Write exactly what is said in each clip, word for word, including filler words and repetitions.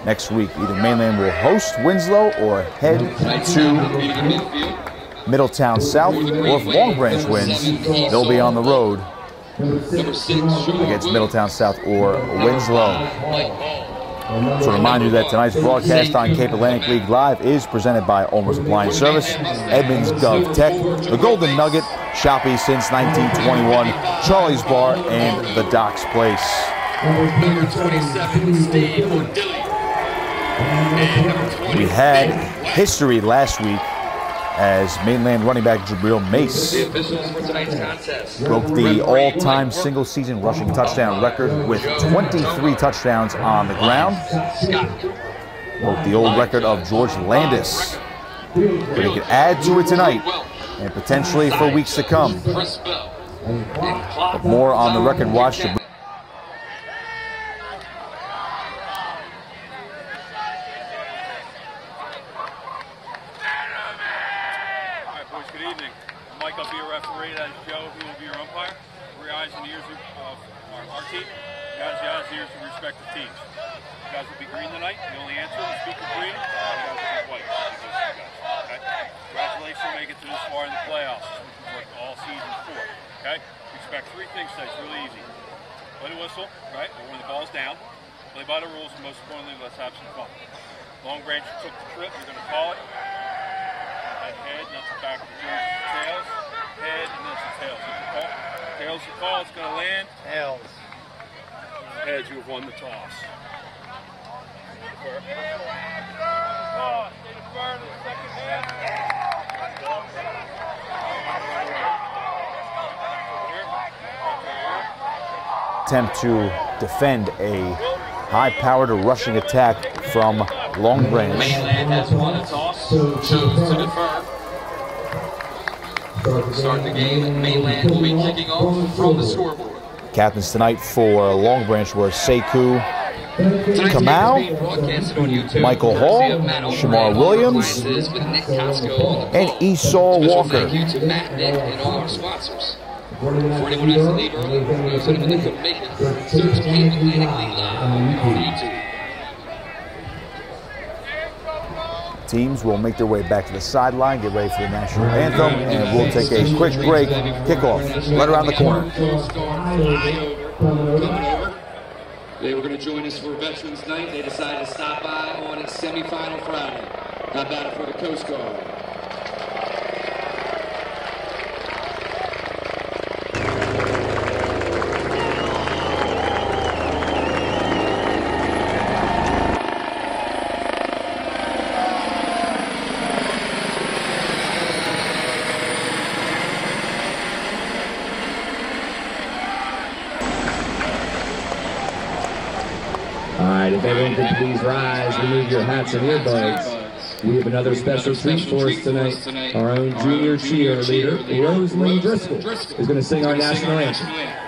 next week. Either Mainland will host Winslow or head to Middletown South, or if Long Branch wins, they'll be on the road against Middletown South or Winslow. So to remind you that tonight's broadcast on Cape Atlantic League Live is presented by Olmer's Appliance Service, Edmonds Gov Tech, the Golden Nugget, Shoppy since nineteen twenty-one, Charlie's Bar, and the Docks Place. Number twenty-seven, Steve Ordilli. And number twenty. We had history last week as Mainland running back Jabril Mace broke the all-time single-season rushing touchdown record with twenty-three touchdowns on the ground. Broke the old record of George Landis. But he could add to it tonight and potentially for weeks to come. But more on the record watch. Good evening. Mike, I'll be your referee. That is Joe, who will be your umpire. We're your eyes and ears of our, our team. You guys, the eyes and ears of respective teams. You guys will be green tonight. The only answer is speak of green. You guys will be white. Okay? Congratulations on making it to this far in the playoffs, which is what all season's for. Okay? We expect three things today. It's really easy. Play the whistle, right? But when the ball's down, play by the rules, and most importantly, let's have some fun. Long Branch took the trip. You're going to call it. Head, and that's the back of the jersey. Tails, head, and that's the tails. If you call, tails the call, it's going to land. Tails. Heads, you have won the toss. Toss, stay defer to the second head. Attempt to defend a high-powered rushing attack from Long Branch. Mainland has won a toss, chose to defer. Start the game, Mainland will be kicking off from the scoreboard. Captains tonight for Long Branch were Sekou Kamau, Michael Hall, Shamar Williams, and Esau Walker. Thank you to Matt, Nick, and all our sponsors. For anyone else to leave early, those anyone that couldn't make it, search Cape Atlantic League Live on YouTube. Teams will make their way back to the sideline, get ready for the national anthem, and we'll take a quick break. Kickoff right around the corner. They were going to join us for Veterans Night. They decided to stop by on a semifinal Friday. How about it for the Coast Guard? If everyone could please rise, remove your hats and earbuds. We have another special treat for us tonight. Our own junior cheerleader, Rosalyn Driscoll, is going to sing our national anthem.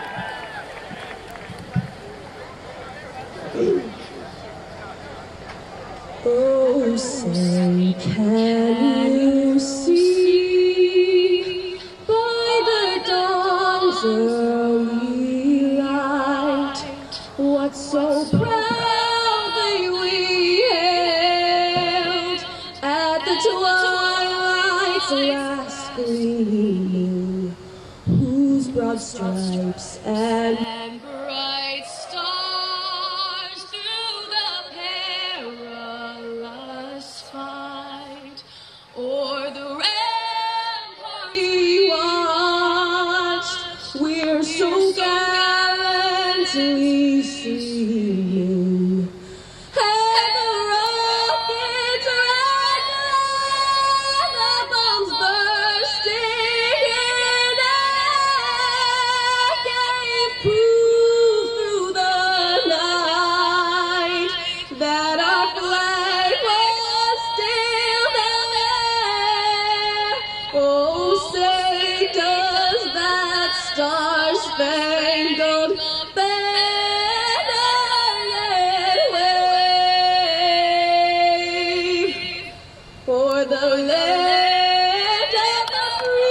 Oh, say, can you see by the dawn's early light what so proud last gleaming, whose broad stripes and bright stars through the perilous fight o'er the rampart we watched, we're so gallantly singing. Star-spangled banner yet wave for the land of the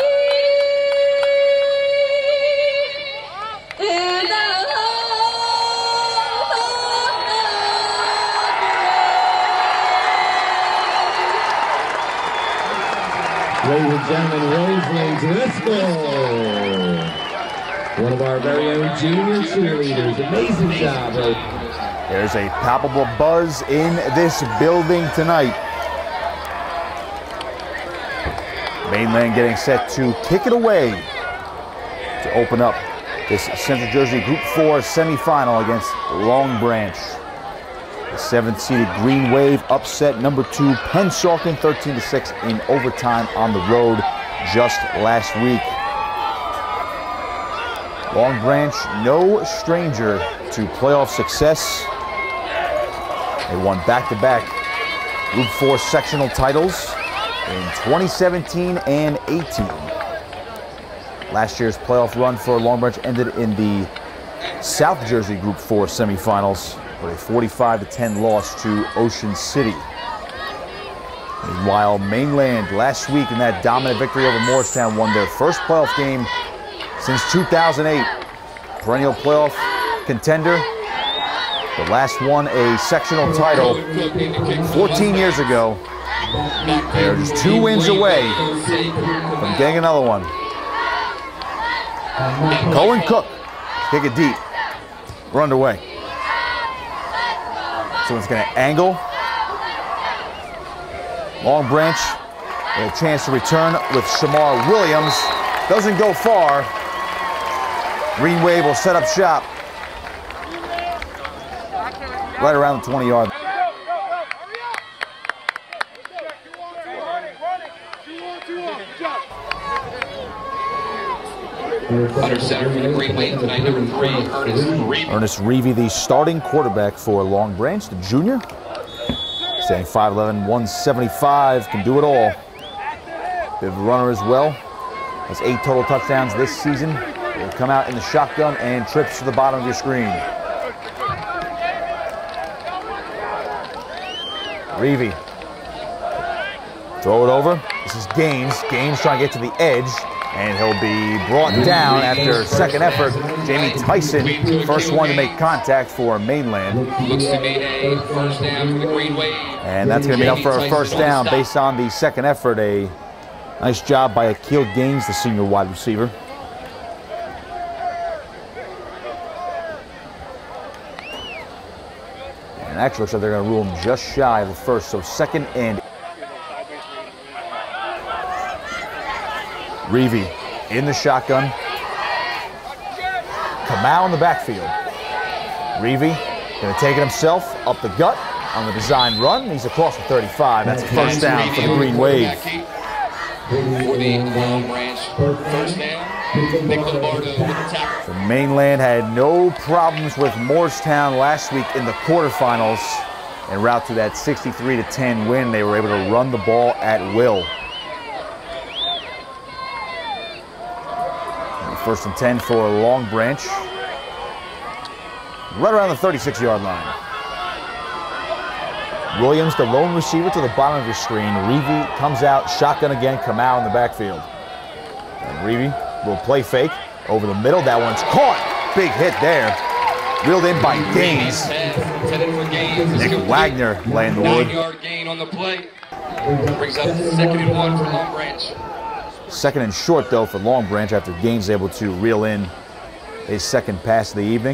free and the home of the brave. Ladies and gentlemen, Rosalie Driscoll, one of our very own junior cheerleaders. Amazing job, Rose. There's a palpable buzz in this building tonight. Mainland getting set to kick it away to open up this Central Jersey Group four semifinal against Long Branch. The seventh seeded Green Wave upset number two Pennsauken thirteen to six in overtime on the road just last week. Long Branch, no stranger to playoff success. They won back-to-back Group four sectional titles in twenty seventeen and eighteen. Last year's playoff run for Long Branch ended in the South Jersey Group four semifinals with a forty-five to ten loss to Ocean City. Meanwhile, Mainland last week in that dominant victory over Morristown won their first playoff game since two thousand eight. Perennial playoff contender. The last won a sectional title fourteen years ago. They are just two wins away from getting another one. Cohen Cook, kick it deep. We're underway. So it's going to angle. Long Branch with a chance to return with Shamar Williams. Doesn't go far. Green Wave will set up shop right around the twenty yard line. Under center for the Green Wave tonight, number three, Ernest Reeve. Ernest Reeve, the starting quarterback for Long Branch, the junior. Standing five eleven, one seventy-five, can do it all. Bit of a runner as well. Has eight total touchdowns this season. He'll come out in the shotgun and trips to the bottom of your screen. Reeve. Throw it over. This is Gaines. Gaines trying to get to the edge. And he'll be brought down after second effort. Jamie Tyson, first one to make contact for Mainland. Looks to be a first down for the Green Wave. And that's going to be enough for a first down based on the second effort. A nice job by Akil Gaines, the senior wide receiver. And actually looks like they're going to rule him just shy of the first. So second and Reeve in the shotgun. Kamau in the backfield. Reeve going to take it himself up the gut on the design run. He's across the thirty-five. That's a first down for the Green Wave. For the Long Branch first down. Nick Lombardo with the tackle. The Mainland had no problems with Morristown last week in the quarterfinals. En route to that sixty-three to ten win, they were able to run the ball at will. First and ten for Long Branch. Right around the thirty-six yard line. Williams, the lone receiver, to the bottom of your screen. Reeve comes out, shotgun again, Kamau in the backfield. And Reeve will play fake over the middle. That one's caught. Big hit there. Reeled in by Gaines. Nick Wagner laying the wood. Nine yard gain on the play. Brings up second and one for Long Branch. Second and short, though, for Long Branch after Gaines able to reel in his second pass of the evening.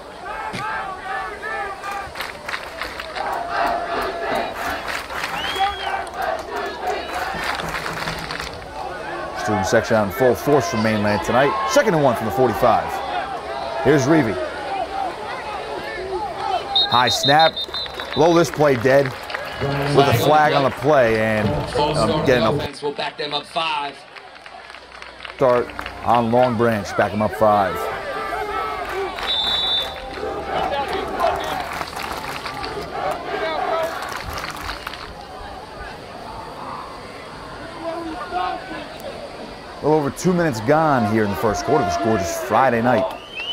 Student section on full force from Mainland tonight. Second and one from the forty-five. Here's Reeve. High snap. Blow this play dead with a flag on the play, and um, getting a will back them up five. Start on Long Branch, back him up five. A little over two minutes gone here in the first quarter of this gorgeous Friday night.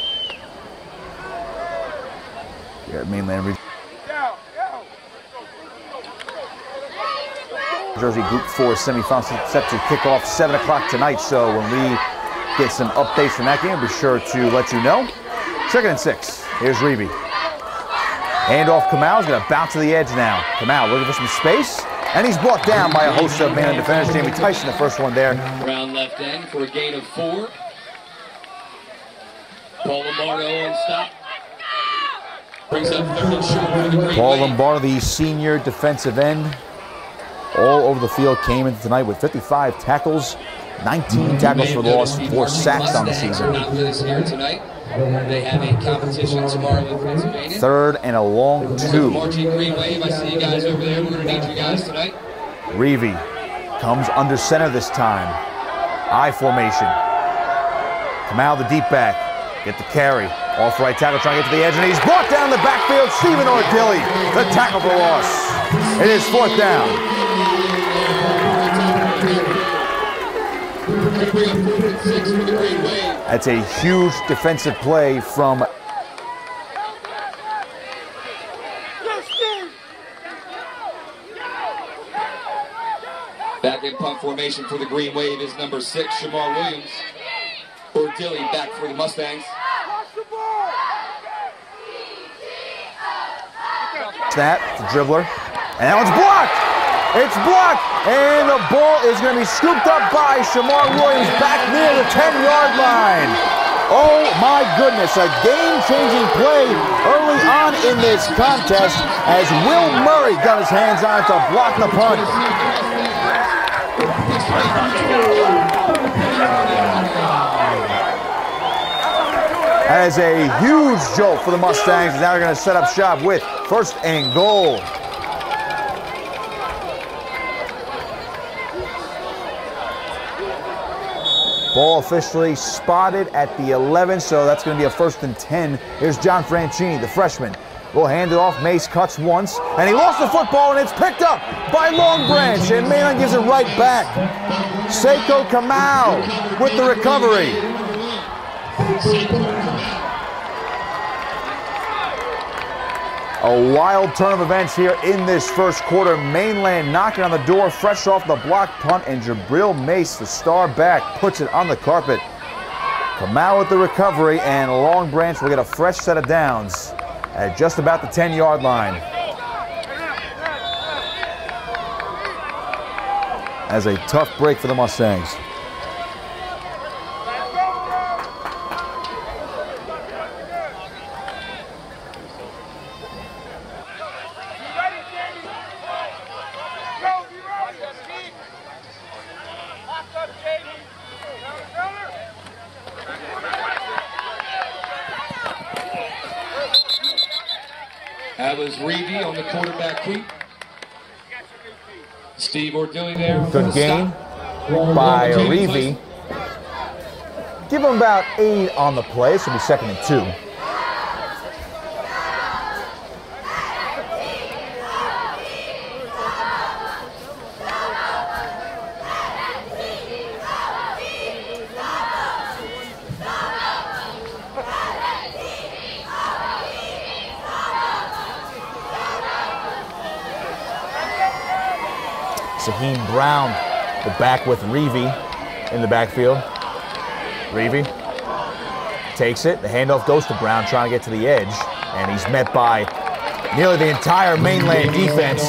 Here at Mainland Region. Jersey Group four semifinals set to kick off seven o'clock tonight, so when we get some updates from that game, we'll be sure to let you know. Second and six. Here's Reeve. Handoff Kamau is going to bounce to the edge now. Kamau looking for some space. And he's brought down by a host of Mainland defenders. Jamie Tyson, the first one there. Round left end for a gain of four. Paul Lombardo on stop. Brings up third and short for the Green Paul Wave. Lombardo, the senior defensive end, all over the field, came into tonight with fifty-five tackles, nineteen tackles for loss, four sacks on the season. Not really scared tonight. They have a competition tomorrow in Pennsylvania. Third and a long two. Marching Green Wave, I see you guys over there. We're going to need you guys tonight. Reavy comes under center this time. I formation. Kamau, the deep back. Get the carry. Off right tackle, trying to get to the edge, and he's brought down the backfield. Stephen Ordilli, the tackle for loss. It is fourth down. That's a huge defensive play from back in punt formation for the Green Wave is number six, Shamar Williams. Ordilli back for the Mustangs. snap, the dribbler, and that one's blocked. It's blocked, and the ball is going to be scooped up by Shamar Williams back near the ten-yard line. Oh my goodness, a game-changing play early on in this contest as Will Murray got his hands on it to block the punt. That is a huge jolt for the Mustangs. Now they're going to set up shop with first and goal. Ball officially spotted at the eleven, so that's going to be a first and ten. Here's John Franchini, the freshman. Will hand it off. Mace cuts once, and he lost the football, and it's picked up by Long Branch, and Mainland gives it right back. Seiko Kamau with the recovery. A wild turn of events here in this first quarter. Mainland knocking on the door, fresh off the block punt, and Jabril Mace, the star back, puts it on the carpet. Kamau with the recovery, and Long Branch will get a fresh set of downs at just about the ten-yard line. As a tough break for the Mustangs. That was Reavy on the quarterback keep. Steve Ordilli there. Good game by Reavy. Give him about eight on the play. This will be second and two. Saheem Brown, the back with Reavy in the backfield. Reavy takes it. The handoff goes to Brown, trying to get to the edge, and he's met by nearly the entire Mainland defense.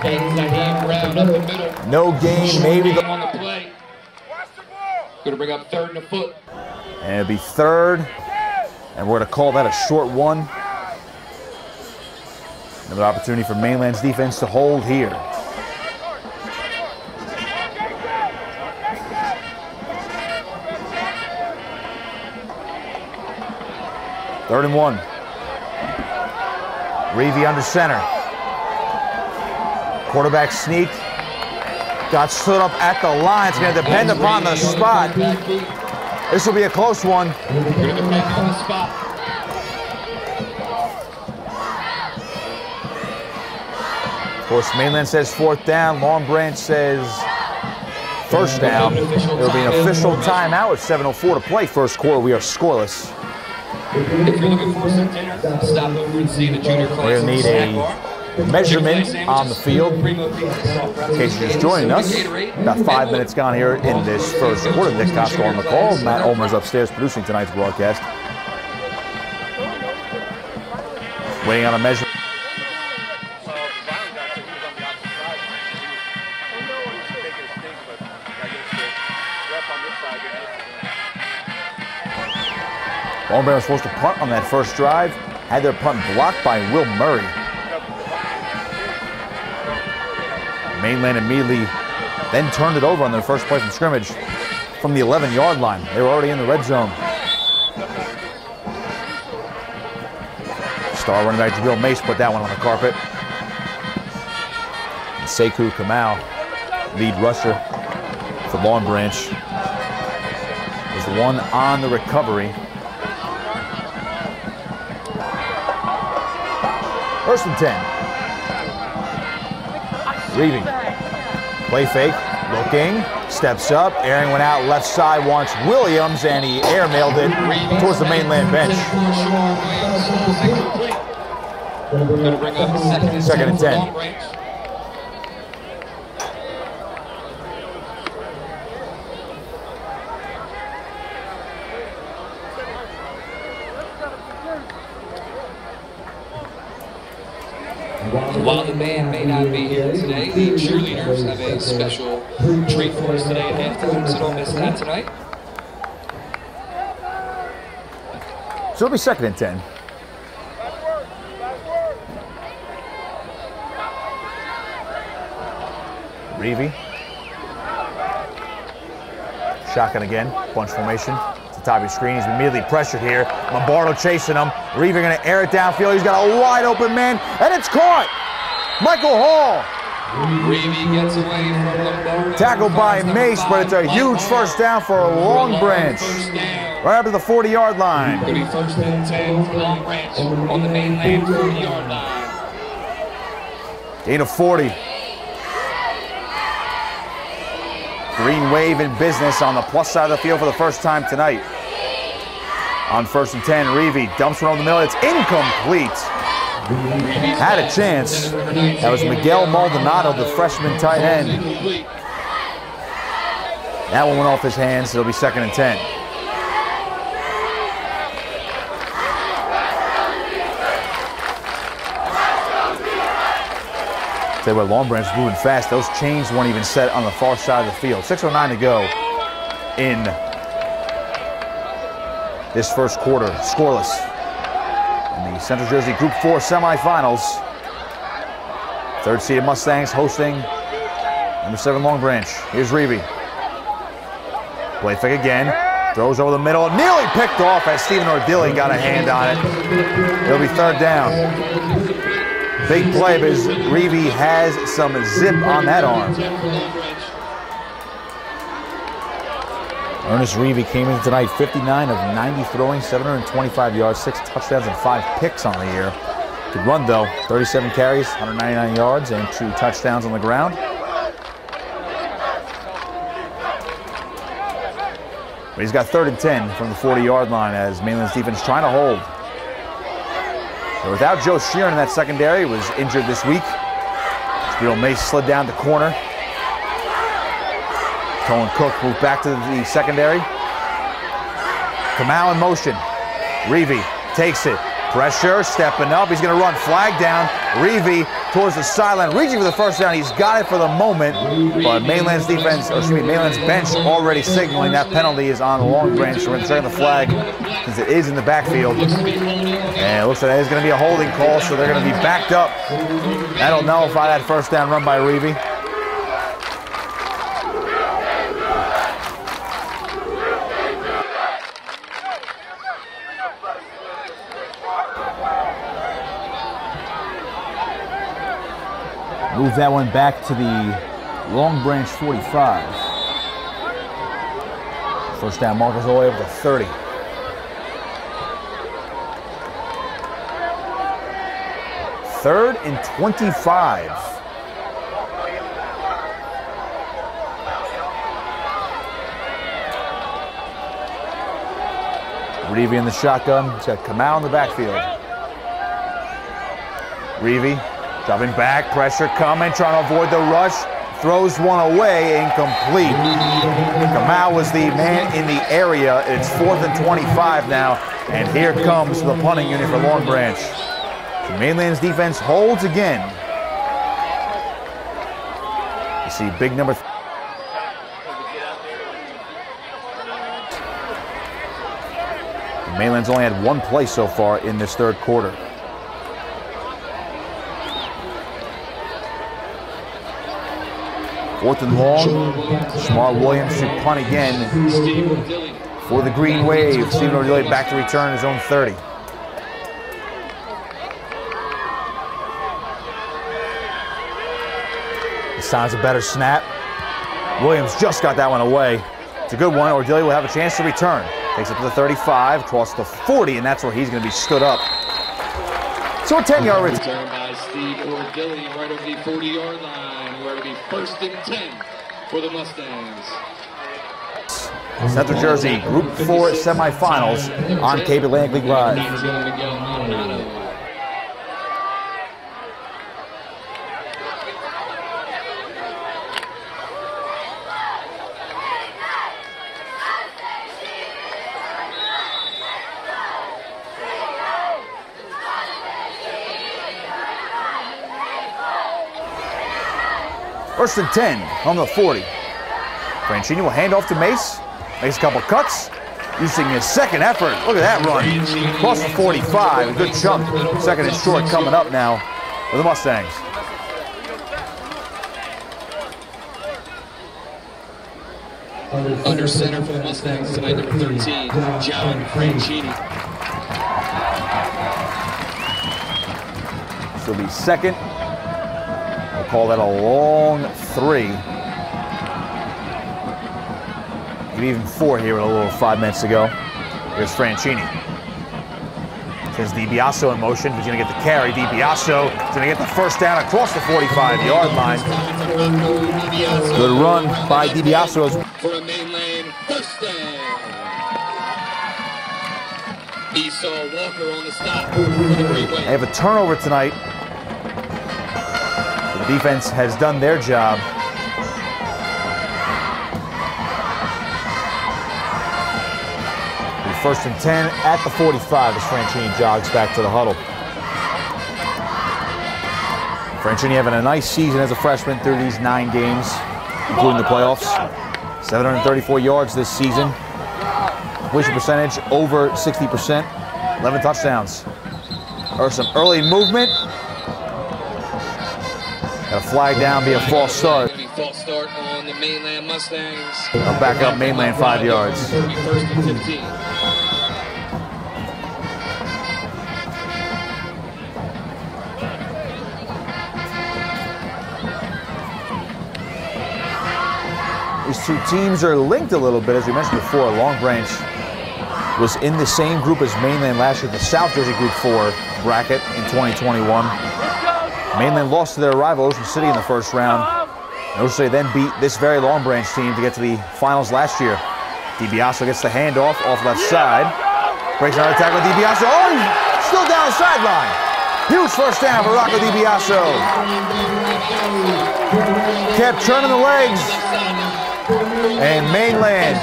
No gain, maybe the on the play. Going to bring up third and a foot. And it'll be third, and we're going to call that a short one. Another opportunity for Mainland's defense to hold here. Third and one. Reavy under center. Quarterback sneak. Got stood up at the line. It's going to depend upon the spot. This will be a close one. Going to depend on the spot. Of course, Mainland says fourth down. Long Branch says first down. It'll be an official timeout with seven oh four to play. First quarter, we are scoreless. If you're looking for some dinner, stop over and see the junior class. We're going to need a measurement on the field. In case you're just joining us, about five minutes gone here in this first quarter. Nick Costco on the call. Matt Ulmer's upstairs producing tonight's broadcast. Waiting on a measurement. Long Branch was forced to punt on that first drive. Had their punt blocked by Will Murray. Mainland immediately then turned it over on their first play from scrimmage from the eleven-yard line. They were already in the red zone. Star running back Jabril Mace put that one on the carpet. And Sekou Kamau, lead rusher for Long Branch, was the one on the recovery. First and ten. Reaving. Play fake. Looking. Steps up. Airing went out left side. Wants Williams, and he airmailed it towards the Mainland bench. Going to bring up second and Second and ten. Long Branch. While the band may not be here today, the cheerleaders have a special treat for us today at halftime, so don't miss that tonight. So it'll be second and ten. Reavy. Shotgun again. Bunch formation. To the top of your screen. He's immediately pressured here. Lombardo chasing him. Reavy going to air it downfield. He's got a wide open man, and it's caught. Michael Hall. Reavy gets away from Lombardo. Tackled by Mace, but it's a huge first down for a Long Branch. Right up to the forty-yard line. Going to be first and ten for Long Branch on the Mainland forty-yard line. Gain of forty. Green Wave in business on the plus side of the field for the first time tonight. On first and ten, Reavy dumps one over the middle. It's incomplete. Had a chance. That was Miguel Maldonado, the freshman tight end. That one went off his hands. It'll be second and ten. Tell you what, Long Branch is moving fast. Those chains weren't even set on the far side of the field. six oh nine to go in this first quarter. Scoreless in the Central Jersey Group four semifinals. Third seeded Mustangs hosting number seven Long Branch. Here's Reavy. Play fake again. Throws over the middle. Nearly picked off as Stephen Ordilli got a hand on it. It'll be third down. Big play because Reavy has some zip on that arm. Ernest Reavy came in tonight fifty-nine of ninety throwing, seven hundred twenty-five yards, six touchdowns, and five picks on the year. Good run though, thirty-seven carries, one hundred ninety-nine yards, and two touchdowns on the ground. But he's got third and ten from the forty-yard line as Mainland's defense trying to hold. But without Joe Sheeran in that secondary, was injured this week. Jabril Mace slid down the corner. Colin Cook moved back to the secondary. Kamau in motion. Reavy takes it. Pressure, stepping up. He's going to run flag down. Reavy towards the sideline, reaching for the first down. He's got it for the moment, but Mainland's defense, or excuse me, Mainland's bench already signaling that penalty is on Long Branch. So we're going to check the flag since it is in the backfield. And it looks like it's going to be a holding call, so they're going to be backed up. That'll nullify that first down run by Reavy. Move that one back to the Long Branch forty-five. First down markers all the way over to thirty. Third and twenty-five. Reavy in the shotgun. He's got Kamau in the backfield. Reavy dropping back, pressure coming, trying to avoid the rush. Throws one away, incomplete. Kamau was the man in the area. It's fourth and twenty-five now, and here comes the punting unit for Long Branch. The Mainland's defense holds again. You see big number. Mainland's only had one play so far in this third quarter. Fourth and long. Shamar Williams to punt again for the Green Wave. Stephen Ordilli back to return his own thirty. This time's a better snap. Williams just got that one away. It's a good one. Ordilli will have a chance to return. Takes it to the thirty-five, across the forty, and that's where he's going to be stood up. So a ten-yard return. Return by Steve Ordilli right over the forty-yard line. Where it'll be first and ten for the Mustangs. Central Jersey Group four semifinals on Cape Atlantic League Live. First and ten on the forty. Franchini will hand off to Mace. Makes a couple cuts. Using his second effort. Look at that run. Across the forty-five. A good chunk. Second and short coming up now for the Mustangs. Under center for the Mustangs tonight, number thirteen, John Franchini. This will be second. We'll call that a long three. Even four here with a little five minutes to go. Here's Franchini. There's DiBiaso in motion. He's going to get the carry. DiBiaso is going to get the first down across the forty-five-yard line. Good run by DiBiaso. For a Mainland first down. Esau Walker on the stop for the Green Wave. They have a turnover tonight. The defense has done their job. First and ten at the forty-five as Franchini jogs back to the huddle. Franchini having a nice season as a freshman through these nine games, including the playoffs. seven hundred thirty-four yards this season. Completion percentage over sixty percent. eleven touchdowns. Or some early movement. Got a flag down, be a false start. False start on the Mainland Mustangs. I'll back up Mainland five yards. First and fifteen. These two teams are linked a little bit, as we mentioned before. Long Branch was in the same group as Mainland last year, the South Jersey Group four bracket in twenty twenty-one. Mainland lost to their rival Ocean City in the first round. Ocean City then beat this very Long Branch team to get to the finals last year. DiBiaso gets the handoff off left side. Breaks another tackle with DiBiaso. Oh, he's still down the sideline. Huge first down for Rocco DiBiaso. Kept turning the legs. And Mainland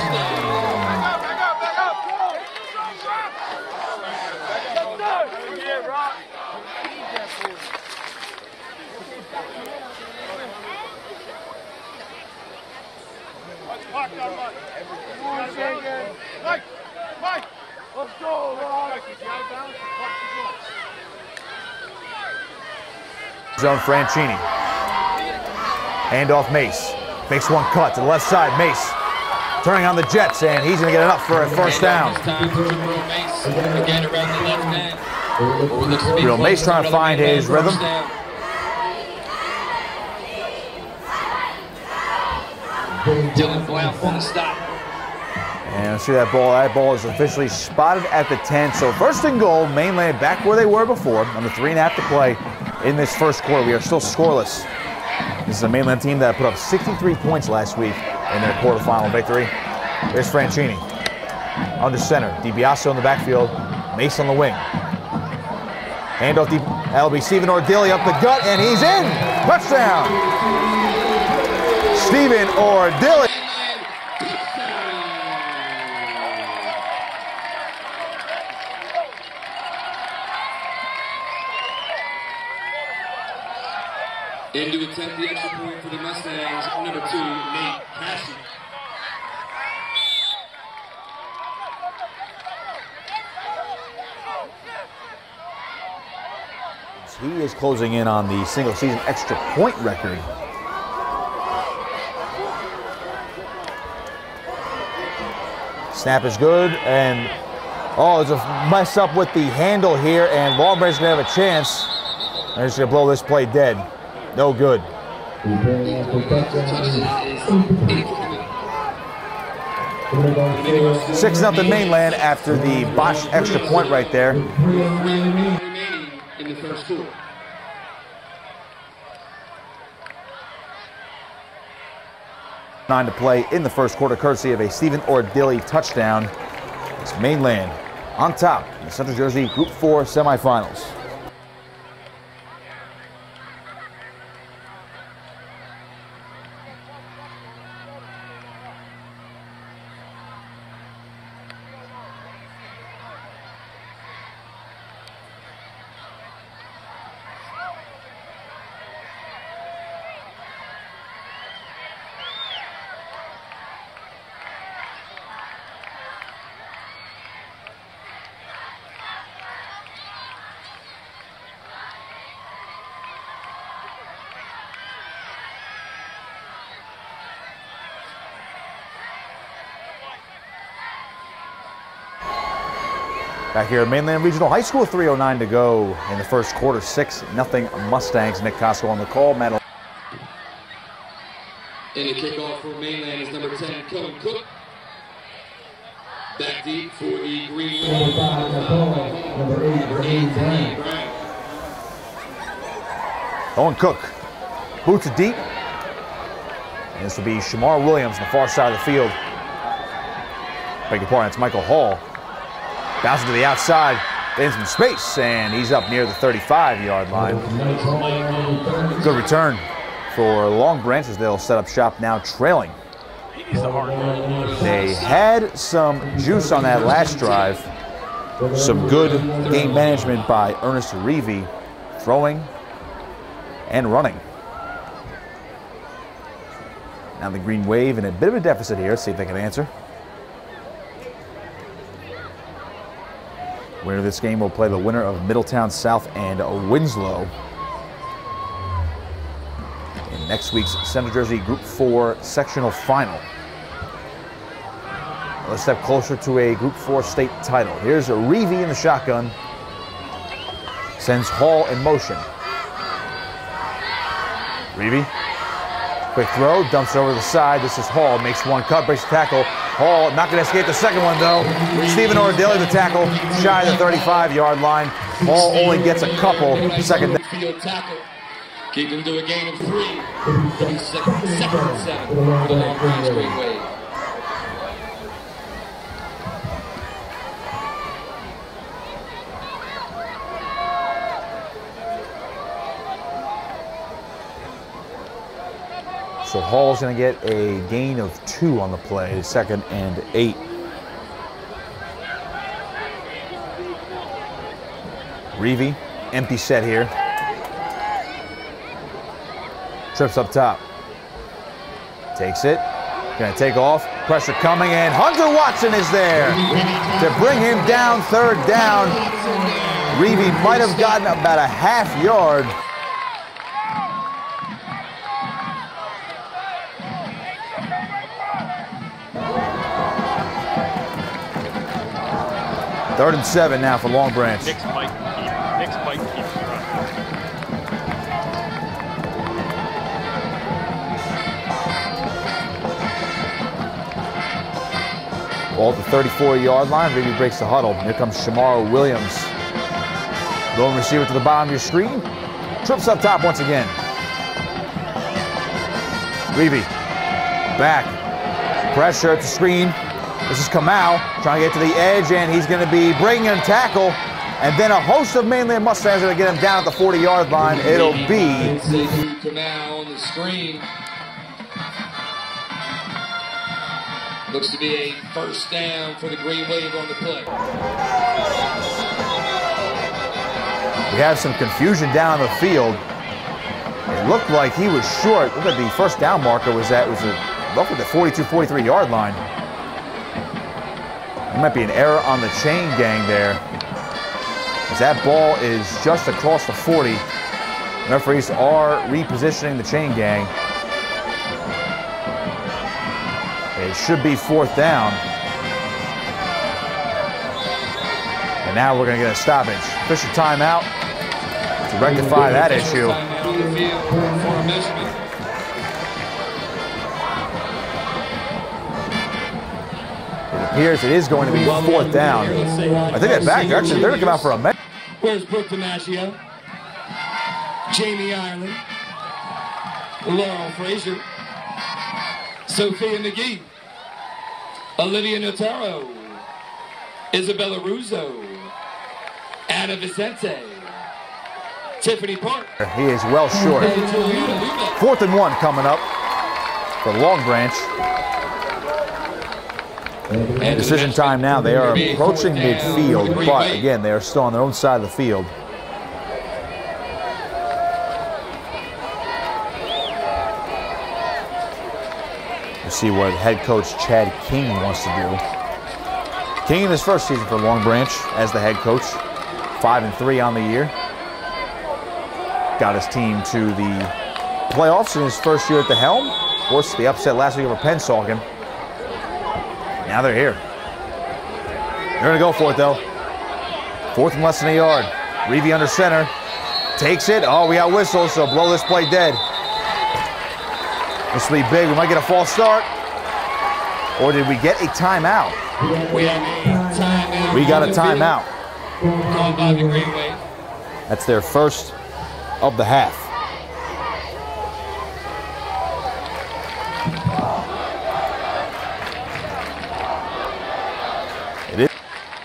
zone Franchini. Hand off Mace. Makes one cut to the left side. Mace turning on the Jets, and he's going to get enough for a first down. Real Mace trying to find his rhythm. Dylan Blount on the stop. And see that ball. That ball is officially spotted at the ten. So first and goal, Mainland back where they were before. Under three and a half to play in this first quarter. We are still scoreless. This is a Mainland team that put up sixty-three points last week in their quarterfinal victory. There's Franchini. Under center. DiBiaso in the backfield. Mace on the wing. Handoff deep. That'll be Stephen Ordilli up the gut, and he's in! Touchdown! Stephen Ordilli. In to attempt the extra point for the Mustangs, number two, Nate Passy. He is closing in on the single-season extra point record. Snap is good, and oh, there's a mess up with the handle here, and Long Branch is going to have a chance. They're just going to blow this play dead. No good. six nothing Mainland after the botched extra point right there. Remaining in the first quarter. Nine to play in the first quarter, courtesy of a Stephen Ordilli touchdown. It's Mainland on top in the Central Jersey Group four semifinals. Back here at Mainland Regional High School, three oh nine to go in the first quarter. six nothing Mustangs. Nick Costco on the call. Matt. And the kickoff for Mainland is number ten, Kellen Cook. Back deep for the Green Wave. Number eight, Brian Brown. Owen Cook boots it deep. And this will be Shamar Williams on the far side of the field. Beg your pardon, it's Michael Hall. Bouncing to the outside, in some space, and he's up near the thirty-five yard line. Good return for Long Branch as they'll set up shop now trailing. They had some juice on that last drive. Some good game management by Ernest Reevy, throwing and running. Now the Green Wave in a bit of a deficit here. Let's see if they can answer. Winner of this game will play the winner of Middletown South and Winslow in next week's Central Jersey Group four sectional final. Let's step closer to a Group four state title. Here's Reevy in the shotgun. Sends Hall in motion. Reevy, quick throw, dumps it over the side. This is Hall, makes one cut, breaks the tackle. Hall not going to escape the second one, though. Stephen Ordilli, the tackle, shy of the thirty-five yard line. Hall only gets a couple. Second Field tackle. Keep him to a gain of three. Second, second and seven for the Long Branch Green Wave. So Hall's going to get a gain of two on the play, second and eight. Reevy, empty set here. Trips up top. Takes it. Going to take off. Pressure coming, and Hunter Watson is there to bring him down, third down. Reevy might have gotten about a half yard. Third and seven now for Long Branch. Nick's might keep, Nick's might keep running. Ball at the thirty-four yard line. Reevy breaks the huddle. Here comes Shamar Williams. Lone receiver to the bottom of your screen. Trips up top once again. Reevy back. Pressure at the screen. This is Kamau trying to get to the edge, and he's going to be breaking a tackle. And then a host of Mainland Mustangs are going to get him down at the forty yard line. It'll be Kamau on the screen. Looks to be a first down for the Green Wave on the play. We have some confusion down the field. It looked like he was short. Look at the first down marker was at was a, roughly the forty-two, forty-three yard line. There might be an error on the chain gang there. as that ball is just across the forty. Referees are repositioning the chain gang. It should be fourth down. And now we're going to get a stoppage. Official timeout to rectify that issue. It appears it is going to be fourth down. I think that back, actually, they're going to come out for a minute. Where's Brooke DiMaggio? Jamie Ireland, Laurel Frazier, Sophia McGee, Olivia Notaro, Isabella Russo, Anna Vicente, Tiffany Park. He is well short. Fourth and one coming up for Long Branch. Decision time now. They are approaching midfield, but again, they are still on their own side of the field. See what head coach Chad King wants to do. King in his first season for Long Branch as the head coach, five and three on the year. Got his team to the playoffs in his first year at the helm. Of course, the upset last week over Pennsauken. Now they're here. They're going to go for it though. Fourth and less than a yard. Reavy under center, takes it. Oh, we got whistles, so blow this play dead. This will be big. We might get a false start. Or did we get a timeout? We have a timeout. We got a timeout. Called by the Greenway. That's their first of the half. It is.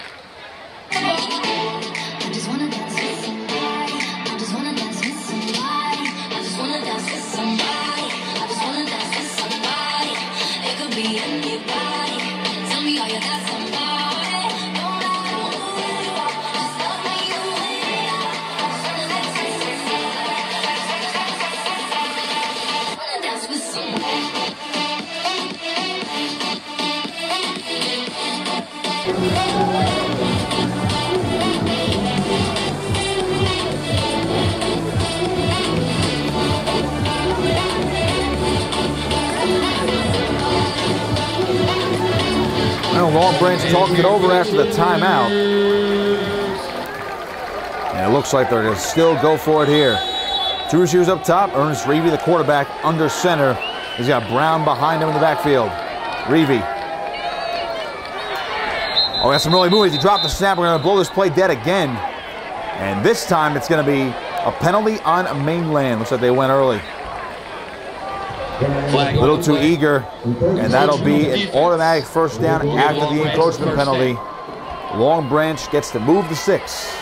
Long Branch talking it over after the timeout. And it looks like they're going to still go for it here. Two receivers up top. Ernest Reavy, the quarterback, under center. He's got Brown behind him in the backfield. Reavy. Oh, that's some early moves. He dropped the snap. We're going to blow this play dead again. And this time it's going to be a penalty on Mainland. Looks like they went early. A little too eager, and that'll be an automatic first down after the encroachment penalty. Long Branch gets to move the six.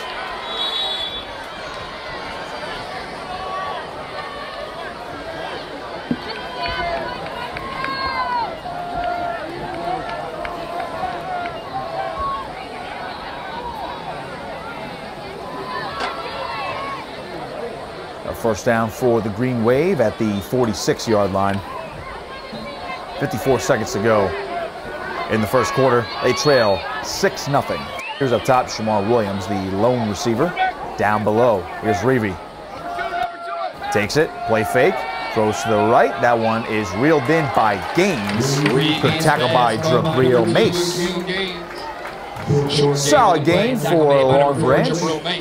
First down for the Green Wave at the forty-six yard line. fifty-four seconds to go in the first quarter. They trail six nothing. Here's up top, Shamar Williams, the lone receiver. Down below, here's Reavy. Takes it, play fake, throws to the right. That one is reeled in by Gaines. Good tackle by Jabril Mace. Solid gain for Long Branch.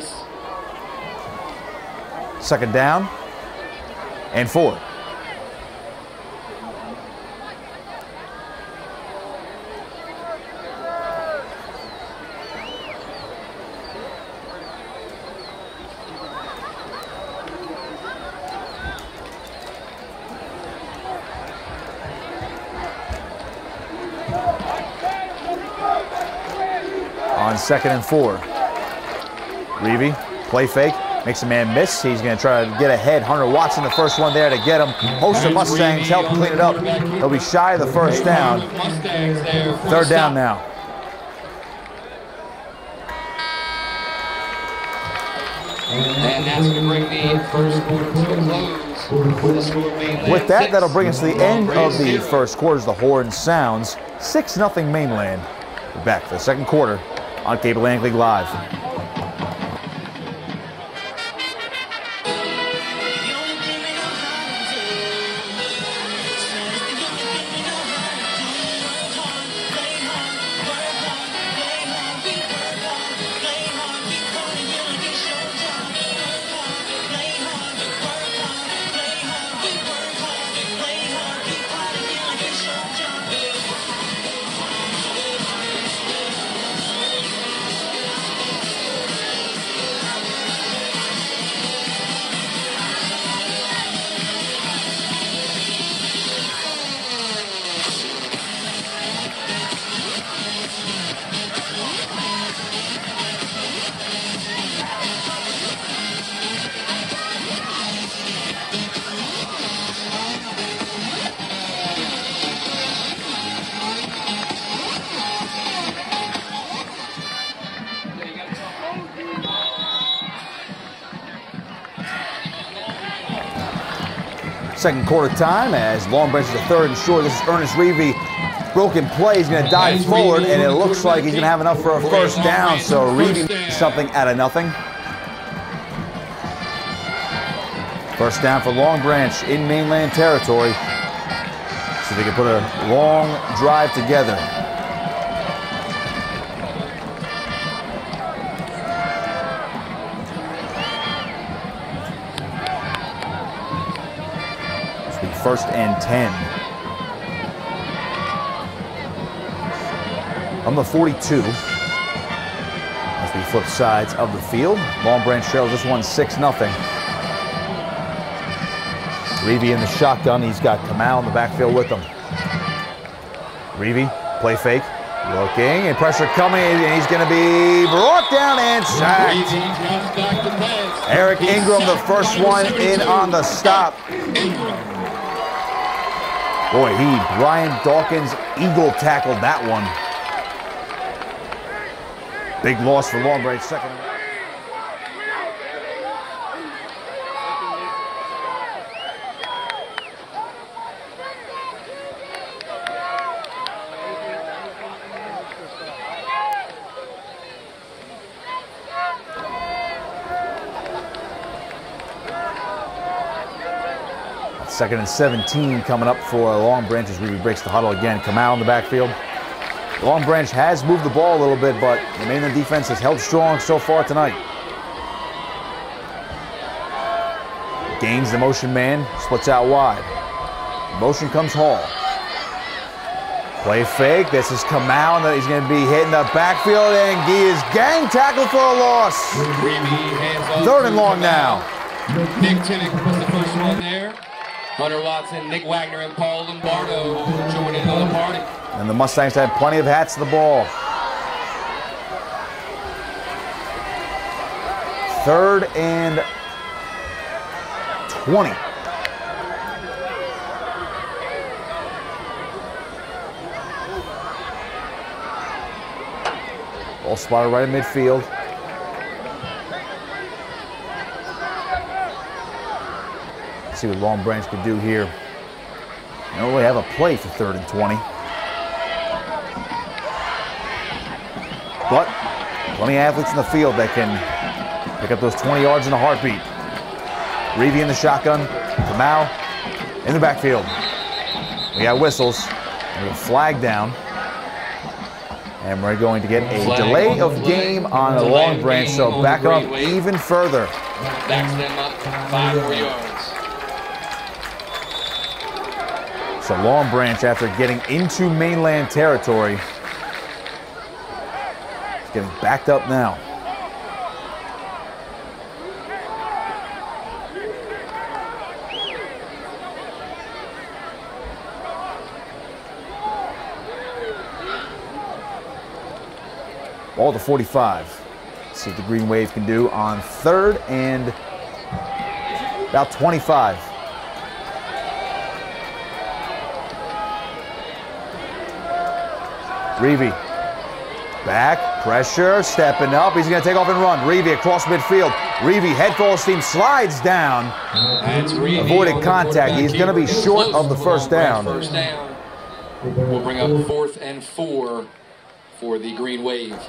Second down and four. On second and four. Reavy, play fake. Makes a man miss. He's going to try to get ahead. Hunter Watson, the first one there to get him. Host of Mustangs help clean it up. He'll be shy of the first down. Third down now. And that's going to bring the first quarter to a close. With that, that'll bring us to the end of the first quarter as the horn sounds. six nothing Mainland. We're back for the second quarter on Cable Atlantic League Live. Second quarter time as Long Branch is a third and short. This is Ernest Reavy. Broken play. He's going to dive forward, and it looks like he's going to have enough for a first down. So Reavy makes something out of nothing. First down for Long Branch in mainland territory. So they can put a long drive together. This will be first and ten. On the forty-two. As we flip sides of the field. Long Branch trails this one six nothing. Reavy in the shotgun. He's got Kamal in the backfield with him. Reavy, play fake. Looking, and pressure coming, and he's going to be brought down and sacked. Eric Ingram, the first one in on the stop. Boy, he, Brian Dawkins, eagle tackled that one. Big loss for Long Branch, second. Second and seventeen coming up for Long Branch as Reavy breaks the huddle again. Kamal in the backfield. Long Branch has moved the ball a little bit, but the mainland defense has held strong so far tonight. Gains the motion man, splits out wide. Motion comes Hall. Play fake. This is Kamal. He's going to be hitting the backfield, and he is gang tackled for a loss. Third and long now. Nick Tinnick was the first one there. Hunter Watson, Nick Wagner, and Paul Lombardo joining the party. And the Mustangs had plenty of hats to the ball. Third and twenty. Ball spotted right in midfield. See what Long Branch could do here. They don't really have a play for third and twenty. But plenty of athletes in the field that can pick up those twenty yards in a heartbeat. Reavy in the shotgun. Kamal in the backfield. We got whistles. We got a flag down. And we're going to get a delay of game on the Long Branch, so back up even further. Backs them up five more yards. So Long Branch, after getting into mainland territory, is getting backed up now. Ball to forty-five. Let's see what the Green Wave can do on third and about twenty-five. Reavy, back, pressure, stepping up. He's going to take off and run. Reavy across midfield. Reavy, head full of steam, slides down. Avoided contact. He's going to be short of the first down. First down. We'll bring up fourth and four for the Green Wave.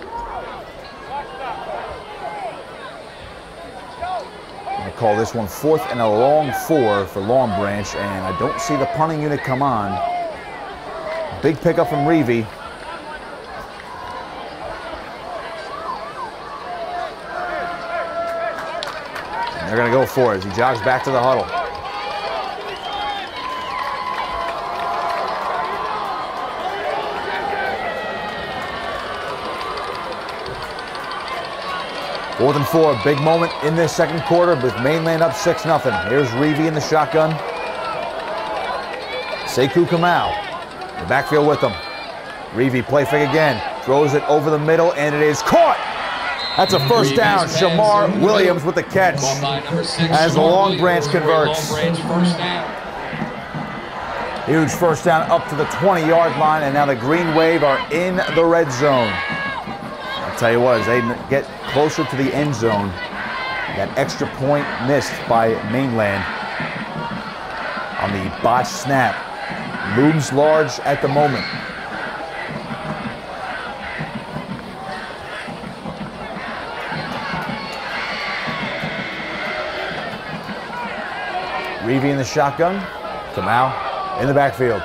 I'm going to call this one fourth and a long four for Long Branch, and I don't see the punting unit come on. Big pickup from Reavy. They're going to go for it as he jogs back to the huddle. Fourth and four, big moment in this second quarter with mainland up six nothing. Here's Reavy in the shotgun. Sekou Kamal in the backfield with him. Reavy play fake again, throws it over the middle, and it is caught. That's a first down. Shamar Williams with the catch as the Long Branch converts. Huge first down up to the twenty yard line, and now the Green Wave are in the red zone. I'll tell you what, as they get closer to the end zone, that extra point missed by mainland. the botched snap. Looms large at the moment. Reavie in the shotgun. Kamau in the backfield.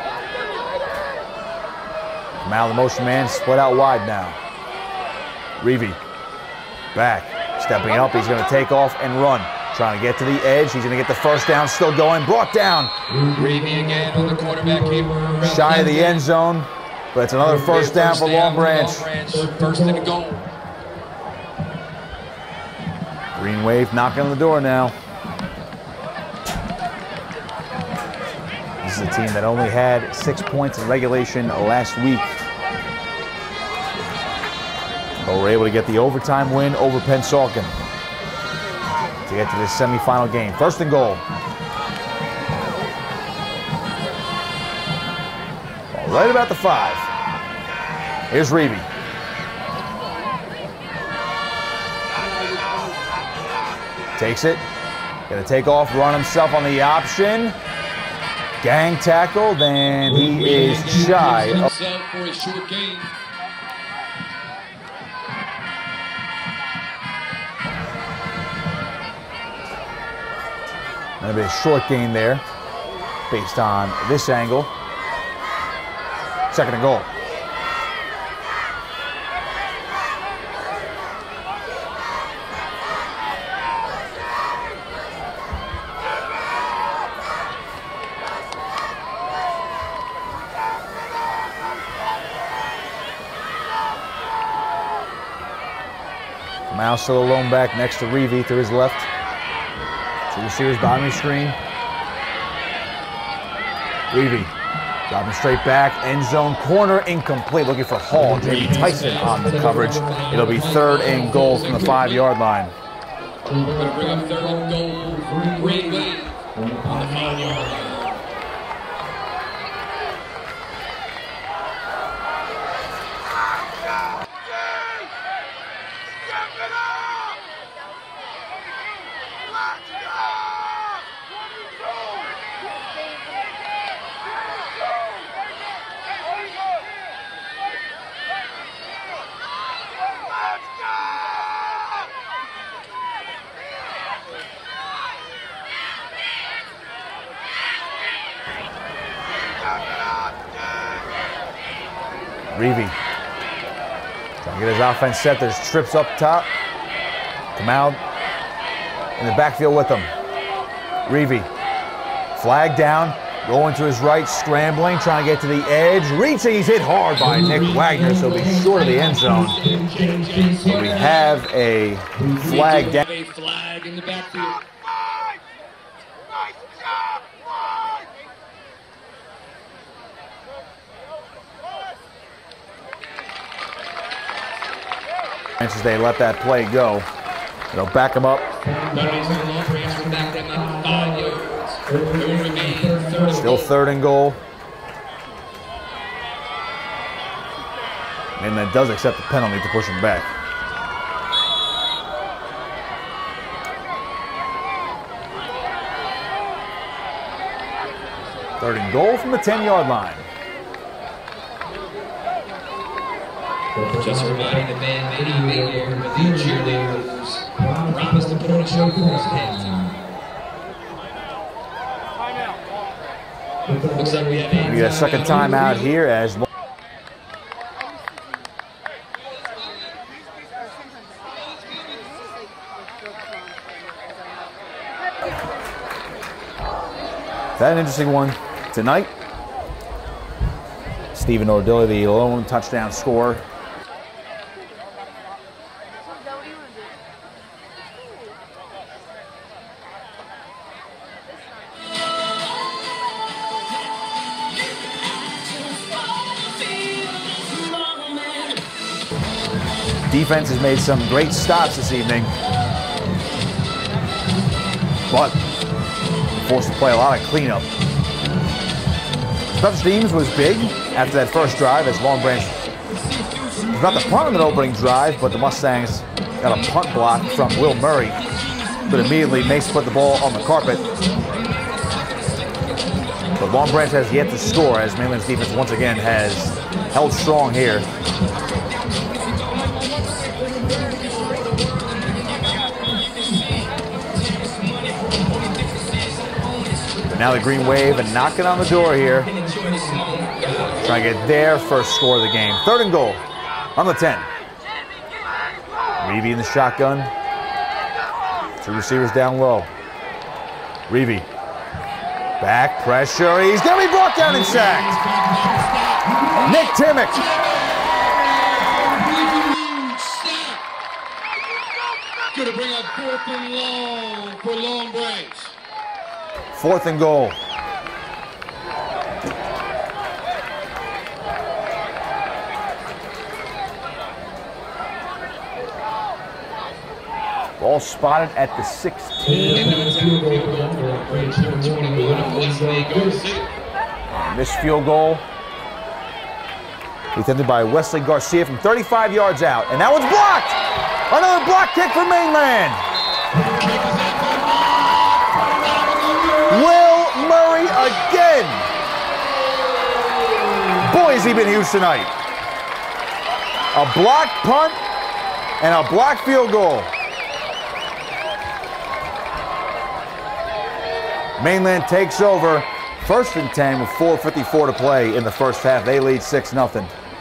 Kamau, the motion man, split out wide now. Reavie back, stepping up. He's going to take off and run. Trying to get to the edge. He's going to get the first down. Still going. Brought down. Reavie again on the quarterback keeper. Shy of the end zone, but it's another first down for Long Branch. First and goal. Green Wave knocking on the door now. This is a team that only had six points in regulation last week. But we're able to get the overtime win over Pennsauken to get to this semifinal game. First and goal. Right about the five. Here's Reavie. Takes it. Gonna take off, run himself on the option. Gang tackled, and he is shy of For a short game. Gonna be a short gain there based on this angle. Second and goal. Kamau still alone back next to Reavie to his left. Two receivers behind the screen. Reavie dropping straight back, end zone corner, incomplete. Looking for Hall. Jamie Tyson on the coverage. It'll be third and goal from the five-yard line. We're going to bring up third and goal. Green Wave on the five-yard line. Reavie trying to get his offense set. There's trips up top. Kamau in the backfield with him. Reavie, flag down, going to his right, scrambling, trying to get to the edge, reaching. He's hit hard by Nick Wagner, so he'll be short of the end zone. So we have a flag down. A flag in the backfield. As they let that play go, they'll back him up. Still third and goal. And then does accept the penalty to push him back. Third and goal from the ten-yard line. Just reminding the man that he made there with the cheerleaders. Promised to put on a show for his halftime. Looks like we have We get a second timeout here as that an interesting one tonight. Stephen Ordilli, the lone touchdown scorer. Defense has made some great stops this evening, but forced to play a lot of cleanup. Special teams was big after that first drive as Long Branch was about to punt on an opening drive, but the Mustangs got a punt block from Will Murray, but immediately Mace put the ball on the carpet. But Long Branch has yet to score as Mainland's defense once again has held strong here. But now the Green Wave and knocking on the door here. Trying to get their first score of the game. Third and goal on the ten. Reavie in the shotgun. Two receivers down low. Reavie. Back pressure. He's going to be brought down and sacked. Nick Timmick. Going to bring up fourth and long for Long Branch. Fourth and goal. Ball spotted at the sixteen. And this field goal attempted by Wesley Garcia from thirty-five yards out. And that one's blocked! Another block kick for Mainland. Will Murray again. Boy, has he been huge tonight. A blocked punt and a blocked field goal. Mainland takes over, first and ten with four fifty-four to play in the first half. They lead six nothing.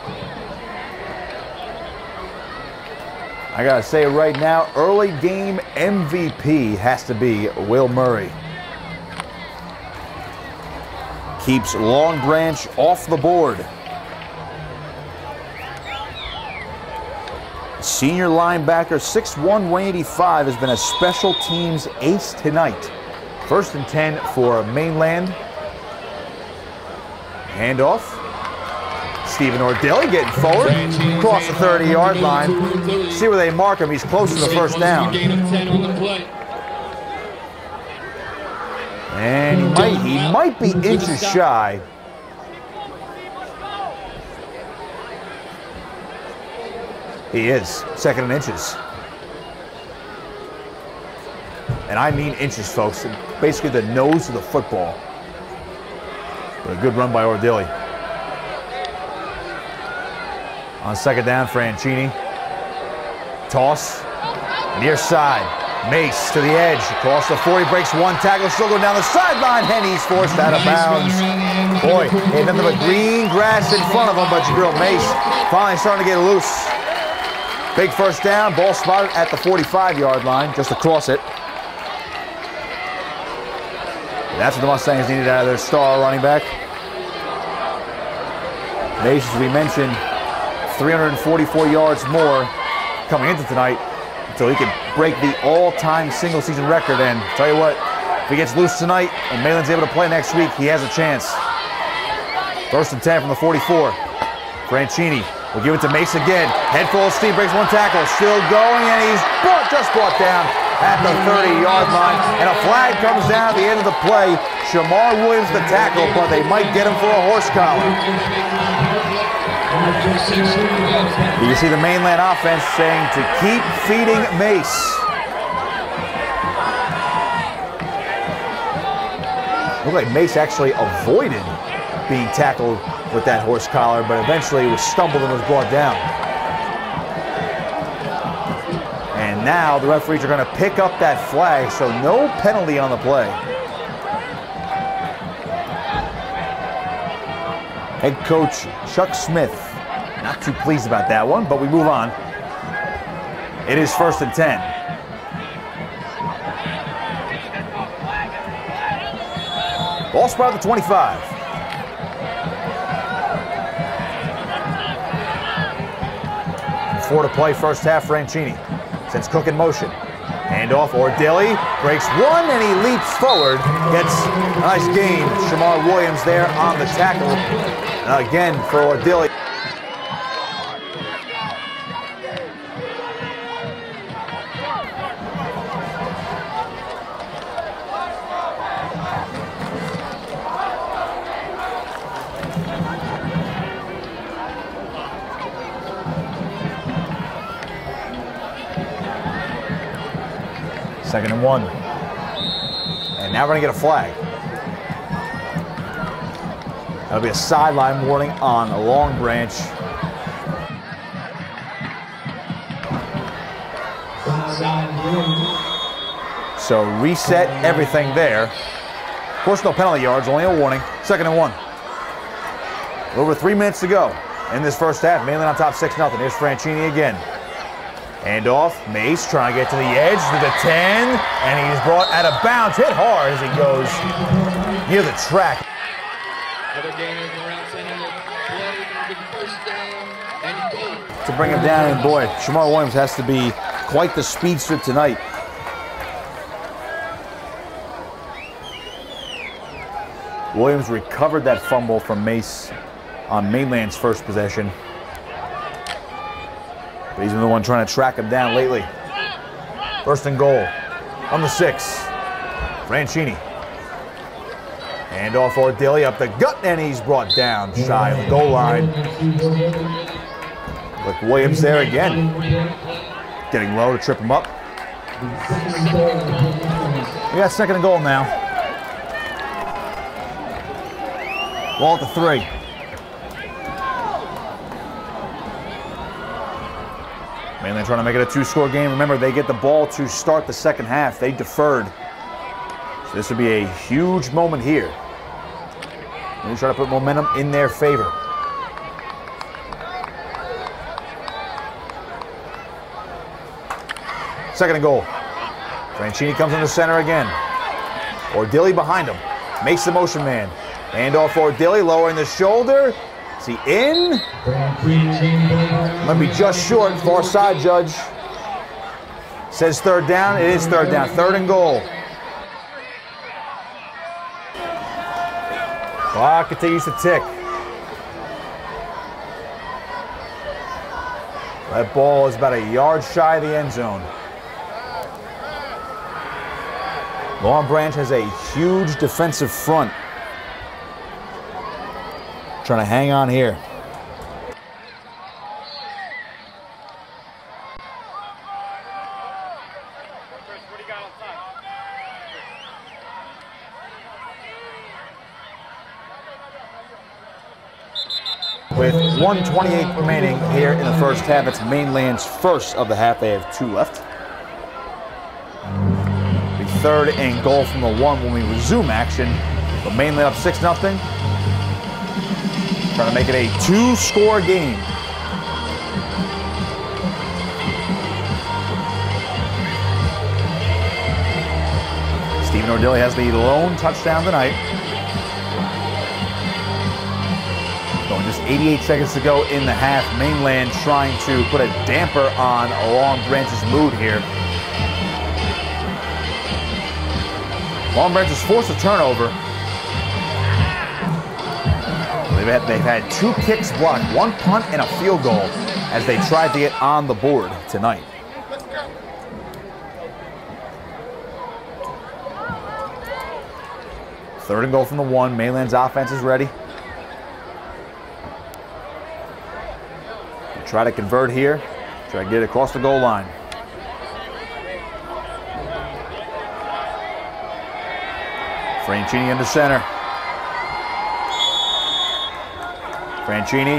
I gotta say right now, early game M V P has to be Will Murray. Keeps Long Branch off the board. Senior linebacker, six one, one eighty-five, has been a special teams ace tonight. First and ten for Mainland. Handoff. Stephen Ordelli getting forward. Across the thirty-yard line. See where they mark him. He's close to the first down. And he might, he might be inches shy. He is. Second in inches. And I mean inches, folks. Basically the nose of the football. But a good run by Ordelli. On second down, Franchini. Toss. Near side. Mace to the edge. Across the forty. Breaks one tackle. Still going down the sideline. Henny's forced out of bounds. Boy, he had nothing but green grass in front of him, but Jabril Mace finally starting to get loose. Big first down. Ball spotted at the forty-five-yard line. Just across it. That's what the Mustangs needed out of their star running back. Mace, as we mentioned, three hundred forty-four yards more coming into tonight until he could break the all-time single-season record. And tell you what, if he gets loose tonight and Mainland's able to play next week, he has a chance. First and ten from the forty-four. Franchini will give it to Mace again. Head full of steam, breaks one tackle. Still going, and he's brought, just brought down at the thirty-yard line. And a flag comes down at the end of the play. Shamar Williams the tackle, but they might get him for a horse collar. You see the Mainland offense saying to keep feeding Mace. Looked like Mace actually avoided being tackled with that horse collar, but eventually was stumbled and was brought down. And now the referees are going to pick up that flag, so no penalty on the play. Head coach Chuck Smith, not too pleased about that one, but we move on. It is first and ten. Ball spot at the twenty-five. Four to play, first half. Franchini sends Cook in motion. Handoff, Ordelli breaks one and he leaps forward. Gets a nice gain. Shamar Williams there on the tackle. And again for Ordelli. Second and one. And now we're going to get a flag. That'll be a sideline warning on a Long Branch. So reset everything there. Of course, no penalty yards, only a warning. Second and one. Over three minutes to go in this first half. Mainland on top six nothing. Here's Franchini again. Hand off. Mace trying to get to the edge to the ten. And he's brought out of bounds. Hit hard as he goes near the track. To bring him down, and boy, Shamar Williams has to be quite the speedster tonight. Williams recovered that fumble from Mace on Mainland's first possession. But he's been the one trying to track him down lately. First and goal on the six. Franchini. Hand off Ordilli up the gut, and he's brought down shy of the goal line. Look, Williams there again. Getting low to trip him up. We got second and goal now. Ball at the three. Mainland trying to make it a two-score game. Remember, they get the ball to start the second half. They deferred. So this would be a huge moment here. They try to put momentum in their favor. Second and goal. Franchini comes in the center again. Ordilli behind him. Makes the motion man. Hand off Ordilli, lowering the shoulder. Is he in? Might be just short. Far side judge. Says third down. It is third down. Third and goal. Clock continues to tick. That ball is about a yard shy of the end zone. Long Branch has a huge defensive front. Trying to hang on here. With one twenty-eight remaining here in the first half, it's Mainland's first of the half. They have two left. The third and goal from the one when we resume action. But Mainland up six nothing. Trying to make it a two-score game. Stephen Ordilli has the lone touchdown tonight. Going just eighty-eight seconds to go in the half. Mainland trying to put a damper on Long Branch's mood here. Long Branch has forced a turnover. They've had, they've had two kicks blocked, one punt and a field goal as they tried to get on the board tonight. Third and goal from the one. Mainland's offense is ready. They try to convert here. Try to get it across the goal line. Franchini in the center. Franchini.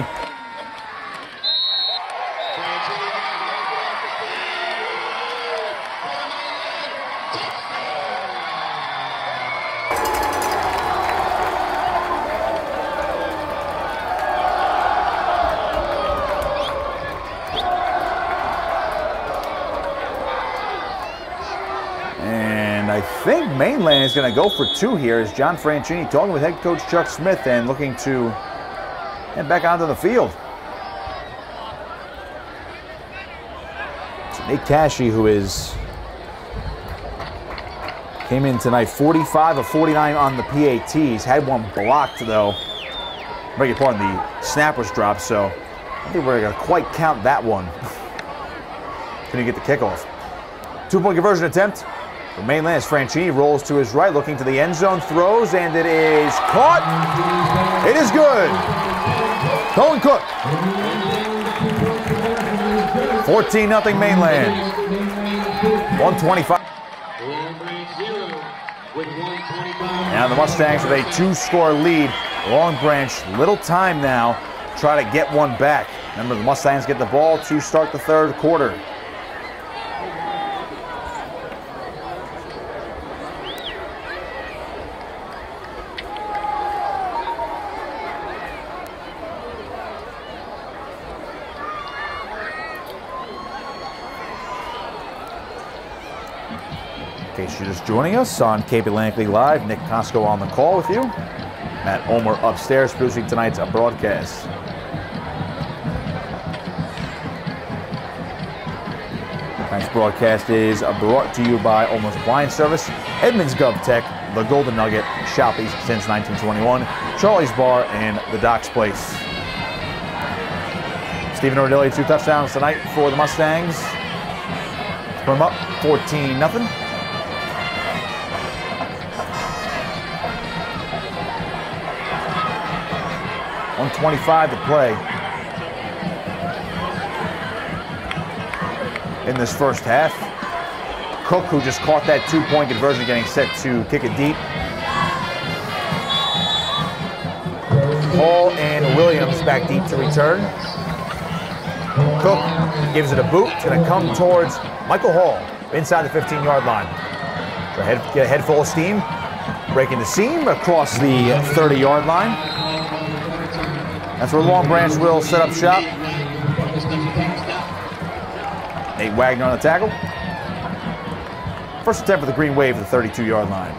And I think Mainland is going to go for two here as John Franchini talking with head coach Chuck Smith and looking to and back onto the field. It's Nate Cashy, who is came in tonight forty-five of forty-nine on the P A Ts. Had one blocked though. Beg your pardon, the snap was dropped, so I don't think we're gonna quite count that one. Couldn't get the kickoff. Two-point conversion attempt for Mainland as Franchini rolls to his right, looking to the end zone, throws, and it is caught. It is good. Cohen Cook. fourteen nothing Mainland. one twenty-five. Now the Mustangs with a two-score lead Long Branch, little time now, try to get one back. Remember, the Mustangs get the ball to start the third quarter. In case you're just joining us on Cape Atlantic League Live, Nick Costco on the call with you. Matt Omer upstairs producing tonight's broadcast. Tonight's broadcast is brought to you by Olmer's Appliance Service, Edmunds GovTech, the Golden Nugget, Shoppies since nineteen twenty-one, Charlie's Bar, and the Docks Place. Stephen Ordilli, two touchdowns tonight for the Mustangs. Put them up fourteen nothing. one twenty-five to play in this first half. Cook, who just caught that two-point conversion, getting set to kick it deep. Hall and Williams back deep to return. Cook gives it a boot. It's going to come towards Michael Hall inside the fifteen-yard line. So head, get a head full of steam, breaking the seam across the thirty-yard line. That's where Long Branch will set up shop. Nate Wagner on the tackle. First attempt for the Green Wave at the thirty-two-yard line.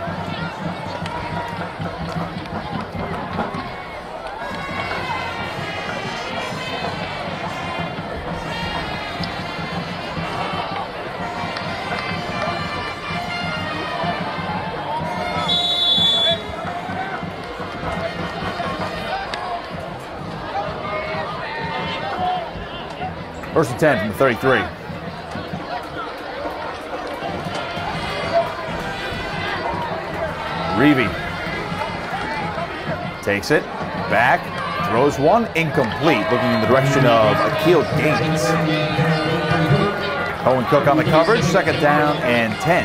First and ten from the thirty-three. Reavy takes it, back, throws one, incomplete, looking in the direction of Akil Gaines. Owen Cook on the coverage, second down and ten.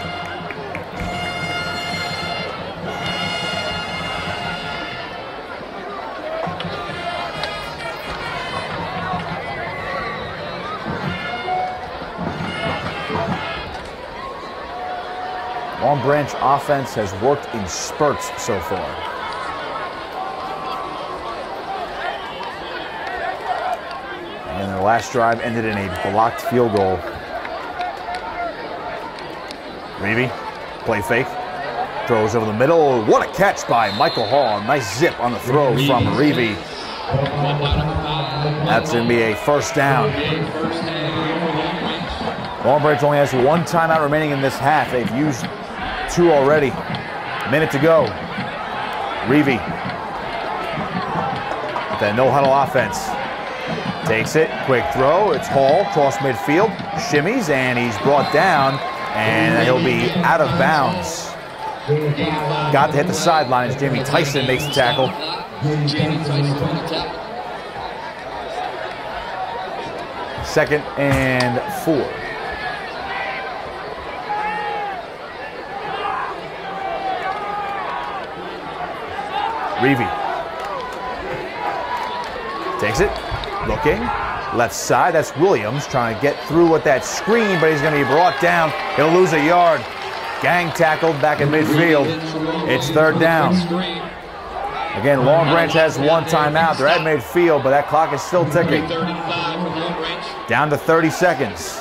Long Branch offense has worked in spurts so far. And their last drive ended in a blocked field goal. Reavy, play fake, throws over the middle. What a catch by Michael Hall. Nice zip on the throw from Reavy. That's going to be a first down. Long Branch only has one timeout remaining in this half. They've used two already. Minute to go. Reavy. With that no-huddle offense. Takes it. Quick throw. It's Hall. Cross midfield. Shimmies, and he's brought down. And he'll be out of bounds. Got to hit the sideline as Jamie Tyson makes the tackle. Second and four. Reavy takes it, looking, left side, that's Williams trying to get through with that screen, but he's going to be brought down. He'll lose a yard. Gang tackled back in midfield. It's third down. Again, Long Branch has one timeout. They're at midfield, but that clock is still ticking. Down to thirty seconds.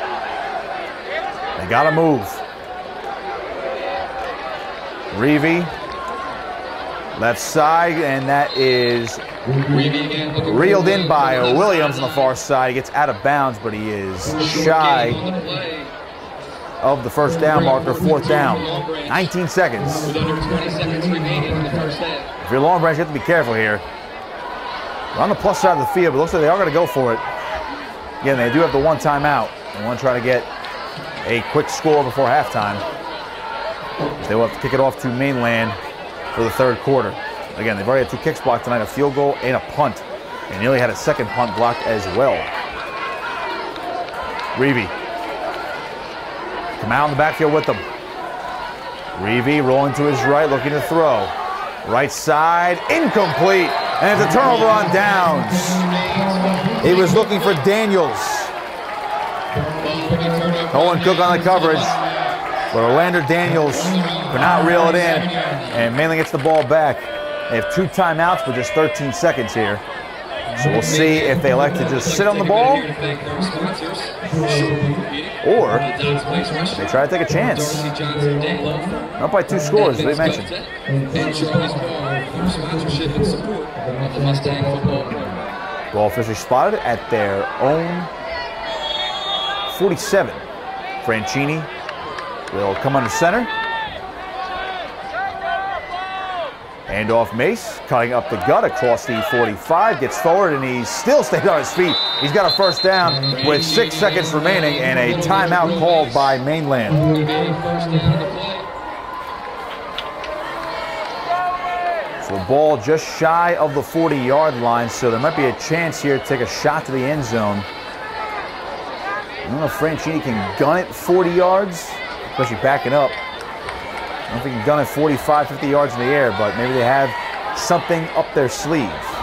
They got to move. Reavy. Left side, and that is reeled in by Williams on the far side. He gets out of bounds, but he is shy of the first down marker, fourth down. nineteen seconds. If you're Long Branch, you have to be careful here. They're on the plus side of the field, but it looks like they are going to go for it. Again, they do have the one timeout. They want to try to get a quick score before halftime. They will have to kick it off to Mainland for the third quarter. Again, they've already had two kicks blocked tonight, a field goal and a punt. And nearly had a second punt blocked as well. Reavy. Come out in the backfield with them. Reavy rolling to his right, looking to throw. Right side, incomplete. And it's a turnover on downs. He was looking for Daniels. Owen Cook on the coverage. But Orlando Daniels could not reel it in. And Mainland gets the ball back. They have two timeouts with just thirteen seconds here. So we'll see if they elect to just sit on the ball or they try to take a chance. Up by two scores, as they mentioned. Ball officially spotted at their own forty-seven. Franchini will come under center. Hand off Mace, cutting up the gut across the forty-five, gets forward, and he still stays on his feet. He's got a first down with six seconds remaining and a timeout called by Mainland. So the ball just shy of the forty-yard line, so there might be a chance here to take a shot to the end zone. I don't know if Franchini can gun it forty yards, especially backing up. I don't think he can gun it forty-five, fifty yards in the air, but maybe they have something up their sleeve.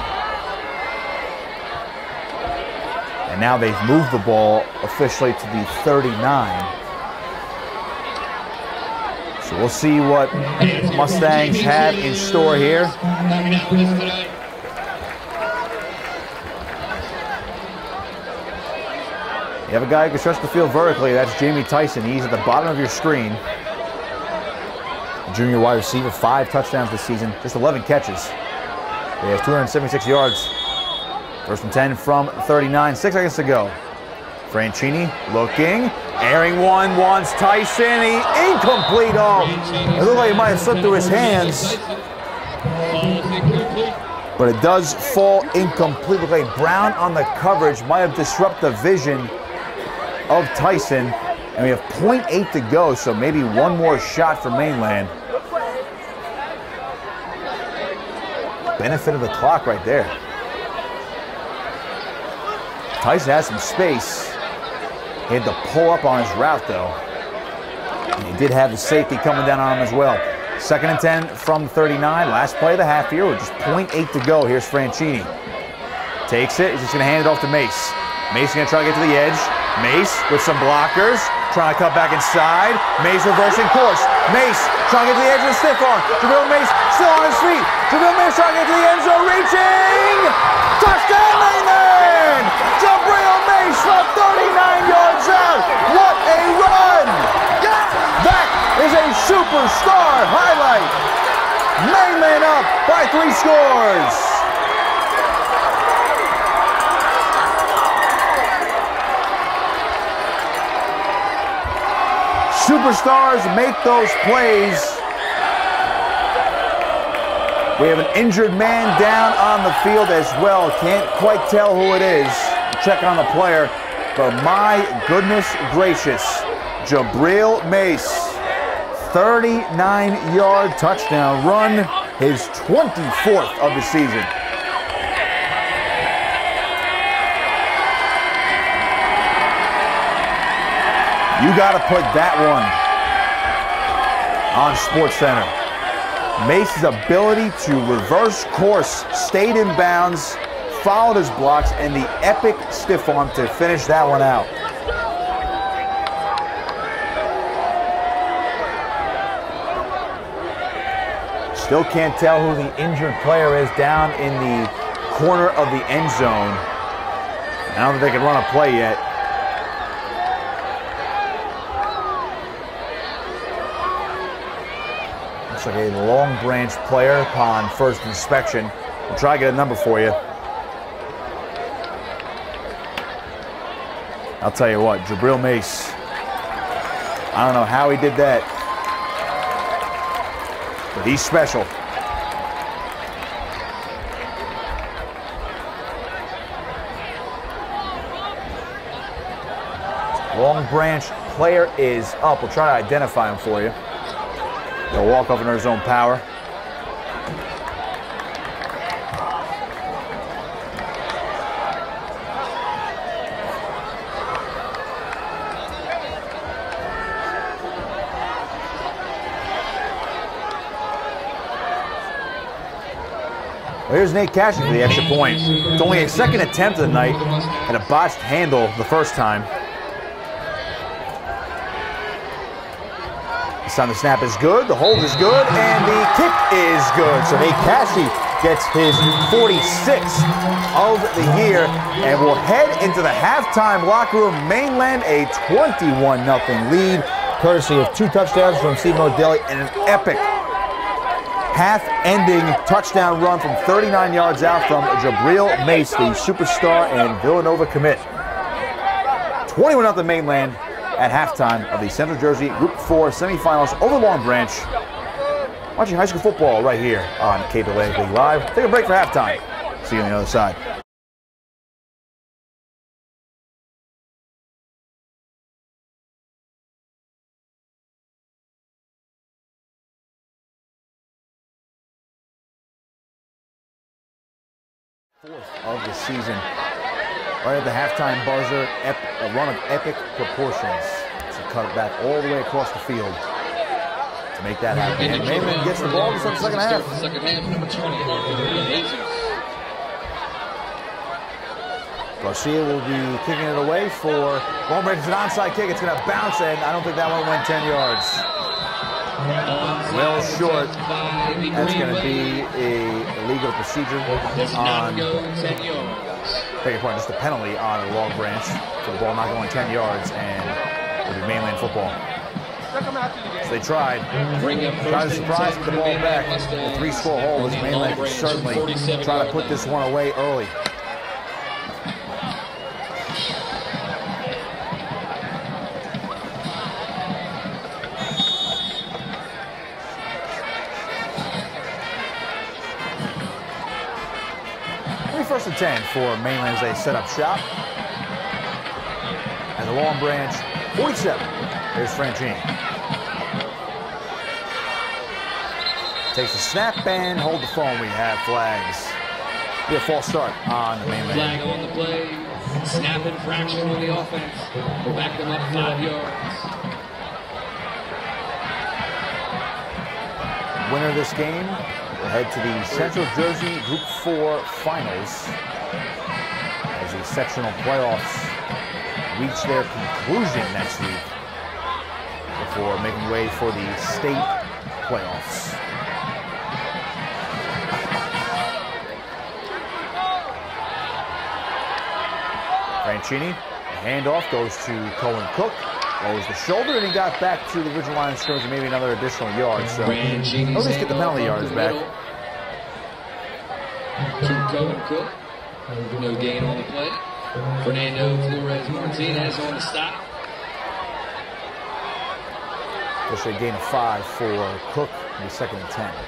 And now they've moved the ball officially to the thirty-nine. So we'll see what Mustangs have in store here. You have a guy who can stretch the field vertically. That's Jamie Tyson. He's at the bottom of your screen. Junior wide receiver, five touchdowns this season, just eleven catches. He has two hundred seventy-six yards. First and ten from thirty-nine, six seconds to go. Franchini looking, airing one, wants Tyson, he incomplete. Oh, it looked like he might have slipped through his hands. But it does fall incomplete. Look like Brown on the coverage might have disrupted the vision of Tyson. And we have point eight to go, so maybe one more shot for Mainland. Benefit of the clock right there. Tyson has some space. He had to pull up on his route, though. And he did have the safety coming down on him as well. Second and ten from thirty-nine. Last play of the half here with just point eight to go. Here's Franchini. Takes it. He's just going to hand it off to Mace. Mace is going to try to get to the edge. Mace with some blockers. Trying to cut back inside. Mace reversing course. Mace trying to get to the edge of the stiff arm. Jabril Mace still on his feet. Jabril Mace trying to get to the end zone. Reaching. Touchdown Mainland! Jabril Mace from thirty-nine yards out. What a run! That is a superstar highlight. Mainland up by three scores. Superstars make those plays. We have an injured man down on the field as well. Can't quite tell who it is. Check on the player. But my goodness gracious, Jabril Mace, thirty-nine yard touchdown run, his twenty-fourth of the season. You got to put that one on SportsCenter. Mace's ability to reverse course, stayed in bounds, followed his blocks, and the epic stiff arm to finish that one out. Still can't tell who the injured player is down in the corner of the end zone. I don't think they can run a play yet. Looks like a Long Branch player upon first inspection. We'll try to get a number for you. I'll tell you what, Jabril Mace, I don't know how he did that, but he's special. Long Branch player is up. We'll try to identify him for you. He'll walk up under his own power. Well, here's Nate Cashy for the extra point. It's only a second attempt of the night and a botched handle the first time. This time the snap is good, the hold is good, and the kick is good. So Nate Cashy gets his forty-sixth of the year and will head into the halftime locker room. Mainland a twenty-one nothing lead, courtesy of two touchdowns from Stephen O'Daly and an epic half-ending touchdown run from thirty-nine yards out from Jabril Mace, the superstar and Villanova commit. twenty-one nothing Mainland at halftime of the Central Jersey Group four semifinals over Long Branch. Watching high school football right here on Cape Atlantic League Live. Take a break for halftime. See you on the other side. Fourth of the season. Right at the halftime buzzer, ep a run of epic proportions. To cut it back all the way across the field to make that happen. And Mainland gets the ball to start the second half. Second half, number twenty, Jesus. Garcia will be kicking it away for Long Branch. It's an onside kick. It's going to bounce, and I don't think that one went ten yards. Well short. That's going to be a illegal procedure on, beg your pardon, just a penalty on a Long Branch for the ball not going ten yards, and it'll be Mainland football. So they tried. Tried to surprise, get the ball back. The three-score hole is Mainland can certainly try to put this one away early. First and ten for Mainland as they set up shop. And the Long Branch, forty-seven. There's Franchini. Takes the snap and hold the phone. We have flags. Be a false start on the Mainland. Flag on the play. Snap infraction on the offense. We'll back them up five yards. Winner of this game will head to the Central Jersey Group four Finals as the sectional playoffs reach their conclusion next week before making way for the state playoffs. Franchini, the handoff goes to Cohen Cook. Goes the shoulder, and he got back to the original line of scrimmage and maybe another additional yard. So at least get the penalty yards back. Cohen Cook, no gain on the play. Fernando Flores Martinez on the stop. Just a gain of five for Cook, the second and ten.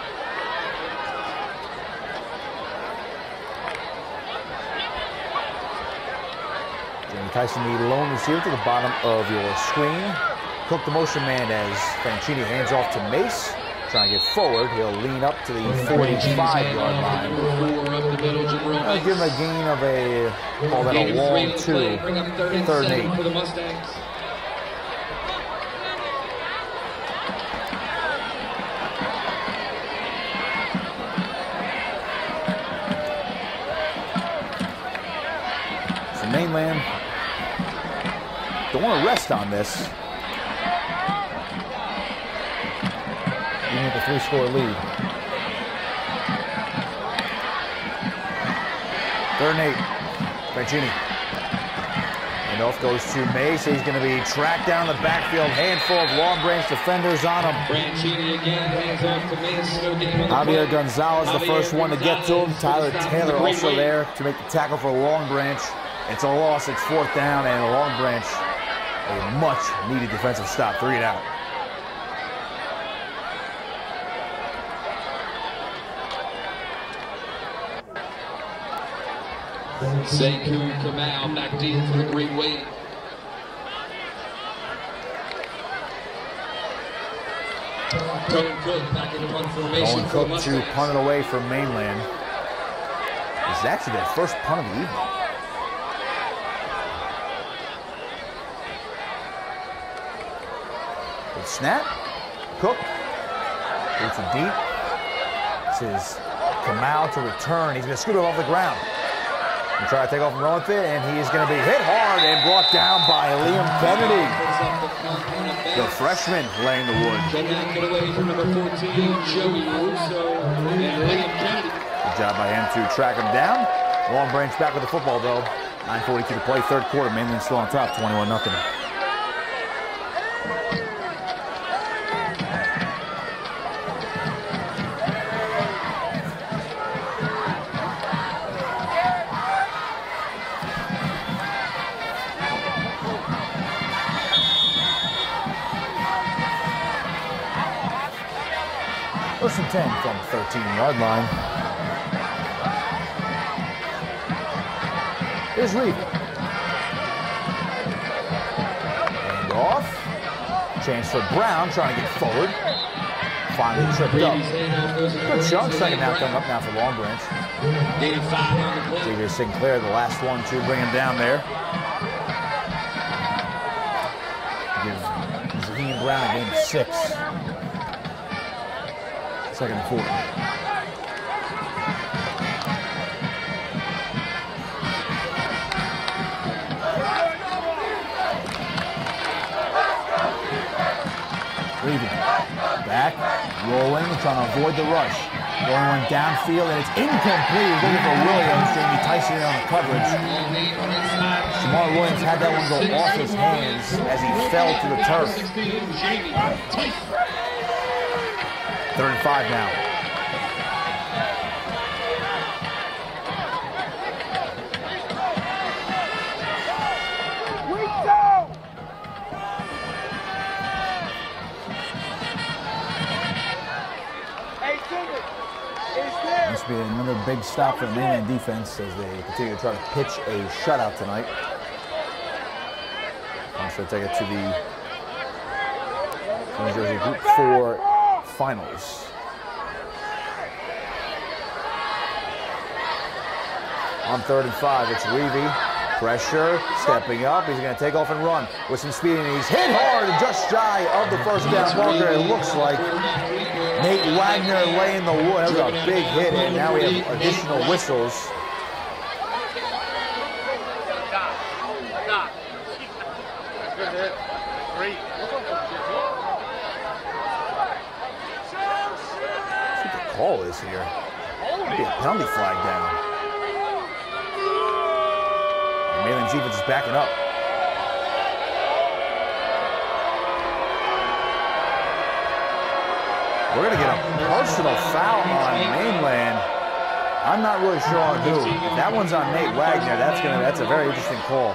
Jamie Tyson, the lone receiver, to the bottom of your screen. Cook the motion man as Franchini hands off to Mace. Trying to get forward, he'll lean up to the forty-five yard line. I'll give him a gain of a, call that a long two, third and eight. For the Mustangs. So Mainland don't want to rest on this. Even with the three-score lead. Third and eight. Franchini. And off goes to Mace. He's going to be tracked down the backfield. Handful of Long Branch defenders on him. Franchini again, hands off to Mace. No gain on the Javier play. Gonzalez, the first one to get to him. Tyler Taylor also there to make the tackle for Long Branch. It's a loss. It's fourth down, and Long Branch, a much-needed defensive stop. Three and out. Sekou Kamau back deep for the Green Wave. Cohen Cook back in the punt formation Cohen for the Cook to Mustangs. punt it away from Mainland. This is actually their first punt of the evening. Good snap. Cook. It's a deep. This is Kamau to return. He's going to scoot it off the ground. And try to take off and run with it, and he is going to be hit hard and brought down by Liam Kennedy. The freshman laying the wood. Get away from number fourteen, Joey Russo and Liam Kennedy. Good job by him to track him down. Long Branch back with the football, though. nine forty-two to play, third quarter. Mainland still on top, twenty-one nothing. First and ten from the thirteen-yard line. Here's Reed. And off. Chance for Brown, trying to get forward. Finally tripped up. Good chunk. Second down coming up now for Long Branch. Xavier Sinclair, the last one to bring him down there. Gives Zaheem Brown a gain of six. Second and four. Reevy back, rolling, trying to avoid the rush. Going one downfield, and it's incomplete. He's looking for Williams. Jamie Tyson in on the coverage. Shamar Williams had that one go off his hands as he fell to the turf. Third and five now. Must be another big stop for the mainland defense as they continue to try to pitch a shutout tonight. Also take it to the New Jersey Group four finals. On third and five, it's Reevy. Pressure, stepping up. He's going to take off and run with some speed, and he's hit hard just shy of the first down marker. It looks like Nate Wagner laying the wood. That was a big hit, and now we have additional whistles. Good hit. Great. Let's see what the call is here. Might be a penalty flag down. Mainland's defense is backing up. We're going to get a personal foul on Mainland. I'm not really sure on who. If that one's on Nate Wagner, that's gonna that's a very interesting call.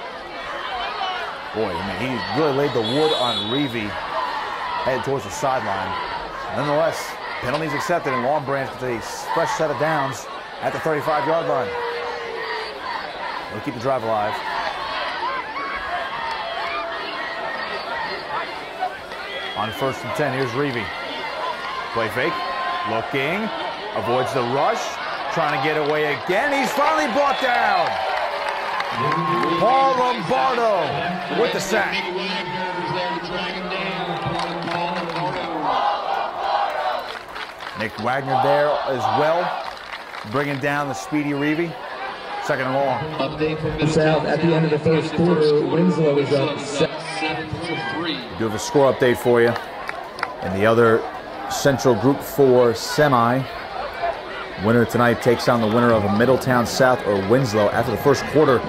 Boy, I mean, he really laid the wood on Reevy, headed towards the sideline. Nonetheless, penalties accepted, and Long Branch gets a fresh set of downs at the thirty-five-yard line. They'll keep the drive alive. On first and ten, here's Reevy. Play fake, looking, avoids the rush, trying to get away again. He's finally brought down. Paul Lombardo with the sack. Nick Wagner there as well, bringing down the speedy Reevy. Second and long. South at the end of the first quarter, Winslow is up seven to three. Do have a score update for you. And the other Central Group four semi. Winner tonight takes on the winner of a Middletown South or Winslow after the first quarter.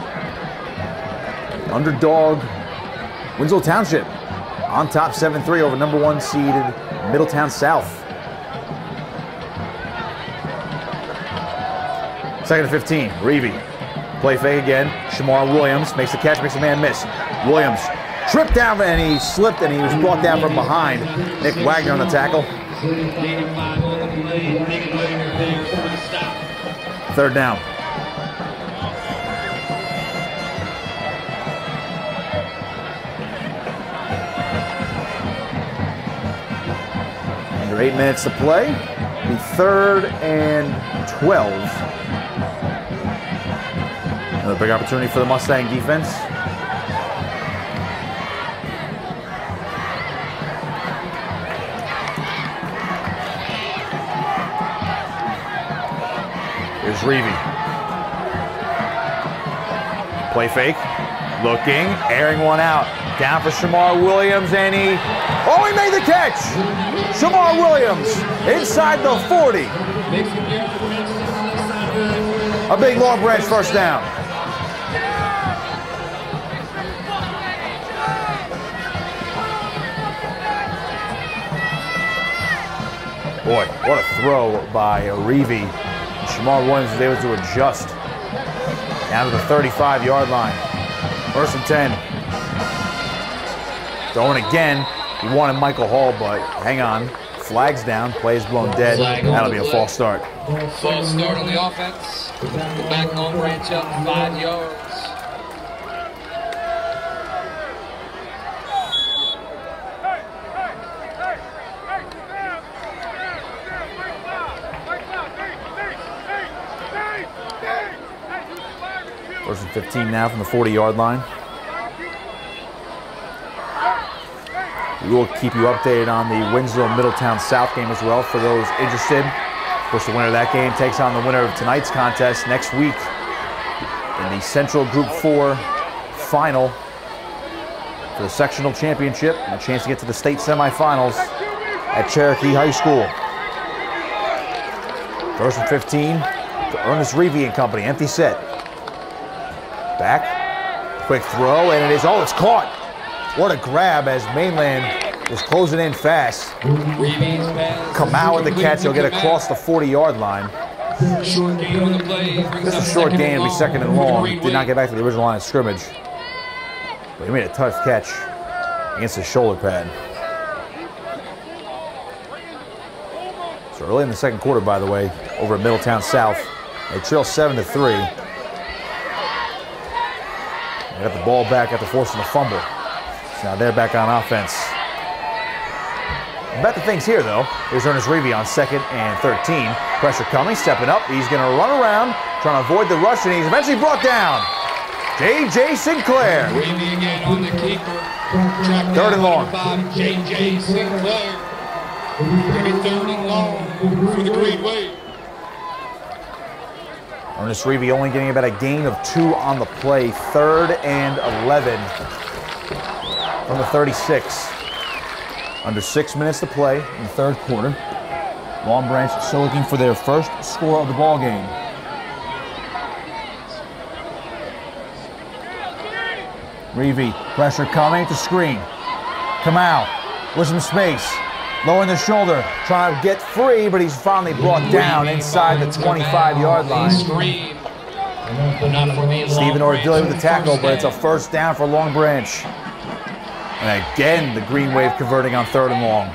Underdog Winslow Township on top seven three over number one seeded Middletown South. Second and fifteen, Reevy. Play fake again. Shamar Williams makes the catch, makes a man miss. Williams tripped down and he slipped and he was brought down from behind. Nick Wagner on the tackle. Third down. Under eight minutes to play. The third and twelve. Another big opportunity for the Mustang defense. Here's Reavy. Play fake. Looking. Airing one out. Down for Shamar Williams, and he... Oh, he made the catch! Shamar Williams inside the forty. A big Long Branch first down. Boy, what a throw by Reavy. Shamar Williams was able to adjust down to the thirty-five yard line. First and ten. Throwing again. He wanted Michael Hall, but hang on. Flag's down. Play is blown dead. That'll be a false start. False start on the offense. Back Long Branch up five yards. First and fifteen now from the forty yard line. We will keep you updated on the Winslow-Middletown South game as well for those interested. Of course, the winner of that game takes on the winner of tonight's contest next week in the Central Group four final for the sectional championship and a chance to get to the state semifinals at Cherokee High School. First and fifteen to Ernest Reavy and company. Empty set. Back. Quick throw, and it is, oh, it's caught. What a grab as Mainland was closing in fast. Kamau with the catch. He'll get across the forty yard line. Short gain on the play. Just a short gain. It'll be second and long. Did not get back to the original line of scrimmage. But he made a tough catch against his shoulder pad. So early in the second quarter, by the way, over at Middletown South, they trail seven to three. They got the ball back after forcing the fumble. So now they're back on offense. Back to things here, though. Here's Ernest Reavy on second and thirteen. Pressure coming, stepping up. He's going to run around, trying to avoid the rush, and he's eventually brought down. J J Sinclair. Reavy again on the keeper. Third and long. J J Sinclair. Maybe third and long for the Green Wave. Ernest Reavy only getting about a gain of two on the play. Third and eleven from the thirty-six. Under six minutes to play in the third quarter. Long Branch still looking for their first score of the ball game. Reavy, pressure coming to screen. Kamau with some space. Lowering the shoulder, trying to get free, but he's finally brought down inside the twenty-five yard line. Stephen Ordilli with the tackle, but it's a first down for Long Branch. And again, the Green Wave converting on third and long.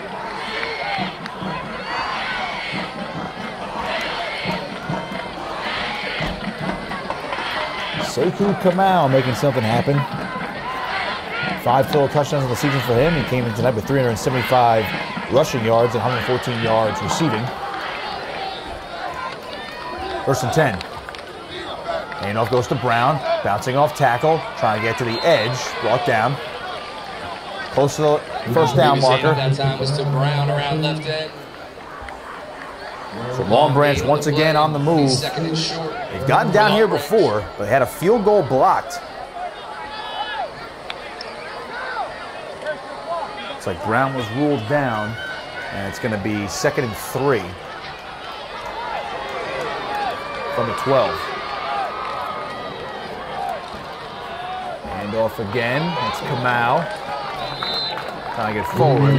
Sekou Kamau making something happen. Five total touchdowns in the season for him. He came in tonight with three hundred seventy-five rushing yards and one hundred fourteen yards receiving. First and ten. Handoff goes to Brown. Bouncing off tackle. Trying to get to the edge. Brought down. Close to the first down marker. That time was to Brown around left end. So Long Branch once again on the move. They've gotten down here before, but had a field goal blocked. It's like Brown was ruled down, and it's going to be second and three from the twelve. Hand off again. It's Kamau. Trying to get forward.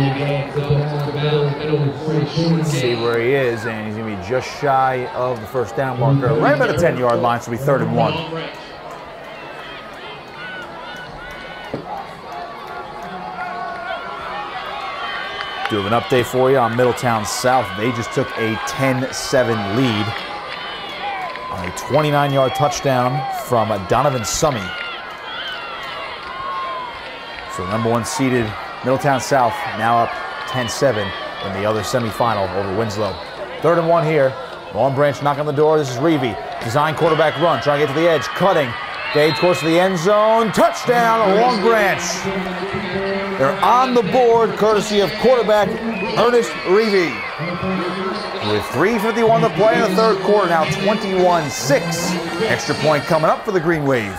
See where he is, and he's going to be just shy of the first down marker. Right about the ten yard line, so it'll be third and one. Do have an update for you on Middletown South. They just took a ten seven lead on a twenty-nine yard touchdown from Donovan Summey. So number one seeded Middletown South now up ten seven in the other semifinal over Winslow. Third and one here. Long Branch knock on the door. This is Reavy. Design quarterback run. Trying to get to the edge. Cutting. Gage course to the end zone. Touchdown, Long Branch. They're on the board, courtesy of quarterback Ernest Reavy. With three fifty-one to play in the third quarter, now twenty-one six. Extra point coming up for the Green Wave.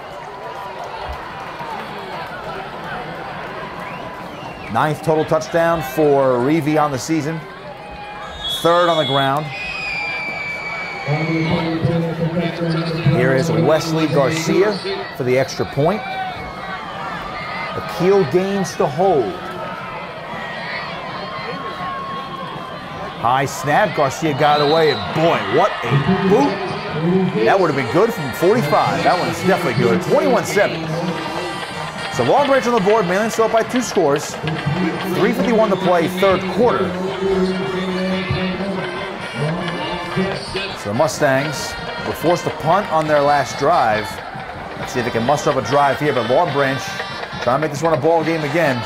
Ninth total touchdown for Reavy on the season. Third on the ground. Here is Wesley Garcia for the extra point. Akil gains to hold. High snap, Garcia got it away, and boy, what a boot. That would have been good from forty-five. That one's definitely good. twenty-one seven. So Long Branch on the board, Mainland still up by two scores. three fifty-one to play, third quarter. So the Mustangs were forced to punt on their last drive. Let's see if they can muster up a drive here, but Long Branch trying to make this one a ball game again.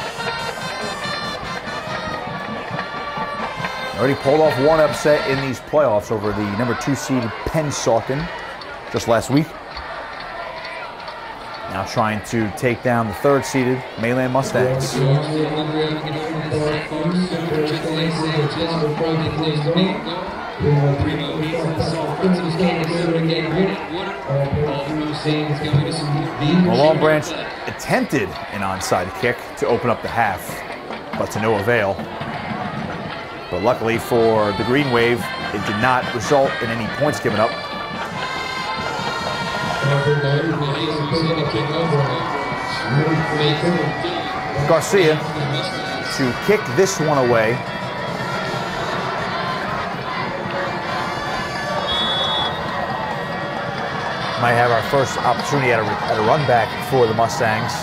Already pulled off one upset in these playoffs over the number two seed Pennsauken just last week. Now trying to take down the third seeded Mainland Mustangs. Well, Long Branch attempted an onside kick to open up the half, but to no avail. But luckily for the Green Wave, it did not result in any points given up. Garcia to kick this one away. Might have our first opportunity at a, at a run back for the Mustangs.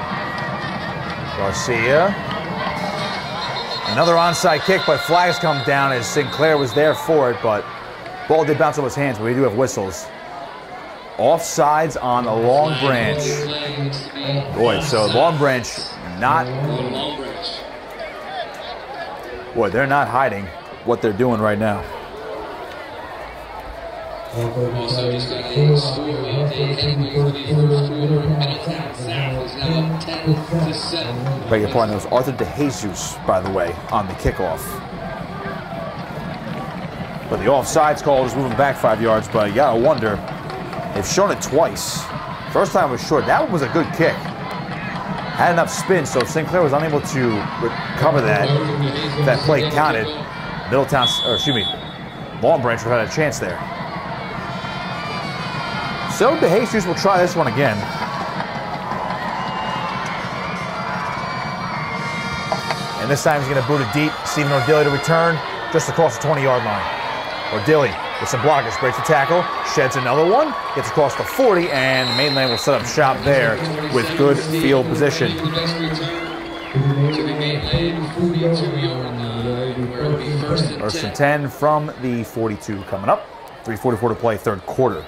Garcia. Another onside kick, but flags come down as Sinclair was there for it, but ball did bounce off his hands, but we do have whistles. Offsides on a Long Branch. Boy, so Long Branch not... Boy, they're not hiding what they're doing right now. Also, just got a score update anyway for the first quarter. Middletown South is now up ten to seven. Beg your pardon, that was Arthur DeJesus, by the way, on the kickoff. But the offsides call is moving back five yards, but you gotta wonder, they've shown it twice. First time was short. That one was a good kick. Had enough spin, so Sinclair was unable to recover that. That play counted. Middletown, or excuse me, Long Branch had a chance there. So DeJesus will try this one again. And this time he's going to boot it deep. Stephen Ordilly to return just across the twenty-yard line. Ordilly with some blockers, breaks the tackle, sheds another one, gets across the forty, and Mainland will set up shop there with good field position. First and ten from the forty-two coming up. three forty-four to play, third quarter.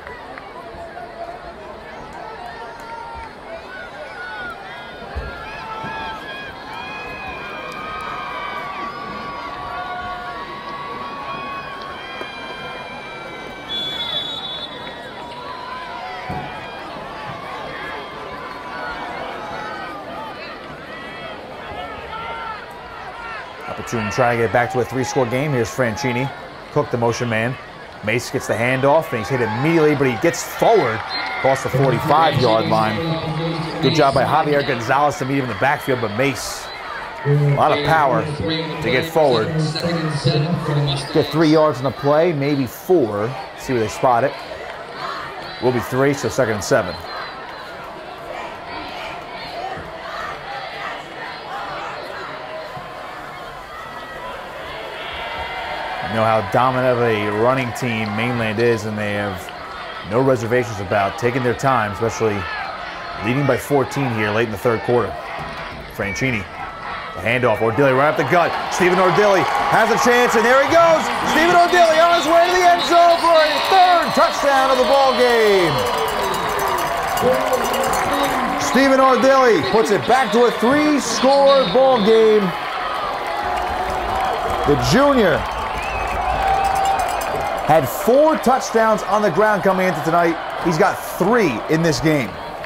Opportunity to try to get back to a three-score game. Here's Franchini. Cook, the motion man. Mace gets the handoff, and he's hit immediately, but he gets forward across the forty-five-yard line. Good job by Javier Gonzalez to meet him in the backfield, but Mace, a lot of power to get forward. Get three yards on the play, maybe four. See where they spot it. Will be three, so second and seven. You know how dominant of a running team Mainland is, and they have no reservations about taking their time, especially leading by fourteen here late in the third quarter. Franchini, the handoff, Ordilly right up the gut. Stephen Ordilly has a chance, and there he goes. Stephen Ordilly on his way to the end zone for a third touchdown of the ball game. Stephen Ordilly puts it back to a three-score ball game. The junior Had four touchdowns on the ground coming into tonight. He's got three in this game.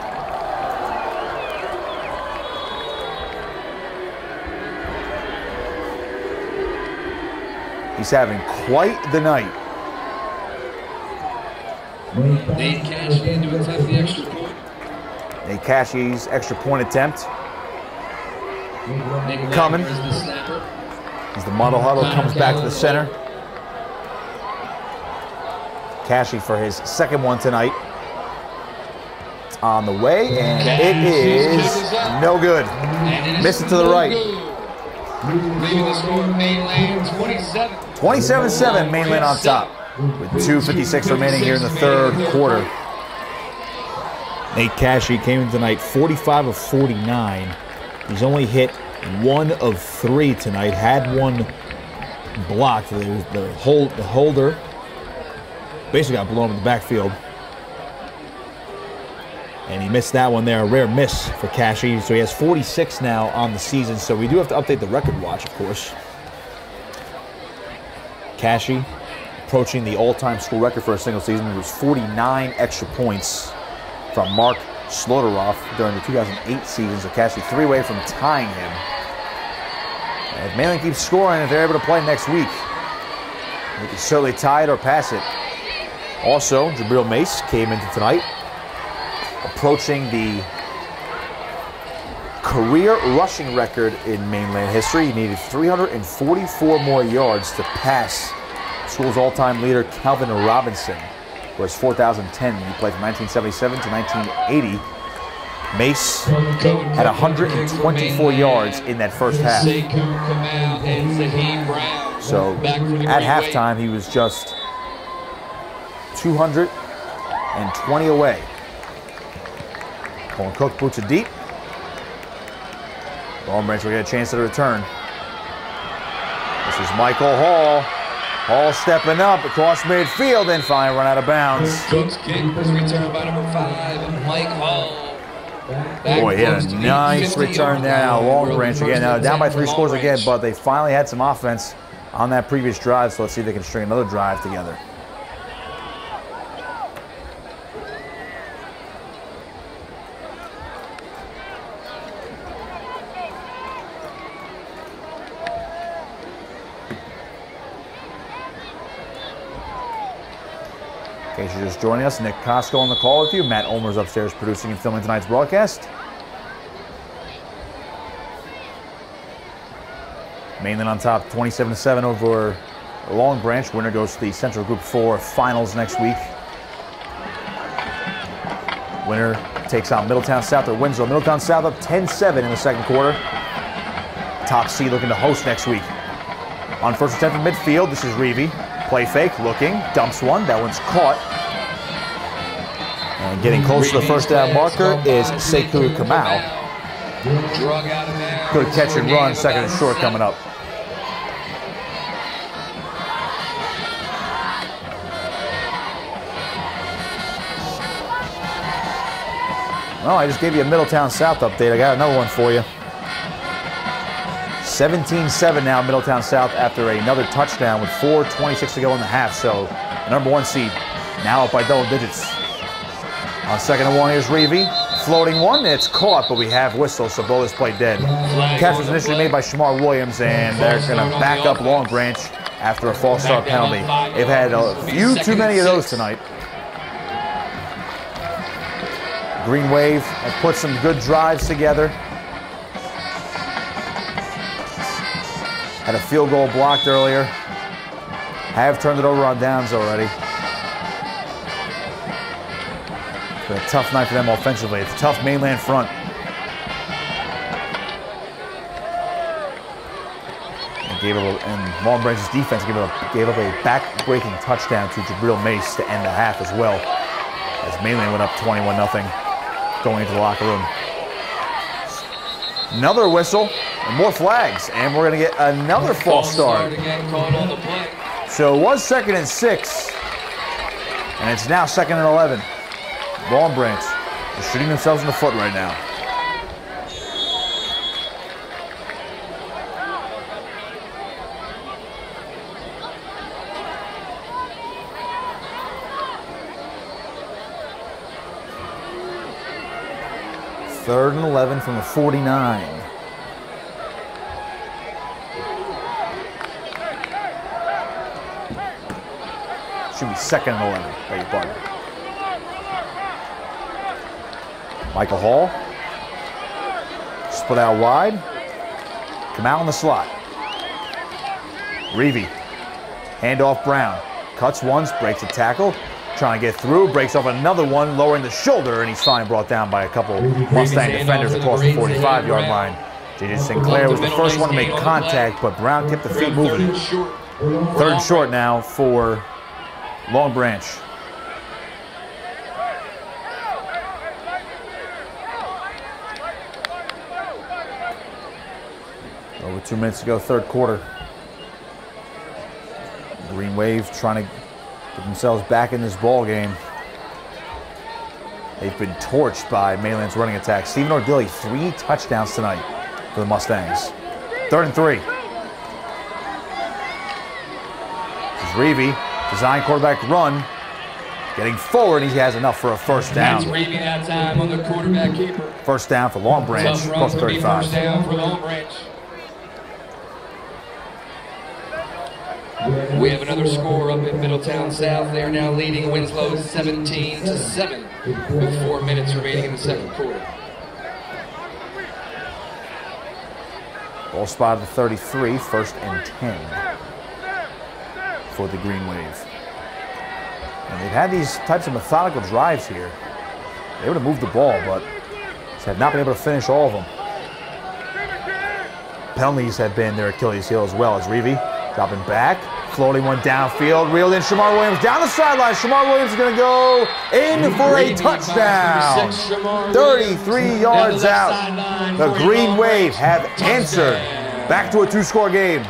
He's having quite the night. Nate Cashy to attempt the extra point. Nate Cashy's extra point attempt. Nick Coming. Wagner is the snapper. As the model huddle comes back to the center. Cashy for his second one tonight. It's on the way, and it is no good. Missed it to the right. Leaving the score, Mainland twenty-seven. twenty-seven seven, Mainland on top. With two fifty-six remaining here in the third quarter. Nate Cashy came in tonight forty-five of forty-nine. He's only hit one of three tonight. Had one blocked. The, the, hold, the holder basically got blown up in the backfield. And he missed that one there. A rare miss for Cashy. So he has forty-six now on the season. So we do have to update the record watch, of course. Cashy approaching the all-time school record for a single season. It was forty-nine extra points from Mark Sloteroff during the two thousand eight season. So Cashy three away from tying him. And if Mainland keeps scoring, if they're able to play next week, they can certainly tie it or pass it. Also, Jabril Mace came into tonight, approaching the career rushing record in Mainland history. He needed three hundred forty-four more yards to pass school's all-time leader, Calvin Robinson, who has four thousand ten. He played from nineteen seventy-seven to nineteen eighty. Mace had one hundred twenty-four yards in that first half. So at halftime, he was just two hundred twenty away. Colin Cook boots it deep. Long Branch will get a chance at a return. This is Michael Hall. Hall stepping up across midfield and finally run out of bounds. Cook's kick was returned by number five, Mike Hall. Back Boy, he had close a to the nice fifty return yard there. Now line. Long Early Branch again. first Now and down by ten three for scores Long again, Branch. but they finally had some offense on that previous drive. So let's see if they can string another drive together. In case you're just joining us, Nick Costco on the call with you. Matt Ulmer's upstairs producing and filming tonight's broadcast. Mainland on top, twenty-seven to seven over Long Branch. Winner goes to the Central Group four Finals next week. Winner takes on Middletown South at Winslow. Middletown South up ten seven in the second quarter. Top seed looking to host next week. On first attempt in midfield, this is Reavy. Play fake, looking, dumps one. That one's caught. And getting close to the first down marker is Sekou Kamau. Good catch and run, second and short coming up. Well, I just gave you a Middletown South update. I got another one for you. seventeen seven now Middletown South after another touchdown with four twenty-six to go in the half. So the number one seed now up by double digits. On second and one, here's Reavy. Floating one, it's caught, but we have whistle, so Bowler's play dead. Catch was initially made by Shamar Williams, and they're going to back up Long Branch after a false start penalty. They've had a few too many of those tonight. Green Wave has put some good drives together. Had a field goal blocked earlier. Have turned it over on downs already. It's been a tough night for them offensively. It's a tough Mainland front. And gave up a, and Long Branch's defense gave up, gave up a back-breaking touchdown to Jabril Mace to end the half as well, as Mainland went up twenty-one nothing going into the locker room. Another whistle and more flags, and we're going to get another false start. So it was second and six, and it's now second and eleven. Long Branch is shooting themselves in the foot right now. Third and eleven from the forty-nine. Should be second and eleven, beg your pardon. Michael Hall. Split out wide. Come out in the slot. Reavy. Handoff Brown. Cuts once, breaks a tackle. Trying to get through, breaks off another one, lowering the shoulder, and he's finally brought down by a couple Mustang defenders across the forty-five yard line. J J Sinclair was the first one to make contact, but Brown kept the feet moving. Third and short now for Long Branch. Over two minutes to go, third quarter. Green Wave trying to get themselves back in this ball game. They've been torched by Mainland's running attack. Stephen Ordilli, three touchdowns tonight for the Mustangs. Third and three. This is Reavy, design quarterback run. Getting forward, he has enough for a first down. That's Reavy that time on the quarterback keeper. First down for Long Branch, plus thirty-five. First down for Long Branch. We have another score up in Middletown South. They are now leading Winslow seventeen to seven with four minutes remaining in the second quarter. Ball spot at the thirty-three, first and ten for the Green Wave. And they've had these types of methodical drives here. They would have moved the ball, but have not been able to finish all of them. Penalties have been their Achilles heel as well, as Reavy dropping back, floating one downfield, reeled in Shamar Williams down the sideline. Shamar Williams is going to go in for a touchdown. thirty-three yards out. The Green Wave have answered. Back to a two-score game.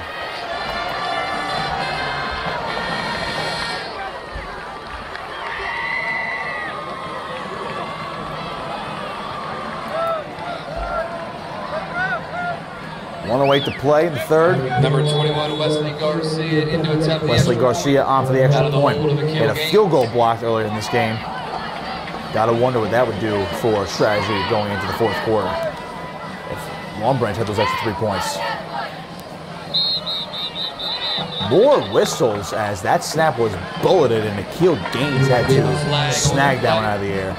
One away to play in the third. Number twenty-one, Wesley Garcia into attempt. Wesley Garcia on for the extra point. He had a field goal blocked earlier in this game. Gotta wonder what that would do for strategy going into the fourth quarter. If Long Branch had those extra three points. More whistles as that snap was bulleted and Akil Gaines had to snag that one out of the air.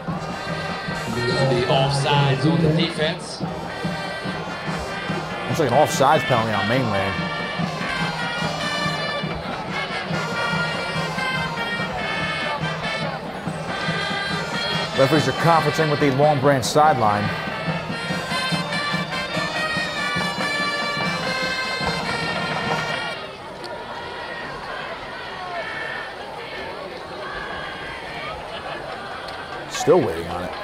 The offsides on the defense. Looks like an offsides penalty on Mainland. Referees are conferencing with the Long Branch sideline. Still waiting on it.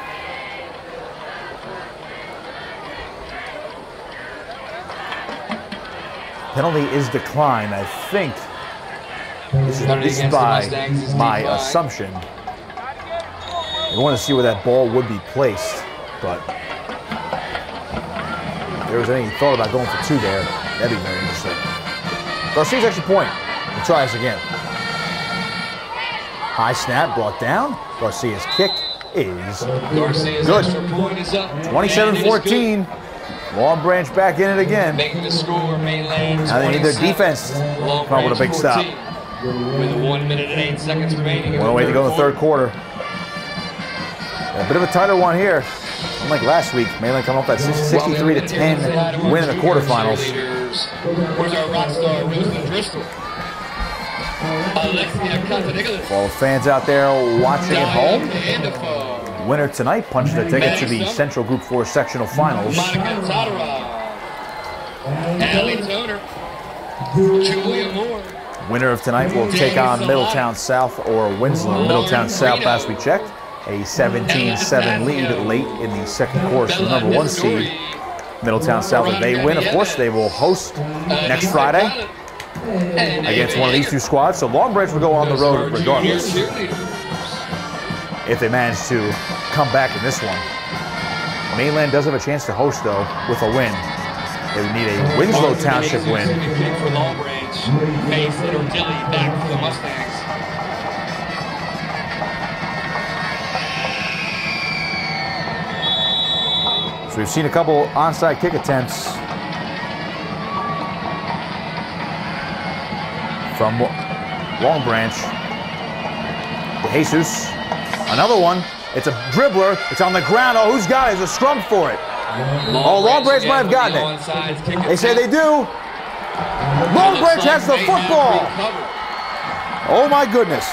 Penalty is declined. I think this is, this is by my assumption. I want to see where that ball would be placed, but if there was any thought about going for two there, that'd be very interesting. Garcia's extra point. We'll try this again. High snap brought down. Garcia's kick is good. twenty-seven fourteen. Long Branch back in it again. Making the score, Mainland. Now they need their defense to come up with a big stop. With one minute and eight seconds remaining. One away to go in the third quarter. A bit of a tighter one here. Unlike last week, Mainland coming up at sixty-three to ten win in the quarterfinals. Where's our rock star, Rosamond Driscoll? Alexia Contanicolas. All the fans out there watching at home. Winner tonight punches a ticket to the Central Group four sectional finals. Monica Tadara. Allie Toner. Julia Moore. Winner of tonight will take on Middletown South or Winslow. Middletown South, last we checked, a seventeen seven lead late in the second quarter. So the number one seed, Middletown South, if they win, of course, they will host next Friday against one of these two squads. So Long Branch will go on the road regardless, if they manage to come back in this one. Mainland does have a chance to host, though, with a win. They would need a Winslow Township win. For Long Branch, Mason or Dilly back for the Mustangs. So we've seen a couple onside kick attempts from Long Branch. Jesus. Another one. It's a dribbler. It's on the ground. Oh, who's got it? There's a scrum for it. Long oh, Long Branch Branch might have gotten it. They say they do. Long Branch like has the football. Oh, my goodness.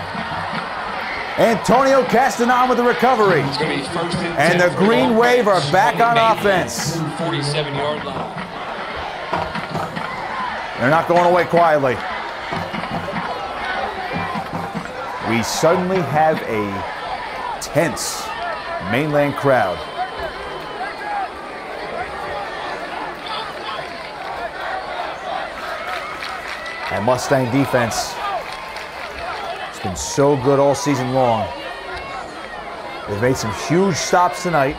Antonio Castanon with the recovery. It's going to be first and, and the Green Wave are back on offense. forty-seven yard line. They're not going away quietly. We suddenly have a tense mainland crowd. And Mustang defense has been so good all season long. They've made some huge stops tonight.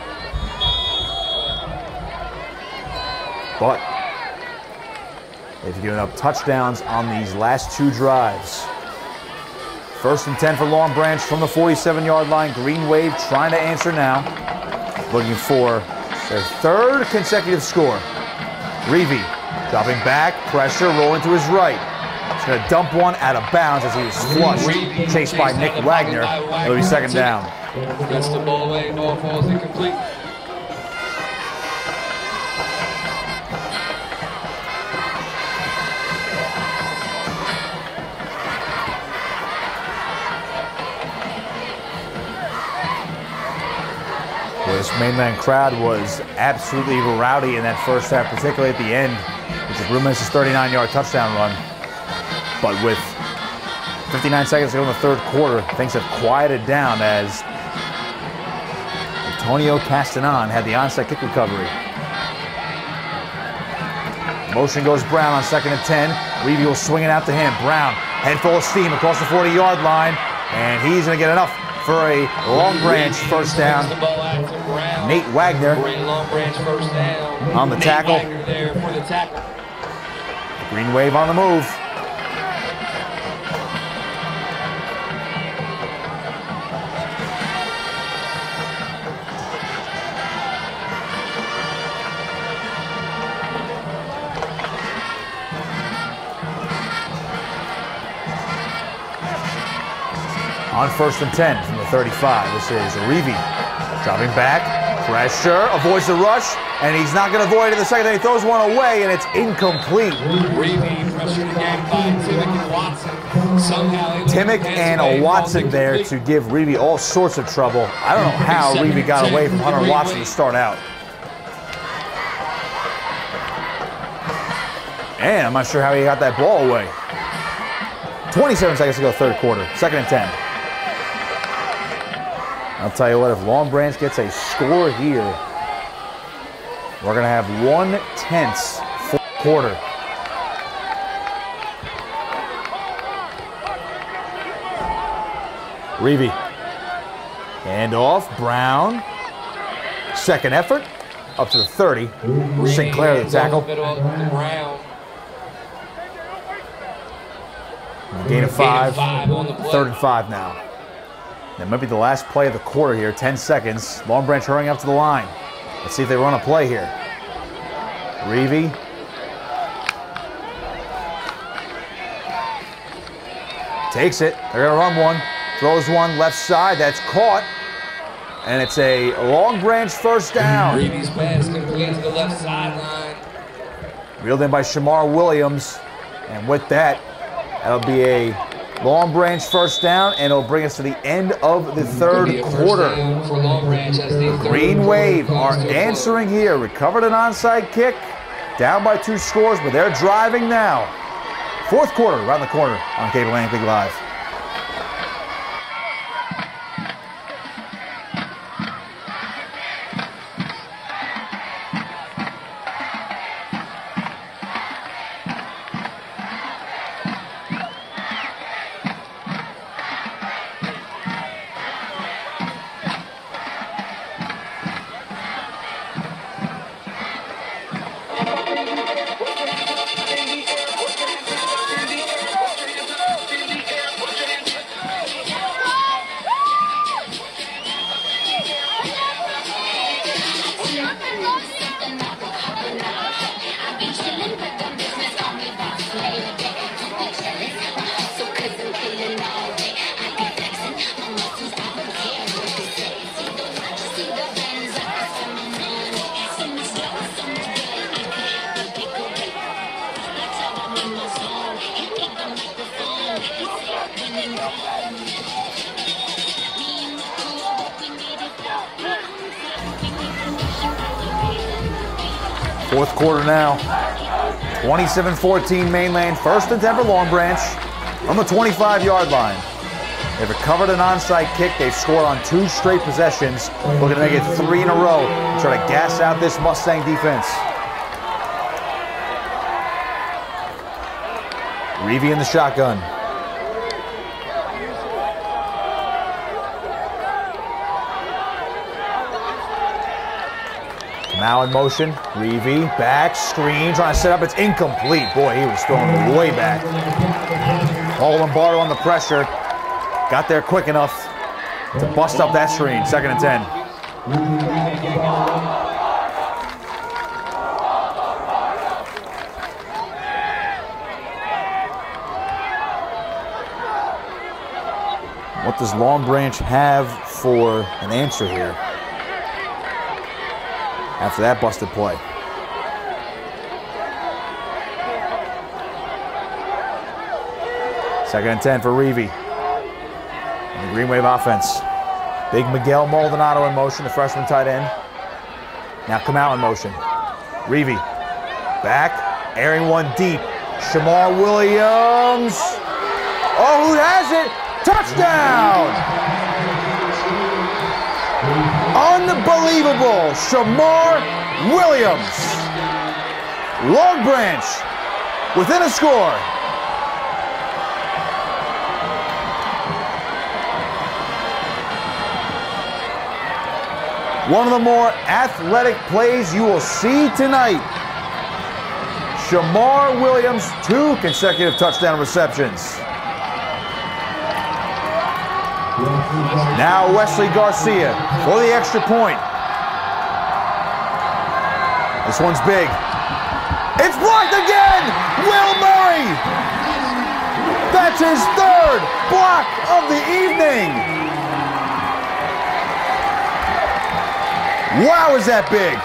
But they've given up touchdowns on these last two drives. First and ten for Long Branch from the forty-seven yard line. Green Wave trying to answer now. Looking for their third consecutive score. Reavy dropping back, pressure, rolling to his right. He's going to dump one out of bounds as he is flushed. Chased by Nick Wagner. It'll be second down. Gets the ball away, ball falls incomplete. This mainland crowd was absolutely rowdy in that first half, particularly at the end, which is Rumen's thirty-nine yard touchdown run. But with fifty-nine seconds to go in the third quarter, things have quieted down as Antonio Castanon had the onside kick recovery. Motion goes Brown on second and ten. Reavy will swing it out to him. Brown, head full of steam across the forty yard line, and he's going to get enough for a Long Branch first down. Nate Wagner Long Branch first down. on the tackle. Wagner there for the tackle. Green Wave on the move. On first and ten from the thirty-five, this is Reavy dropping back, pressure, avoids the rush, and he's not going to avoid it in the second. He throws one away, and it's incomplete. Reavy pressured again by Timmick and Watson. Somehow Timmick and a Watson there to give Reavy all sorts of trouble. I don't know how Reavy got away from Hunter Watson to start out. And I'm not sure how he got that ball away. twenty-seven seconds to go, third quarter, second and ten. I'll tell you what, if Long Branch gets a score here, we're going to have one tenths fourth quarter. Reavy. Hand off, Brown. Second effort, up to the thirty. Sinclair the tackle. Gain of five, third and five now. That might be the last play of the quarter here, ten seconds. Long Branch hurrying up to the line. Let's see if they run a play here. Reavy. Takes it, they're gonna run one. Throws one left side, that's caught. And it's a Long Branch first down. Reavy's pass complete to the left sideline. Reeled in by Shamar Williams. And with that, that'll be a Long Branch first down, and it'll bring us to the end of the third quarter. Green Wave are answering here. Recovered an onside kick. Down by two scores, but they're driving now. Fourth quarter, around the corner on Cable Atlantic League Live. Fourth quarter now. twenty-seven fourteen Mainland. First and ten for Long Branch on the twenty-five-yard line. They've recovered an onside kick. They've scored on two straight possessions. Looking to make it three in a row and try to gas out this Mustang defense. Reavy in the shotgun. Now in motion, Reavy, back, screen, trying to set up, it's incomplete. Boy, he was throwing way back. Paul Lombardo on the pressure, got there quick enough to bust up that screen, second and ten. What does Long Branch have for an answer here after that busted play? Second and ten for Reavy. And the Green Wave offense. Big Miguel Maldonado in motion, the freshman tight end. Now come out in motion. Reavy. Back. Airing one deep. Shamar Williams. Oh, who has it? Touchdown! Unbelievable. Shamar Williams. Long Branch within a score. One of the more athletic plays you will see tonight. Shamar Williams, two consecutive touchdown receptions. Now Wesley Garcia for the extra point. This one's big. It's blocked again! Will Murray! That's his third block of the evening! Wow, is that big!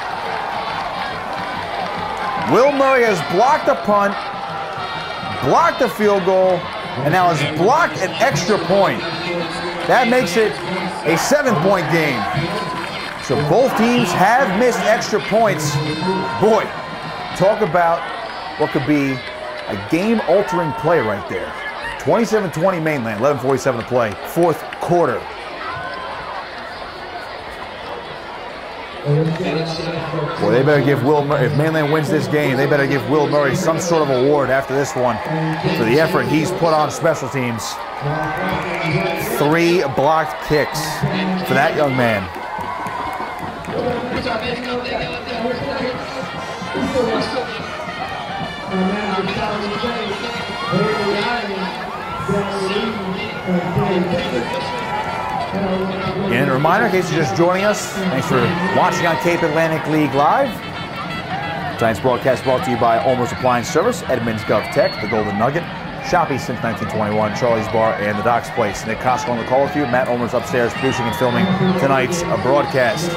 Will Murray has blocked a punt, blocked a field goal, and now has blocked an extra point. That makes it a seven-point game. So both teams have missed extra points. Boy, talk about what could be a game-altering play right there. twenty-seven twenty Mainland, eleven forty-seven to play, fourth quarter. Boy, they better give Will Murray, if Mainland wins this game, they better give Will Murray some sort of award after this one for the effort he's put on special teams. Three blocked kicks for that young man. And a reminder, in case you're just joining us, thanks for watching on Cape Atlantic League Live. Tonight's broadcast brought to you by Olmer's Appliance Service, Edmonds Gov Tech, the Golden Nugget, Shoppy since nineteen twenty-one, Charlie's Bar, and the Docks Place. Nick Costco on the call with you. Matt Olmer's upstairs producing and filming tonight's broadcast.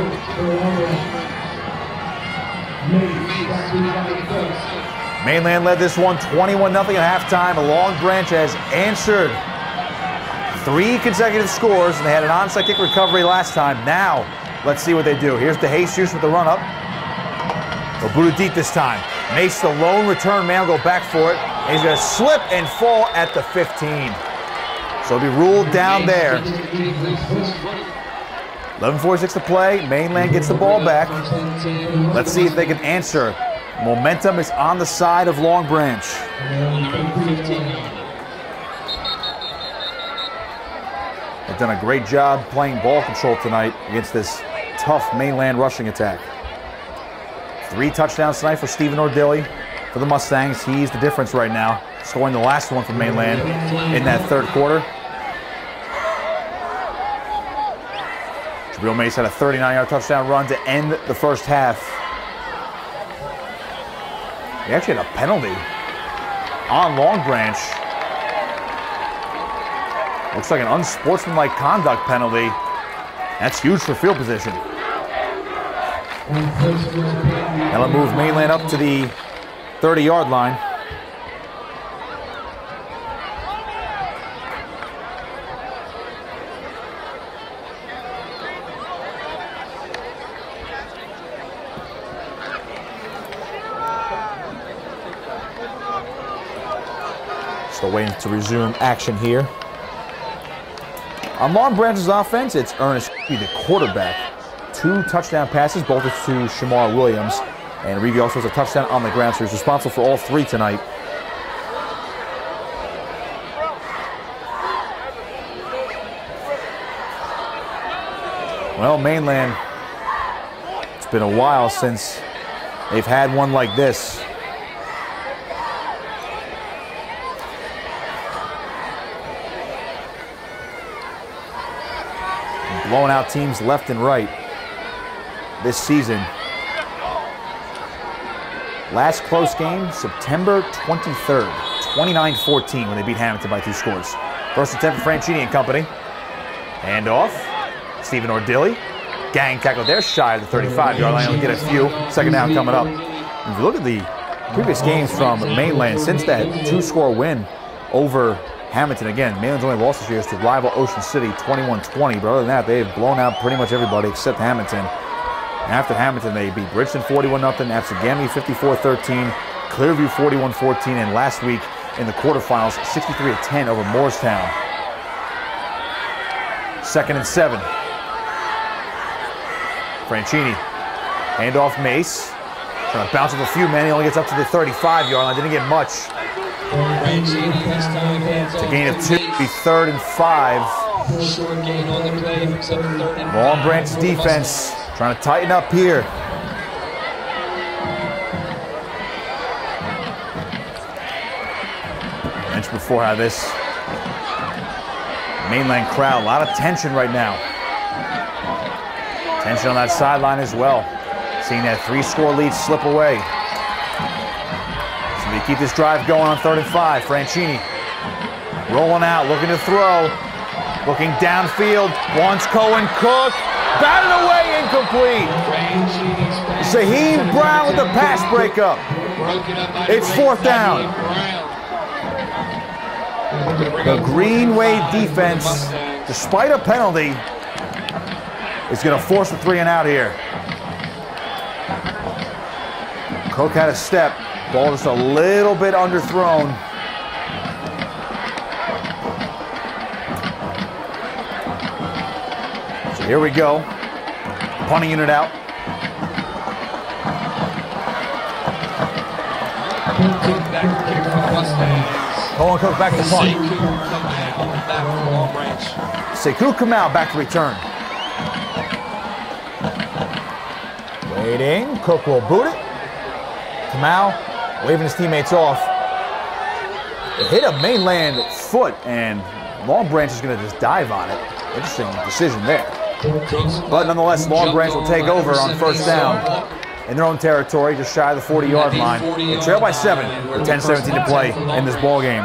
Mainland led this one twenty-one nothing at halftime. Long Branch has answered three consecutive scores, and they had an onside kick recovery last time. Now, let's see what they do. Here's DeJesus with the run-up. They'll boot it deep this time. Mace, the lone return man, will go back for it. And he's going to slip and fall at the fifteen. So he'll be ruled down there. eleven forty-six to play. Mainland gets the ball back. Let's see if they can answer. Momentum is on the side of Long Branch. They've done a great job playing ball control tonight against this tough Mainland rushing attack. Three touchdowns tonight for Stephen Ordilli for the Mustangs. He's the difference right now, scoring the last one for Mainland in that third quarter. Jabril Mace had a thirty-nine yard touchdown run to end the first half. He actually had a penalty on Long Branch. Looks like an unsportsmanlike conduct penalty. That's huge for field position. That'll move Mainland up to the thirty yard line. Still waiting to resume action here. On Long Branch's offense, it's Ernest Reevy, the quarterback. Two touchdown passes, both to Shamar Williams. And Reevy also has a touchdown on the ground, so he's responsible for all three tonight. Well, Mainland, it's been a while since they've had one like this. Blowing out teams left and right this season. Last close game, September twenty-third, twenty-nine fourteen, when they beat Hamilton by two scores. First attempt for Franchini and company. Hand off. Stephen Ordilli. Gang tackle there, shy of the thirty-five yard line. Only get a few. Second down coming up. If you look at the previous games from Mainland, since that two-score win over Hamilton, again, Mainland's only lost this year is to rival Ocean City, twenty-one twenty. But other than that, they've blown out pretty much everybody except Hamilton. And after Hamilton, they beat Bridgeton forty-one nothing, Absegami fifty-four thirteen, Clearview forty-one fourteen, and last week in the quarterfinals, sixty-three to ten over Moorestown. Second and seven. Franchini, handoff Mace. Trying to bounce up a few men. He only gets up to the thirty-five yard line. Didn't get much. It's a gain of two. Be third and five. Short gain on the play. Picks up third and Long Branch defense trying to tighten up here. Mentioned before how this Mainland crowd, a lot of tension right now. Tension on that sideline as well. Seeing that three-score lead slip away. So they keep this drive going on third and five. Franchini rolling out, looking to throw. Looking downfield, wants Cohen Cook. Batted away, incomplete. Saheem Brown with the pass breakup. It's fourth down. The Green Wave defense, despite a penalty, is going to force a three and out here. Cook had a step. Ball just a little bit underthrown. So here we go. Punting unit out. Cohen Cook back to punt. Sekou Kamau back to return. Waiting. Cook will boot it. Kamau waving his teammates off. It hit a Mainland foot, and Long Branch is going to just dive on it. Interesting decision there. But nonetheless, Long Branch will take over on first down in their own territory, just shy of the forty yard line. They trail by seven with ten seventeen to play in this ball game.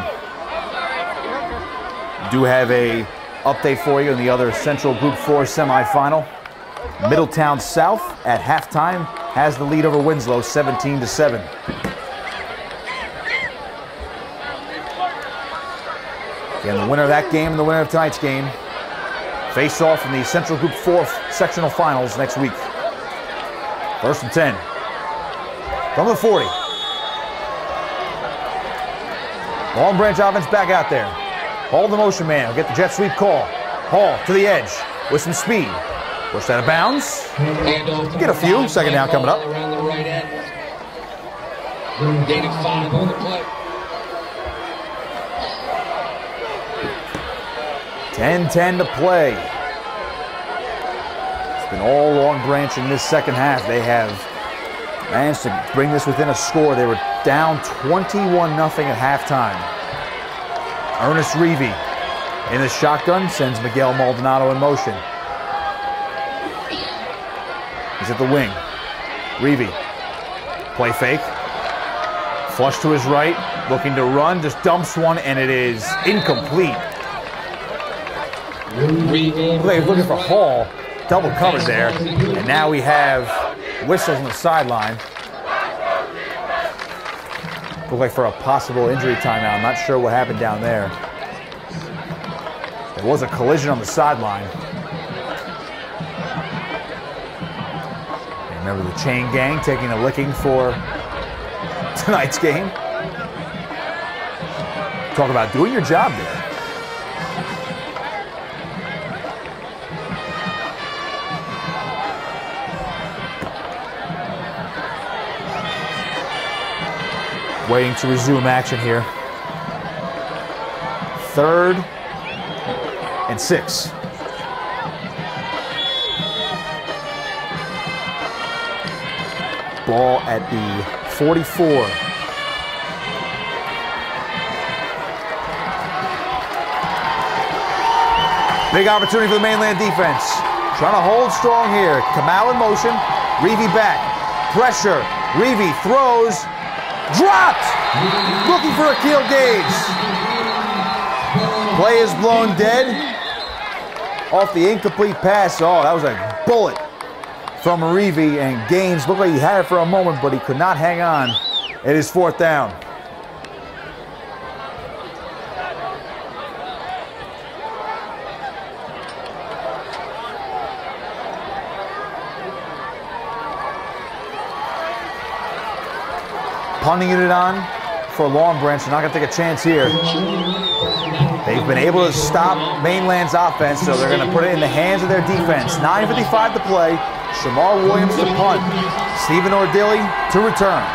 Do have a update for you in the other Central Group four semifinal. Middletown South at halftime has the lead over Winslow, seventeen to seven. Again, the winner of that game and the winner of tonight's game face off in the Central Group four sectional finals next week. First and ten. From the forty. Long Branch offense back out there. Hall the motion man will get the jet sweep call. Hall to the edge with some speed. Pushed out of bounds. Get a few. Second down coming up. Around the right end. Gain of five on the play. ten ten to play. It's been all Long Branch in this second half. They have managed to bring this within a score. They were down twenty-one nothing at halftime. Ernest Reevy in the shotgun sends Miguel Maldonado in motion. He's at the wing. Reevy. Play fake. Flush to his right. Looking to run. Just dumps one, and it is incomplete. Looks like he's looking for Hall. Double covered there. And now we have whistles on the sideline. Look like for a possible injury timeout. I'm not sure what happened down there. There was a collision on the sideline. Remember the chain gang taking a licking for tonight's game. Talk about doing your job there. Waiting to resume action here. Third and six. Ball at the forty-four. Big opportunity for the mainland defense. Trying to hold strong here. Kamau in motion. Reavie back. Pressure. Reavie throws. Dropped! Looking for Akil Gage. Play is blown dead. Off the incomplete pass. Oh, that was a bullet from Reavie, and Gaines looked like he had it for a moment, but he could not hang on. It is fourth down. Punting it on for Long Branch. They're not going to take a chance here. They've been able to stop Mainland's offense, so they're going to put it in the hands of their defense. nine fifty-five to play. Shamar Williams to punt. Stephen Ordilli to return.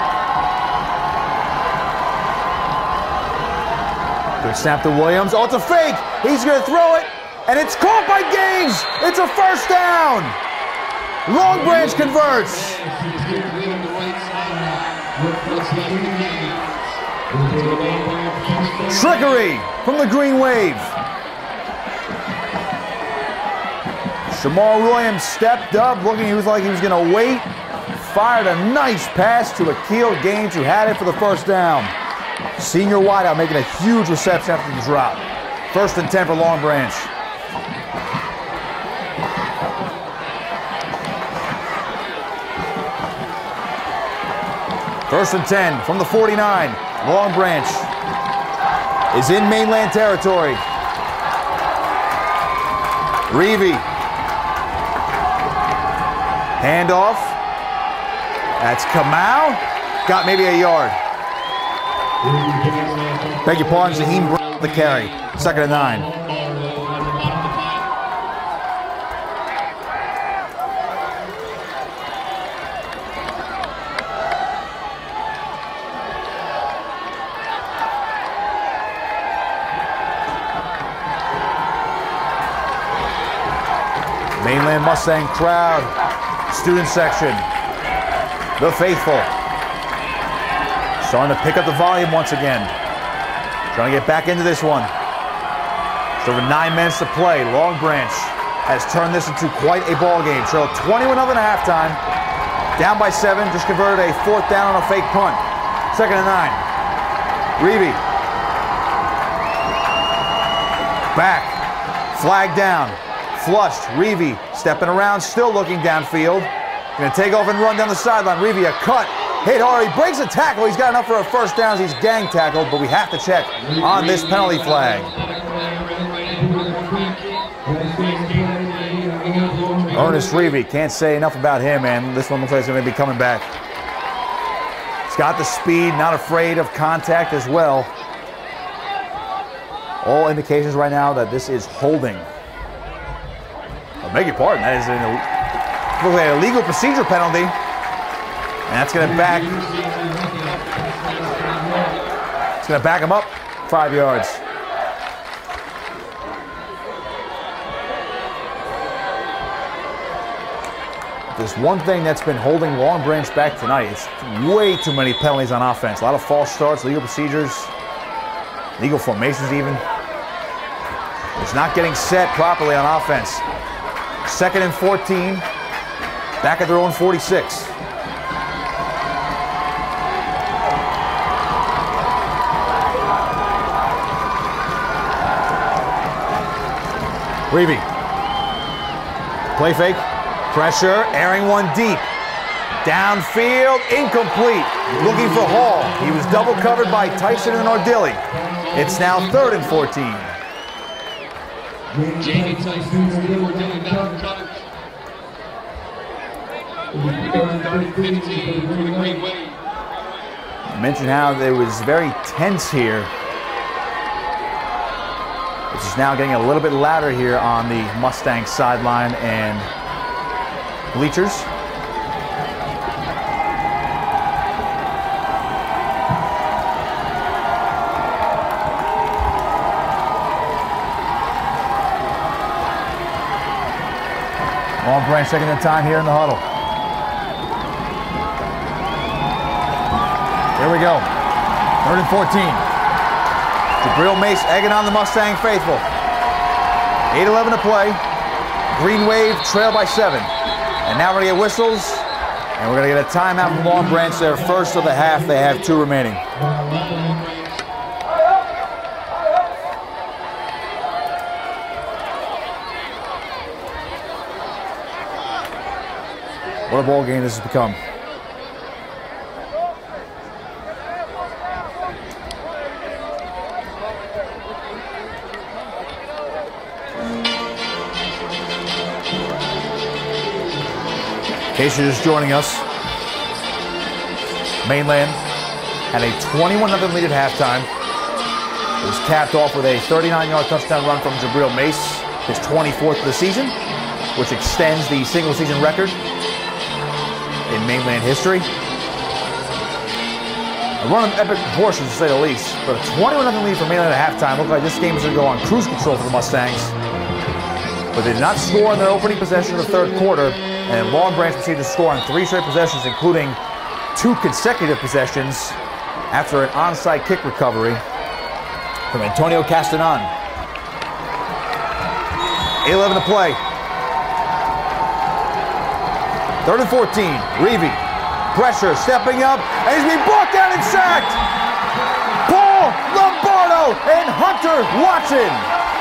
Good snap to Williams. Oh, it's a fake. He's going to throw it, and it's caught by Gaines. It's a first down. Long Branch converts. Trickery from the Green Wave. Shamar Williams stepped up, looking he was like he was going to wait. Fired a nice pass to Akil Gaines, who had it for the first down. Senior wideout making a huge reception after the drop. First and ten for Long Branch. First and ten from the forty-nine. Long Branch is in mainland territory. Reavie. Handoff. That's Kamau. Got maybe a yard. Beg your pardon, Zaheem Brown the carry. Second and nine. Mainland Mustang crowd, student section, the faithful. Starting to pick up the volume once again. Trying to get back into this one. Just over nine minutes to play. Long Branch has turned this into quite a ball game. Trailed twenty-one nothing at halftime. Down by seven, just converted a fourth down on a fake punt. Second and nine. Reavie. Back. Flag down. Flushed. Reavie stepping around, still looking downfield. Going to take off and run down the sideline. Reavie a cut. Hit hard. He breaks a tackle. He's got enough for a first down as he's gang tackled, but we have to check on this penalty flag. Ernest Reavie, can't say enough about him, man. This one looks like he's going to be coming back. He's got the speed, not afraid of contact as well. All indications right now that this is holding. I beg your pardon, that is an looks like an illegal procedure penalty. And that's going to back, it's going to back him up five yards. There's one thing that's been holding Long Branch back tonight. It's way too many penalties on offense. A lot of false starts, legal procedures, legal formations even. It's not getting set properly on offense. Second and fourteen, back at their own forty-six. Reavie. Play fake. Pressure. Airing one deep. Downfield. Incomplete. Looking for Hall. He was double covered by Tyson and Ordilli. It's now third and fourteen. Jamie Tyson, Ordilli down covered. Third and fifteen for the Green Wave. I mentioned how it was very tense here This is now getting a little bit louder here on the Mustang sideline and bleachers. Long Branch taking their time here in the huddle. Here we go. Third and fourteen. Jabril Mace egging on the Mustang faithful. eight eleven to play. Green Wave trail by seven. And now we're going to get whistles. And we're going to get a timeout from Long Branch. Their first of the half. They have two remaining. What a ball game this has become. In case you're just joining us, Mainland had a twenty-one nothing lead at halftime. It was capped off with a thirty-nine yard touchdown run from Jabril Mace, his twenty-fourth of the season, which extends the single season record in Mainland history. A run of epic proportions, to say the least, but a twenty-one nothing lead for Mainland at halftime. Looked like this game was going to go on cruise control for the Mustangs, but they did not score in their opening possession of the third quarter, and Long Branch proceeded to score on three straight possessions, including two consecutive possessions after an onside kick recovery from Antonio Castanon. eight eleven to play. Third and fourteen, Reavy, pressure, stepping up, and he's being brought down and sacked. Paul Lombardo and Hunter Watson.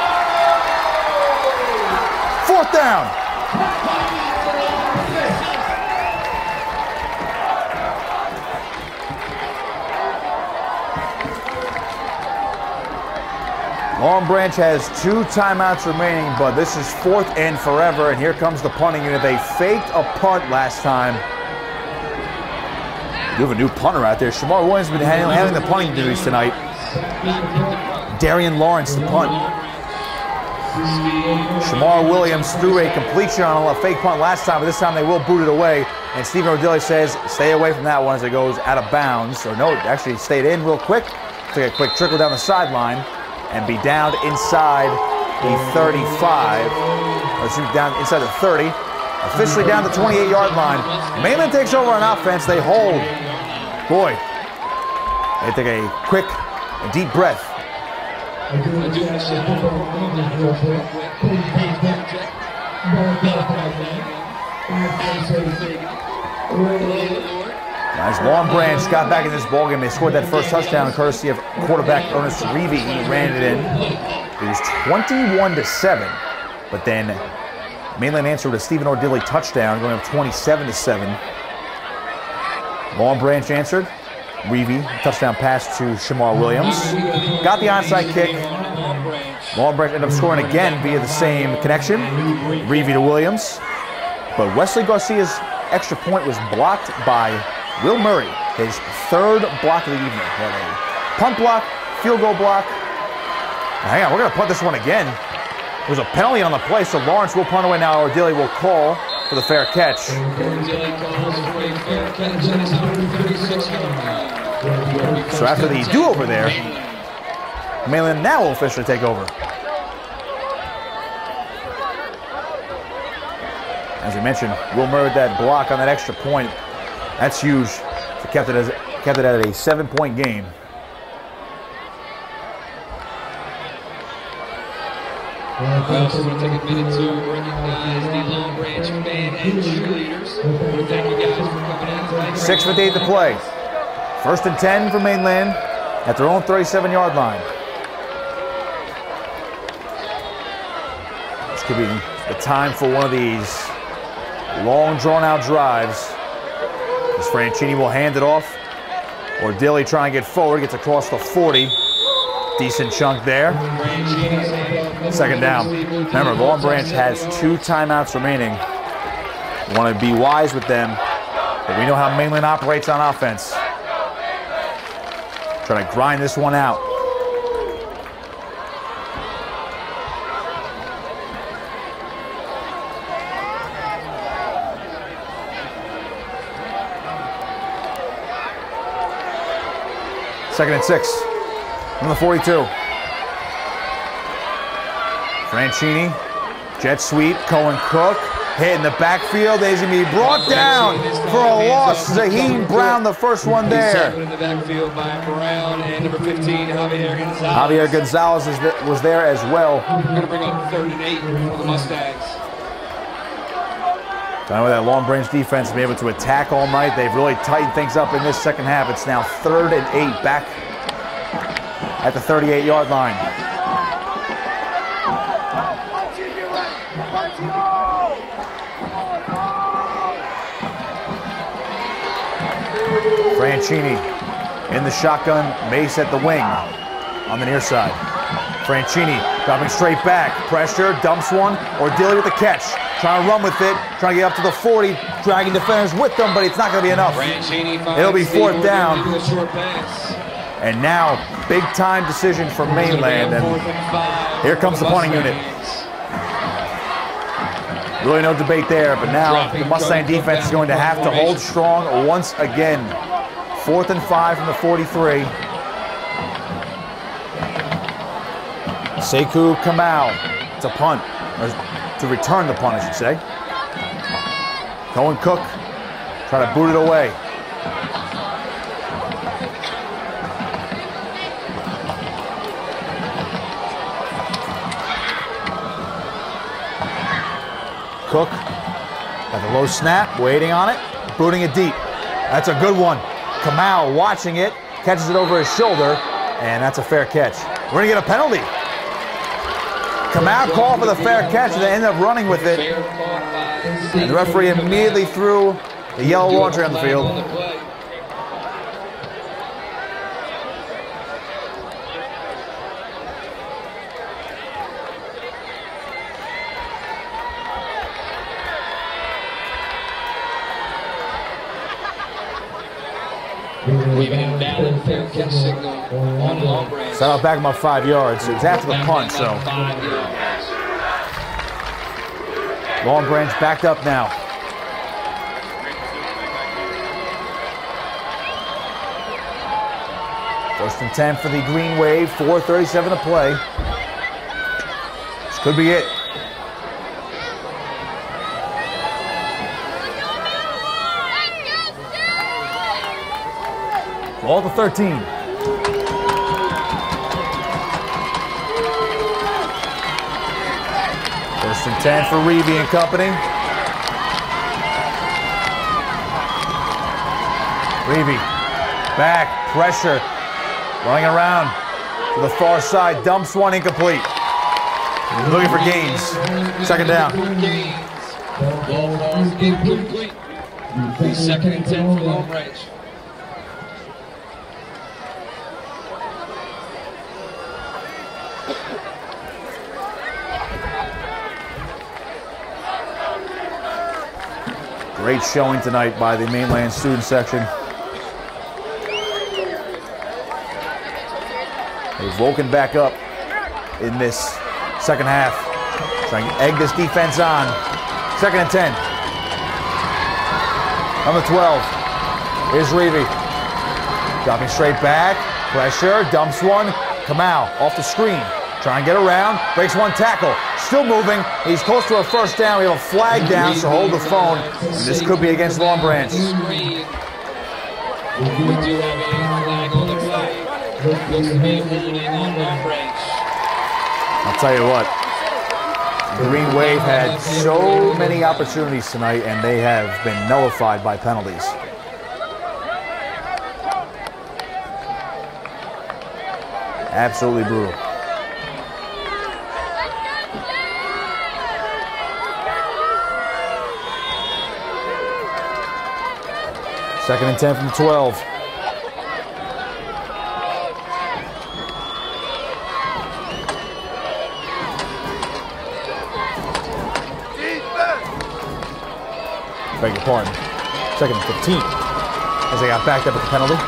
Fourth down. Long Branch has two timeouts remaining, but this is fourth and forever, and here comes the punting unit. They faked a punt last time. You have a new punter out there. Shamar Williams has been handling, handling the punting duties tonight. Darian Lawrence to punt. Shamar Williams threw a completion on a fake punt last time, but this time they will boot it away. And Stephen Ordilli says, stay away from that one as it goes out of bounds. Or no, it actually stayed in real quick. Took a quick trickle down the sideline and be down inside the thirty-five. Or excuse me, down inside the thirty. Officially down the twenty-eight yard line. Mainland takes over on offense. They hold. Boy, they take a quick and deep breath. As Long Branch got back in this ballgame, they scored that first touchdown courtesy of quarterback Ernest Reavy. He ran it in. It was twenty-one to seven, but then Mainland answered with a Stephen Ordilli touchdown, going up twenty-seven to seven. Long Branch answered. Reavy, touchdown pass to Shamar Williams. Got the onside kick. Long Branch ended up scoring again via the same connection. Reavy to Williams. But Wesley Garcia's extra point was blocked by Will Murray, his third block of the evening. He had a punt block, field goal block. Now, hang on, we're going to punt this one again. There's a penalty on the play, so Lawrence will punt away now. Ordilli will call for the fair catch. So after the do-over there, Mainland now will officially take over. As we mentioned, Will Murray with that block on that extra point. That's huge. So kept it as kept it at a seven-point game. I also want to take a minute to recognize the Long Branch fan and cheerleaders. I want to thank you guys for coming out tonight. six fifty-eight to play. First and ten for Mainland at their own thirty-seven yard line. This could be the time for one of these long, drawn-out drives. As Franchini will hand it off. Ordilli trying to get forward, gets across the forty. Decent chunk there. Second down. Remember, Long Branch has two timeouts remaining. We want to be wise with them, but we know how Mainland operates on offense. Trying to grind this one out. Second and six from the forty-two. Franchini, jet sweep, Cohen Cook, hit in the backfield. He's going to be brought down for a loss. Zaheen Brown, the first one there. In the backfield by Brown and number fifteen, Javier Gonzalez. Javier Gonzalez is the, was there as well. We're going to bring up third and eight for the Mustangs. Talking about that Long Branch defense being able to attack all night. They've really tightened things up in this second half. It's now third and eight back at the thirty-eight yard line. Franchini in the shotgun, Mace at the wing on the near side. Franchini dropping straight back, pressure, dumps one, or Dilly with the catch. Trying to run with it, trying to get up to the forty, dragging defenders with them, but it's not going to be enough. It'll be fourth down. And now, big time decision for Mainland, and here comes the punting unit. Really no debate there, but now the Mustang defense is going to have to hold strong once again. Fourth and five from the forty-three. Sekou Kamau to punt, or to return the punt, I should say. Cohen Cook trying to boot it away. Cook at the low snap, waiting on it, booting it deep. That's a good one. Kamau watching it, catches it over his shoulder, and that's a fair catch. We're going to get a penalty. Kamau called for the fair catch, and they end up running with it. And the referee immediately threw the yellow laundry on the field. We've had a valid fair catch signal on Long Branch. Set out back about five yards. It was after the punt, so. Long Branch backed up now. First and ten for the Green Wave. four thirty-seven to play. This could be it. Ball to thirteen. First and ten for Reevy and company. Reevy, back, pressure, running around to the far side, dumps one, incomplete. Looking for gains. Second down. Ball incomplete. Second and ten for Long Branch. Great showing tonight by the Mainland student section. They've woken back up in this second half. Trying to egg this defense on. Second and ten. On the twelve. Here's Reevy. Dropping straight back. Pressure. Dumps one. Kamau off the screen. Trying to get around. Breaks one tackle. Still moving. He's close to a first down. We have a flag down, so hold the phone. And this could be against Long Branch. We do have a flag on the play. Looks to be holding on Long Branch. I'll tell you what. The Green Wave had so many opportunities tonight, and they have been nullified by penalties. Absolutely brutal. Second and ten from the twelve. Beg your pardon. Second and fifteen. As they got backed up at the penalty.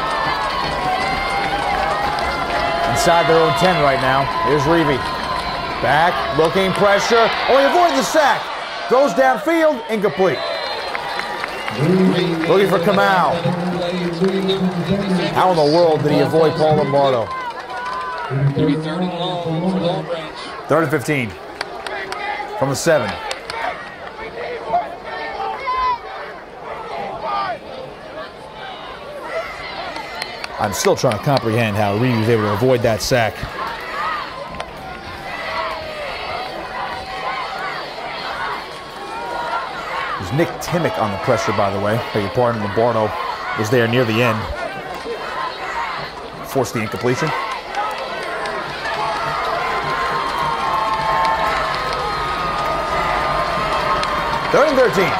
Inside their own ten right now. Here's Reevy. Back, looking, pressure. Oh, he avoided the sack. Throws downfield, incomplete. Looking for Kamau. How in the world did he avoid Paul Lombardo? It'll be third and long for Long Branch. Third and fifteen from the seven. I'm still trying to comprehend how Reed was able to avoid that sack. There's Nick Timmick on the pressure, by the way. Beg your pardon, Lombardo was there near the end. Forced the incompletion. Third and thirteen.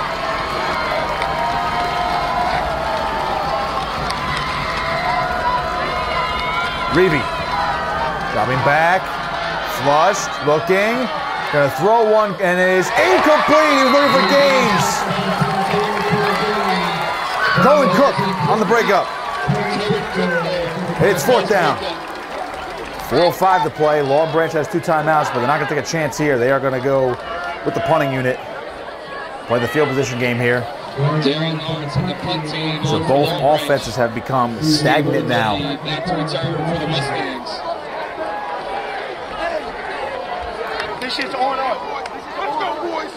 Reevy, dropping back, flushed, looking, gonna throw one, and it is incomplete. He was looking for Gaines. Colin Cook on the breakup. It's fourth down. four oh five to play. Long Branch has two timeouts, but they're not gonna take a chance here. They are gonna go with the punting unit. Play the field position game here. Darren Lawrence and the punt team. So both offenses have become stagnant now. Back to return for the Mustangs. This shit's on up. Let's go, boys.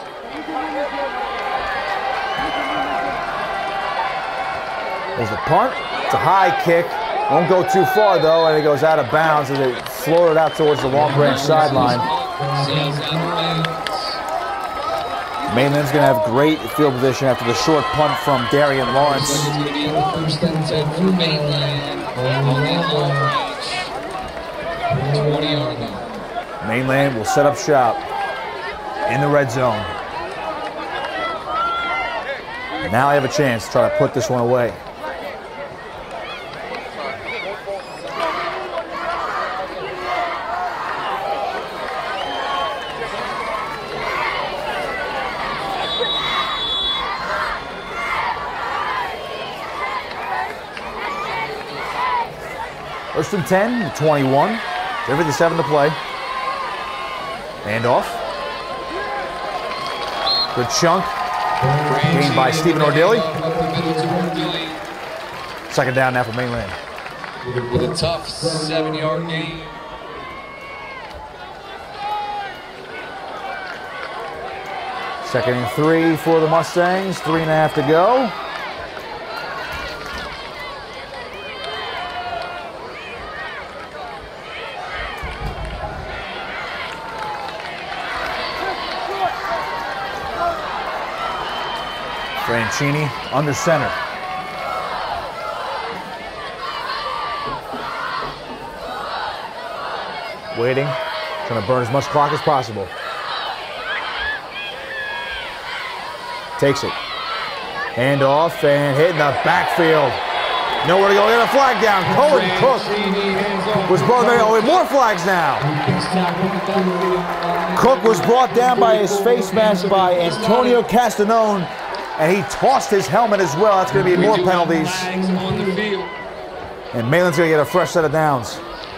There's the punt. It's a high kick. Won't go too far, though, and it goes out of bounds as it floated out towards the Long Branch sideline. Mainland's going to have great field position after the short punt from Darian Lawrence. It's going to be a first and ten for Mainland on the Long Branch twenty-yard line. Mainland will set up shop in the red zone. Now they have a chance to try to put this one away. First and ten, twenty-one. They're fifty-seven to play. Handoff. Good chunk. Gained by Stephen Ordilli. Second down now for Mainland. With a tough seven-yard gain. Second and three for the Mustangs. Three and a half to go. Franchini under center. Waiting, trying to burn as much clock as possible. Takes it. Hand off and hitting the backfield. Nowhere to go. Get a flag down. Colin Cook was brought down. Oh, more flags now. Cook was brought down by his face mask by Antonio Castanone. And he tossed his helmet as well. That's going to be more penalties. And Mainland's going to get a fresh set of downs.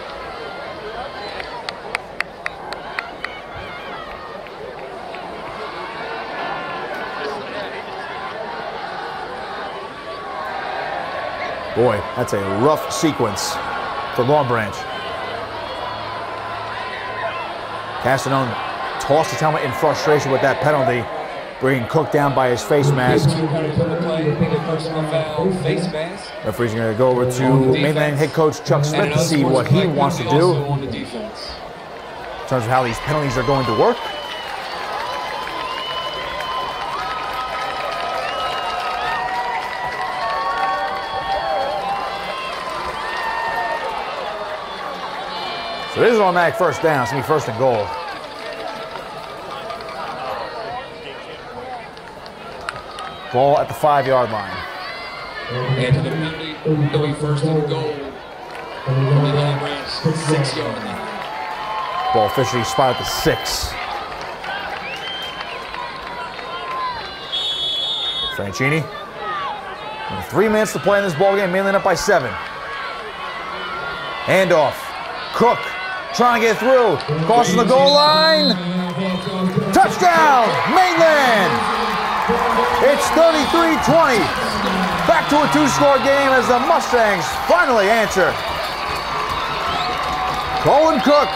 Boy, that's a rough sequence for Long Branch. Castanone tossed his helmet in frustration with that penalty, bringing Cook down by his face mask. Referee's going to go over to Mainland head coach Chuck Smith to see what he wants to do in terms of how these penalties are going to work. So this is an automatic first down. It's going to be first and goal. Ball at the five-yard line. And to the penalty, it'll be first and goal. From the Long Branch six-yard line. Ball officially spotted at the six. Franchini. And three minutes to play in this ball game. Mainland up by seven. Handoff. Cook trying to get through. Crossing the goal line. Touchdown, Mainland. It's thirty-three twenty. Back to a two-score game as the Mustangs finally answer. Colin Cook.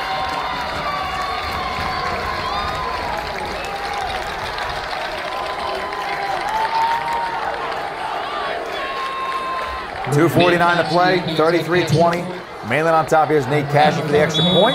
two forty-nine to play, thirty-three twenty. Mainland on top. Here's Nate Cashin for the extra point.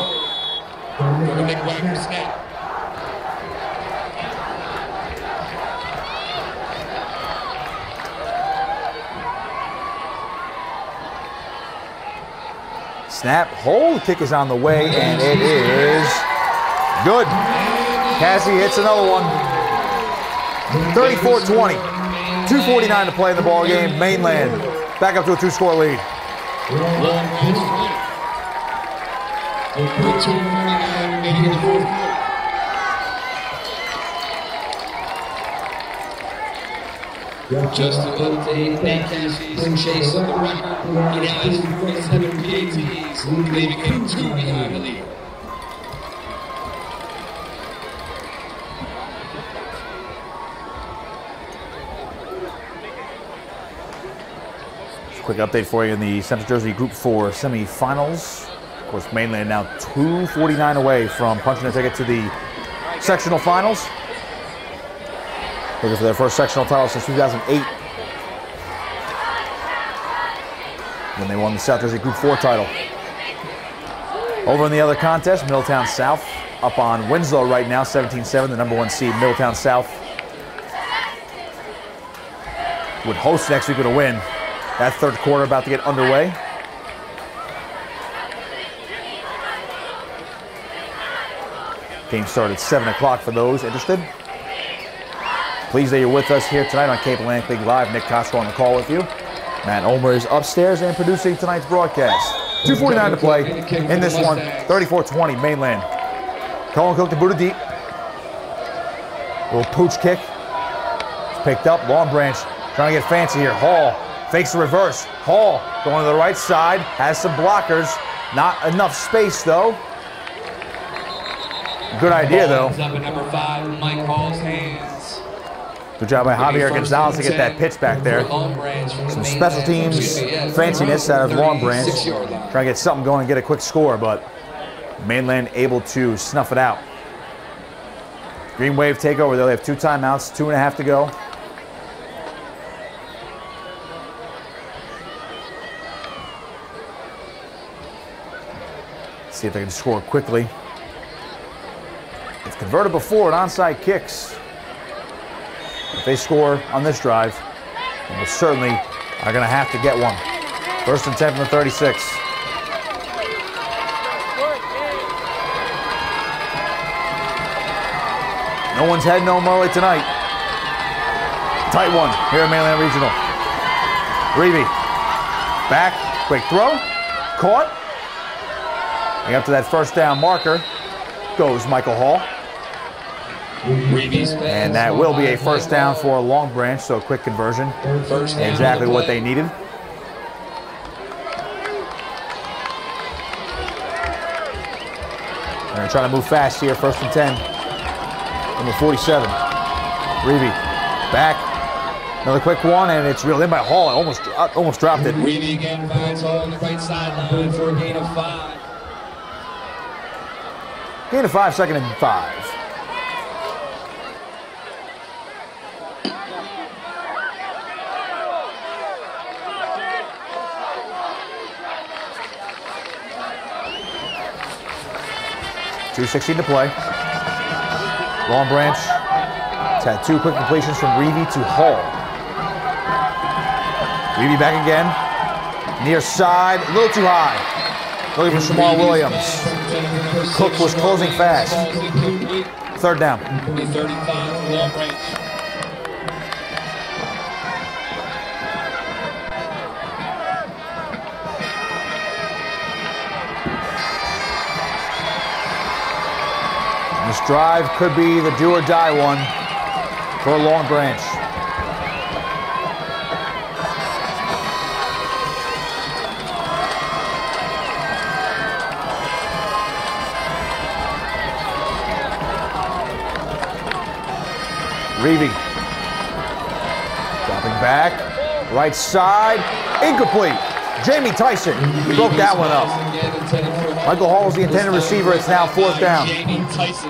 Snap, hold, kick is on the way, and it is good. Cassie hits another one. thirty-four twenty. two forty-nine to play in the ball game. Mainland back up to a two-score lead. Just to update, Nate Cassie's chase of the record. He now has forty-seven P A Ts, leaving him two behind the lead. Quick update for you in the Central Jersey Group four semifinals. Of course, Mainland now two forty-nine away from punching a ticket to the sectional finals. Looking for their first sectional title since two thousand eight. When they won the South Jersey Group four title. Over in the other contest, Middletown South up on Winslow right now, seventeen seven, the number one seed. Middletown South would host next week with a win. That third quarter about to get underway. Game started at seven o'clock for those interested. Pleased that you're with us here tonight on Cape Atlantic League Live. Nick Costco on the call with you. Matt Omer is upstairs and producing tonight's broadcast. two forty-nine to play in this one. thirty-four twenty Mainland. Colin Cook to boot it deep. Little pooch kick. It's picked up. Long Branch trying to get fancy here. Hall fakes the reverse. Hall going to the right side. Has some blockers. Not enough space though. Good idea though. Up at number five, Mike Hall's hands. Good job by Javier Gonzalez to get that pitch back there. Some special teams fanciness out of Long Branch. Trying to get something going and get a quick score, but Mainland able to snuff it out. Green Wave takeover though. They have two timeouts, two and a half to go. See if they can score quickly. It's converted before in onside kicks. If they score on this drive, then they certainly are going to have to get one. First and ten from the thirty-six. No one's heading home early tonight. Tight one here at Mainland Regional. Reevy. Back. Quick throw. Caught. And up to that first down marker goes Michael Hall. And that will be a first down for Long Branch, so a quick conversion. Exactly what they needed. They're going to try to move fast here, first and ten. Number forty-seven. Reevy back. Another quick one, and it's reeled in by Hall. Almost, almost dropped it. Reevy again finds Hall on the right sideline for a gain of five. Gain of five, second and five. two sixteen to play. Long Branch has had two quick completions from Reevy to Hall. Reevy back again. Near side, a little too high. Looking for Shamar Williams. Cook was closing fast. Third down. thirty-five, Long Branch. This drive could be the do or die one for Long Branch. Reevy dropping back, Right side, incomplete. Jamie Tyson broke that one up. Michael Hall is the intended receiver. It's now fourth down. Jamie Tyson.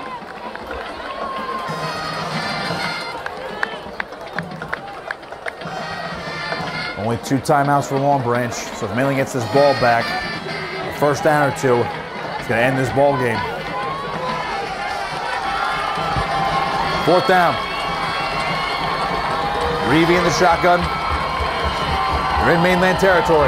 Only two timeouts for Long Branch. So if Mainland gets this ball back, a first down or two, it's going to end this ball game. Fourth down. Reevy in the shotgun. They're in Mainland territory.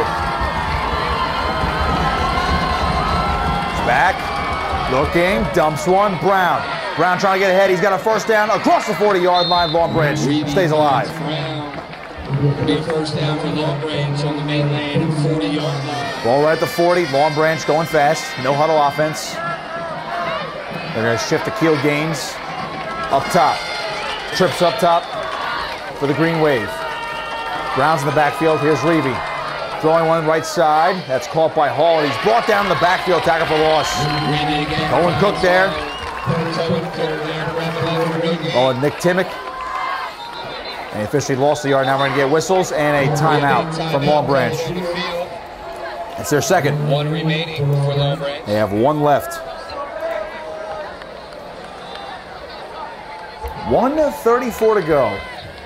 Back, looking, dumps one, Brown. Brown trying to get ahead. He's got a first down across the forty-yard line. Long Branch stays alive. Big first down for Long Branch on the Mainland forty-yard line. Ball right at the forty. Long Branch going fast. No huddle offense. They're going to shift to Keel Gaines. Up top. Trips up top for the Green Wave. Brown's in the backfield. Here's Reevy. Throwing one right side. That's caught by Hall. He's brought down in the backfield. Tackle for loss. Owen Cook there. Oh, and Nick Timmick. And he officially lost the yard. Now we're going to get whistles and a timeout from Long Branch. It's their second. One remaining for Long Branch. They have one left. one thirty-four to go.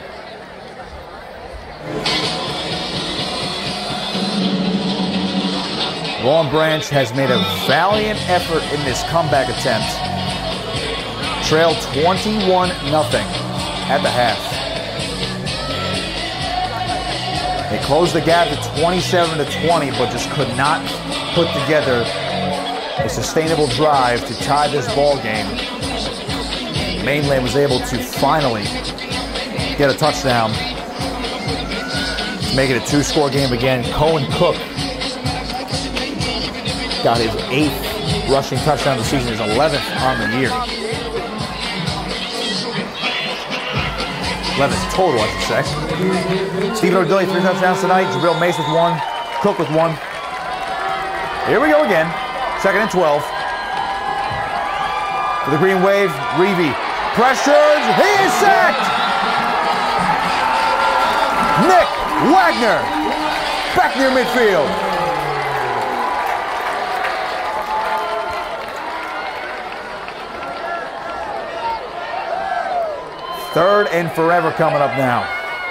Long Branch has made a valiant effort in this comeback attempt. Trail twenty-one nothing at the half. They closed the gap to twenty-seven to twenty, but just could not put together a sustainable drive to tie this ball game. Mainland was able to finally get a touchdown to make it a two-score game again. Cohen Cook got his eighth rushing touchdown of the season, his eleventh on the year. eleventh total, I should say. Stephen Ordilli, three touchdowns tonight. Jabril Mace with one. Cook with one. Here we go again. Second and twelve. For the Green Wave, Reevy pressures. He is sacked! Nick Wagner back near midfield. Third and forever coming up now.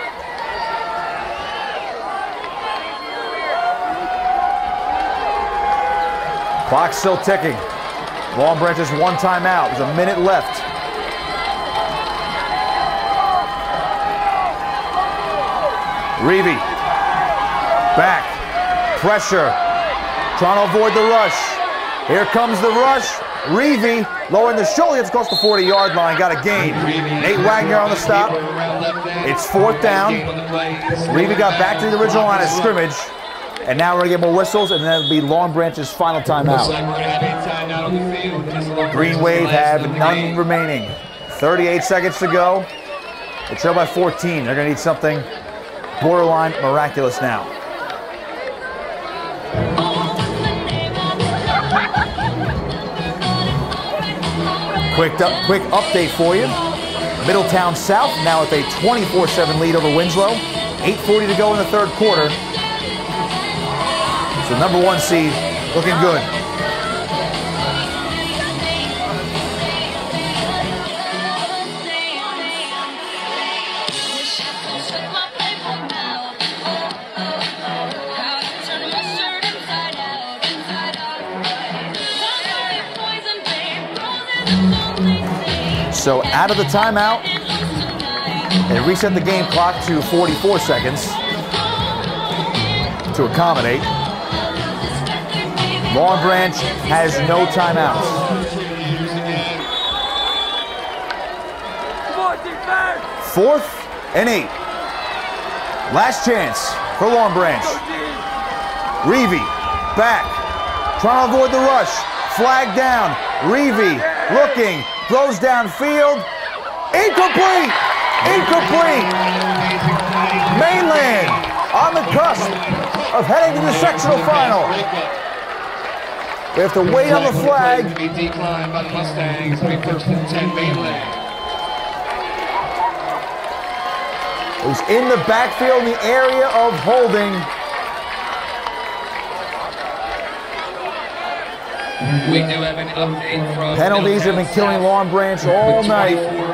Clock's still ticking. Long Branch has one timeout. There's a minute left. Reevy. Back. Pressure. Trying to avoid the rush. Here comes the rush. Reevy lowering the shoulder, gets across the forty-yard line, got a gain. Nate Wagner on the stop. It's fourth down. Reevy got back to the original line of scrimmage, and now we're going to get more whistles, and then it'll be Long Branch's final timeout. Green Wave have none remaining. thirty-eight seconds to go. They trail by fourteen. They're going to need something borderline miraculous now. Quick, up, quick update for you. Middletown South now with a twenty-four seven lead over Winslow. eight forty to go in the third quarter. So number one seed looking good. So out of the timeout, they reset the game clock to forty-four seconds to accommodate. Long Branch has no timeouts. Fourth and eight. Last chance for Long Branch. Reevy back, trying to avoid the rush. Flag down. Reevy looking. Throws downfield. Incomplete! Incomplete! Mainland on the cusp of heading to the sectional final. They have to wait on the flag. A decline by the Mustangs. First and ten Mainland. who's in the backfield in the area of holding. We do have an update from Penalties have been killing Long Branch all night.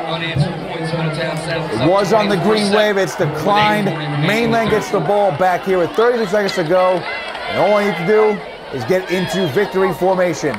It was on the green wave. It's declined. Mainland gets the ball back here with thirty seconds to go. And all I need to do is get into victory formation.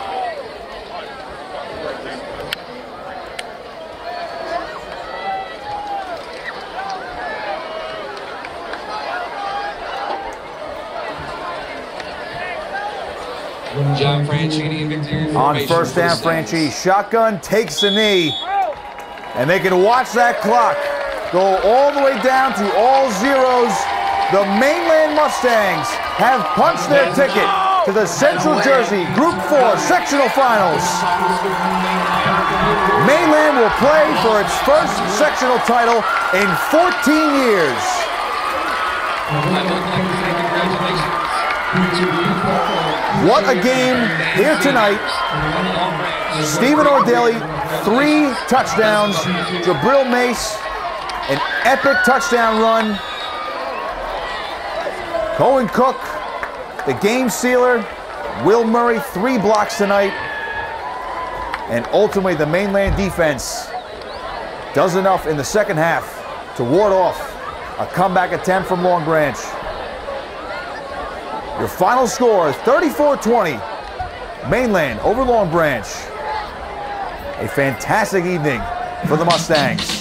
John Franchini in victory On first down, Franchi shotgun takes the knee, and they can watch that clock go all the way down to all zeros. The Mainland Mustangs have punched their ticket to the Central Jersey Group four Sectional Finals. Mainland will play for its first sectional title in fourteen years. What a game here tonight. Stephen Ordelli, three touchdowns. Jabril Mace, an epic touchdown run. Cohen Cook, the game sealer. Will Murray, three blocks tonight. And ultimately, the Mainland defense does enough in the second half to ward off a comeback attempt from Long Branch. Your final score is thirty-four twenty. Mainland over Long Branch. A fantastic evening for the Mustangs.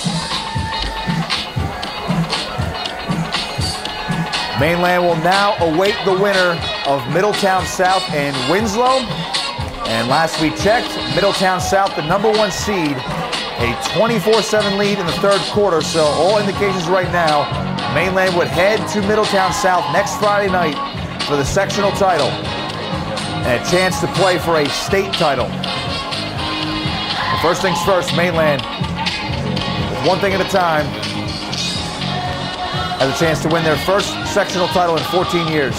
Mainland will now await the winner of Middletown South and Winslow. And last we checked, Middletown South, the number one seed, a twenty-four seven lead in the third quarter. So all indications right now, Mainland would head to Middletown South next Friday night for the sectional title and a chance to play for a state title. But first things first, Mainland, one thing at a time, has a chance to win their first sectional title in fourteen years.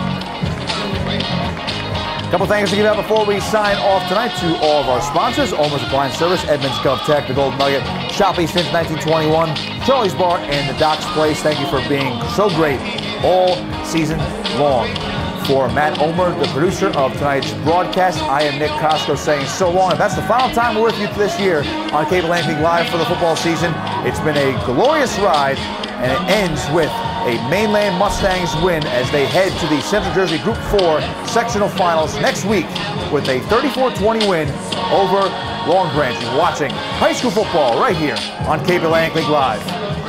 A couple things to give out before we sign off tonight to all of our sponsors: Almost Appliance Service, Edmunds GovTech, the Golden Nugget, Shopping since nineteen twenty-one, Charlie's Bar, and the Doc's Place. Thank you for being so great all season long. For Matt Omer, the producer of tonight's broadcast, I am Nick Costco saying so long. If that's the final time we're with you this year on Cable Land League Live for the football season, it's been a glorious ride, and it ends with a Mainland Mustangs win as they head to the Central Jersey Group four Sectional Finals next week with a thirty-four twenty win over Long Branch. You're watching high school football right here on Cable Land League Live.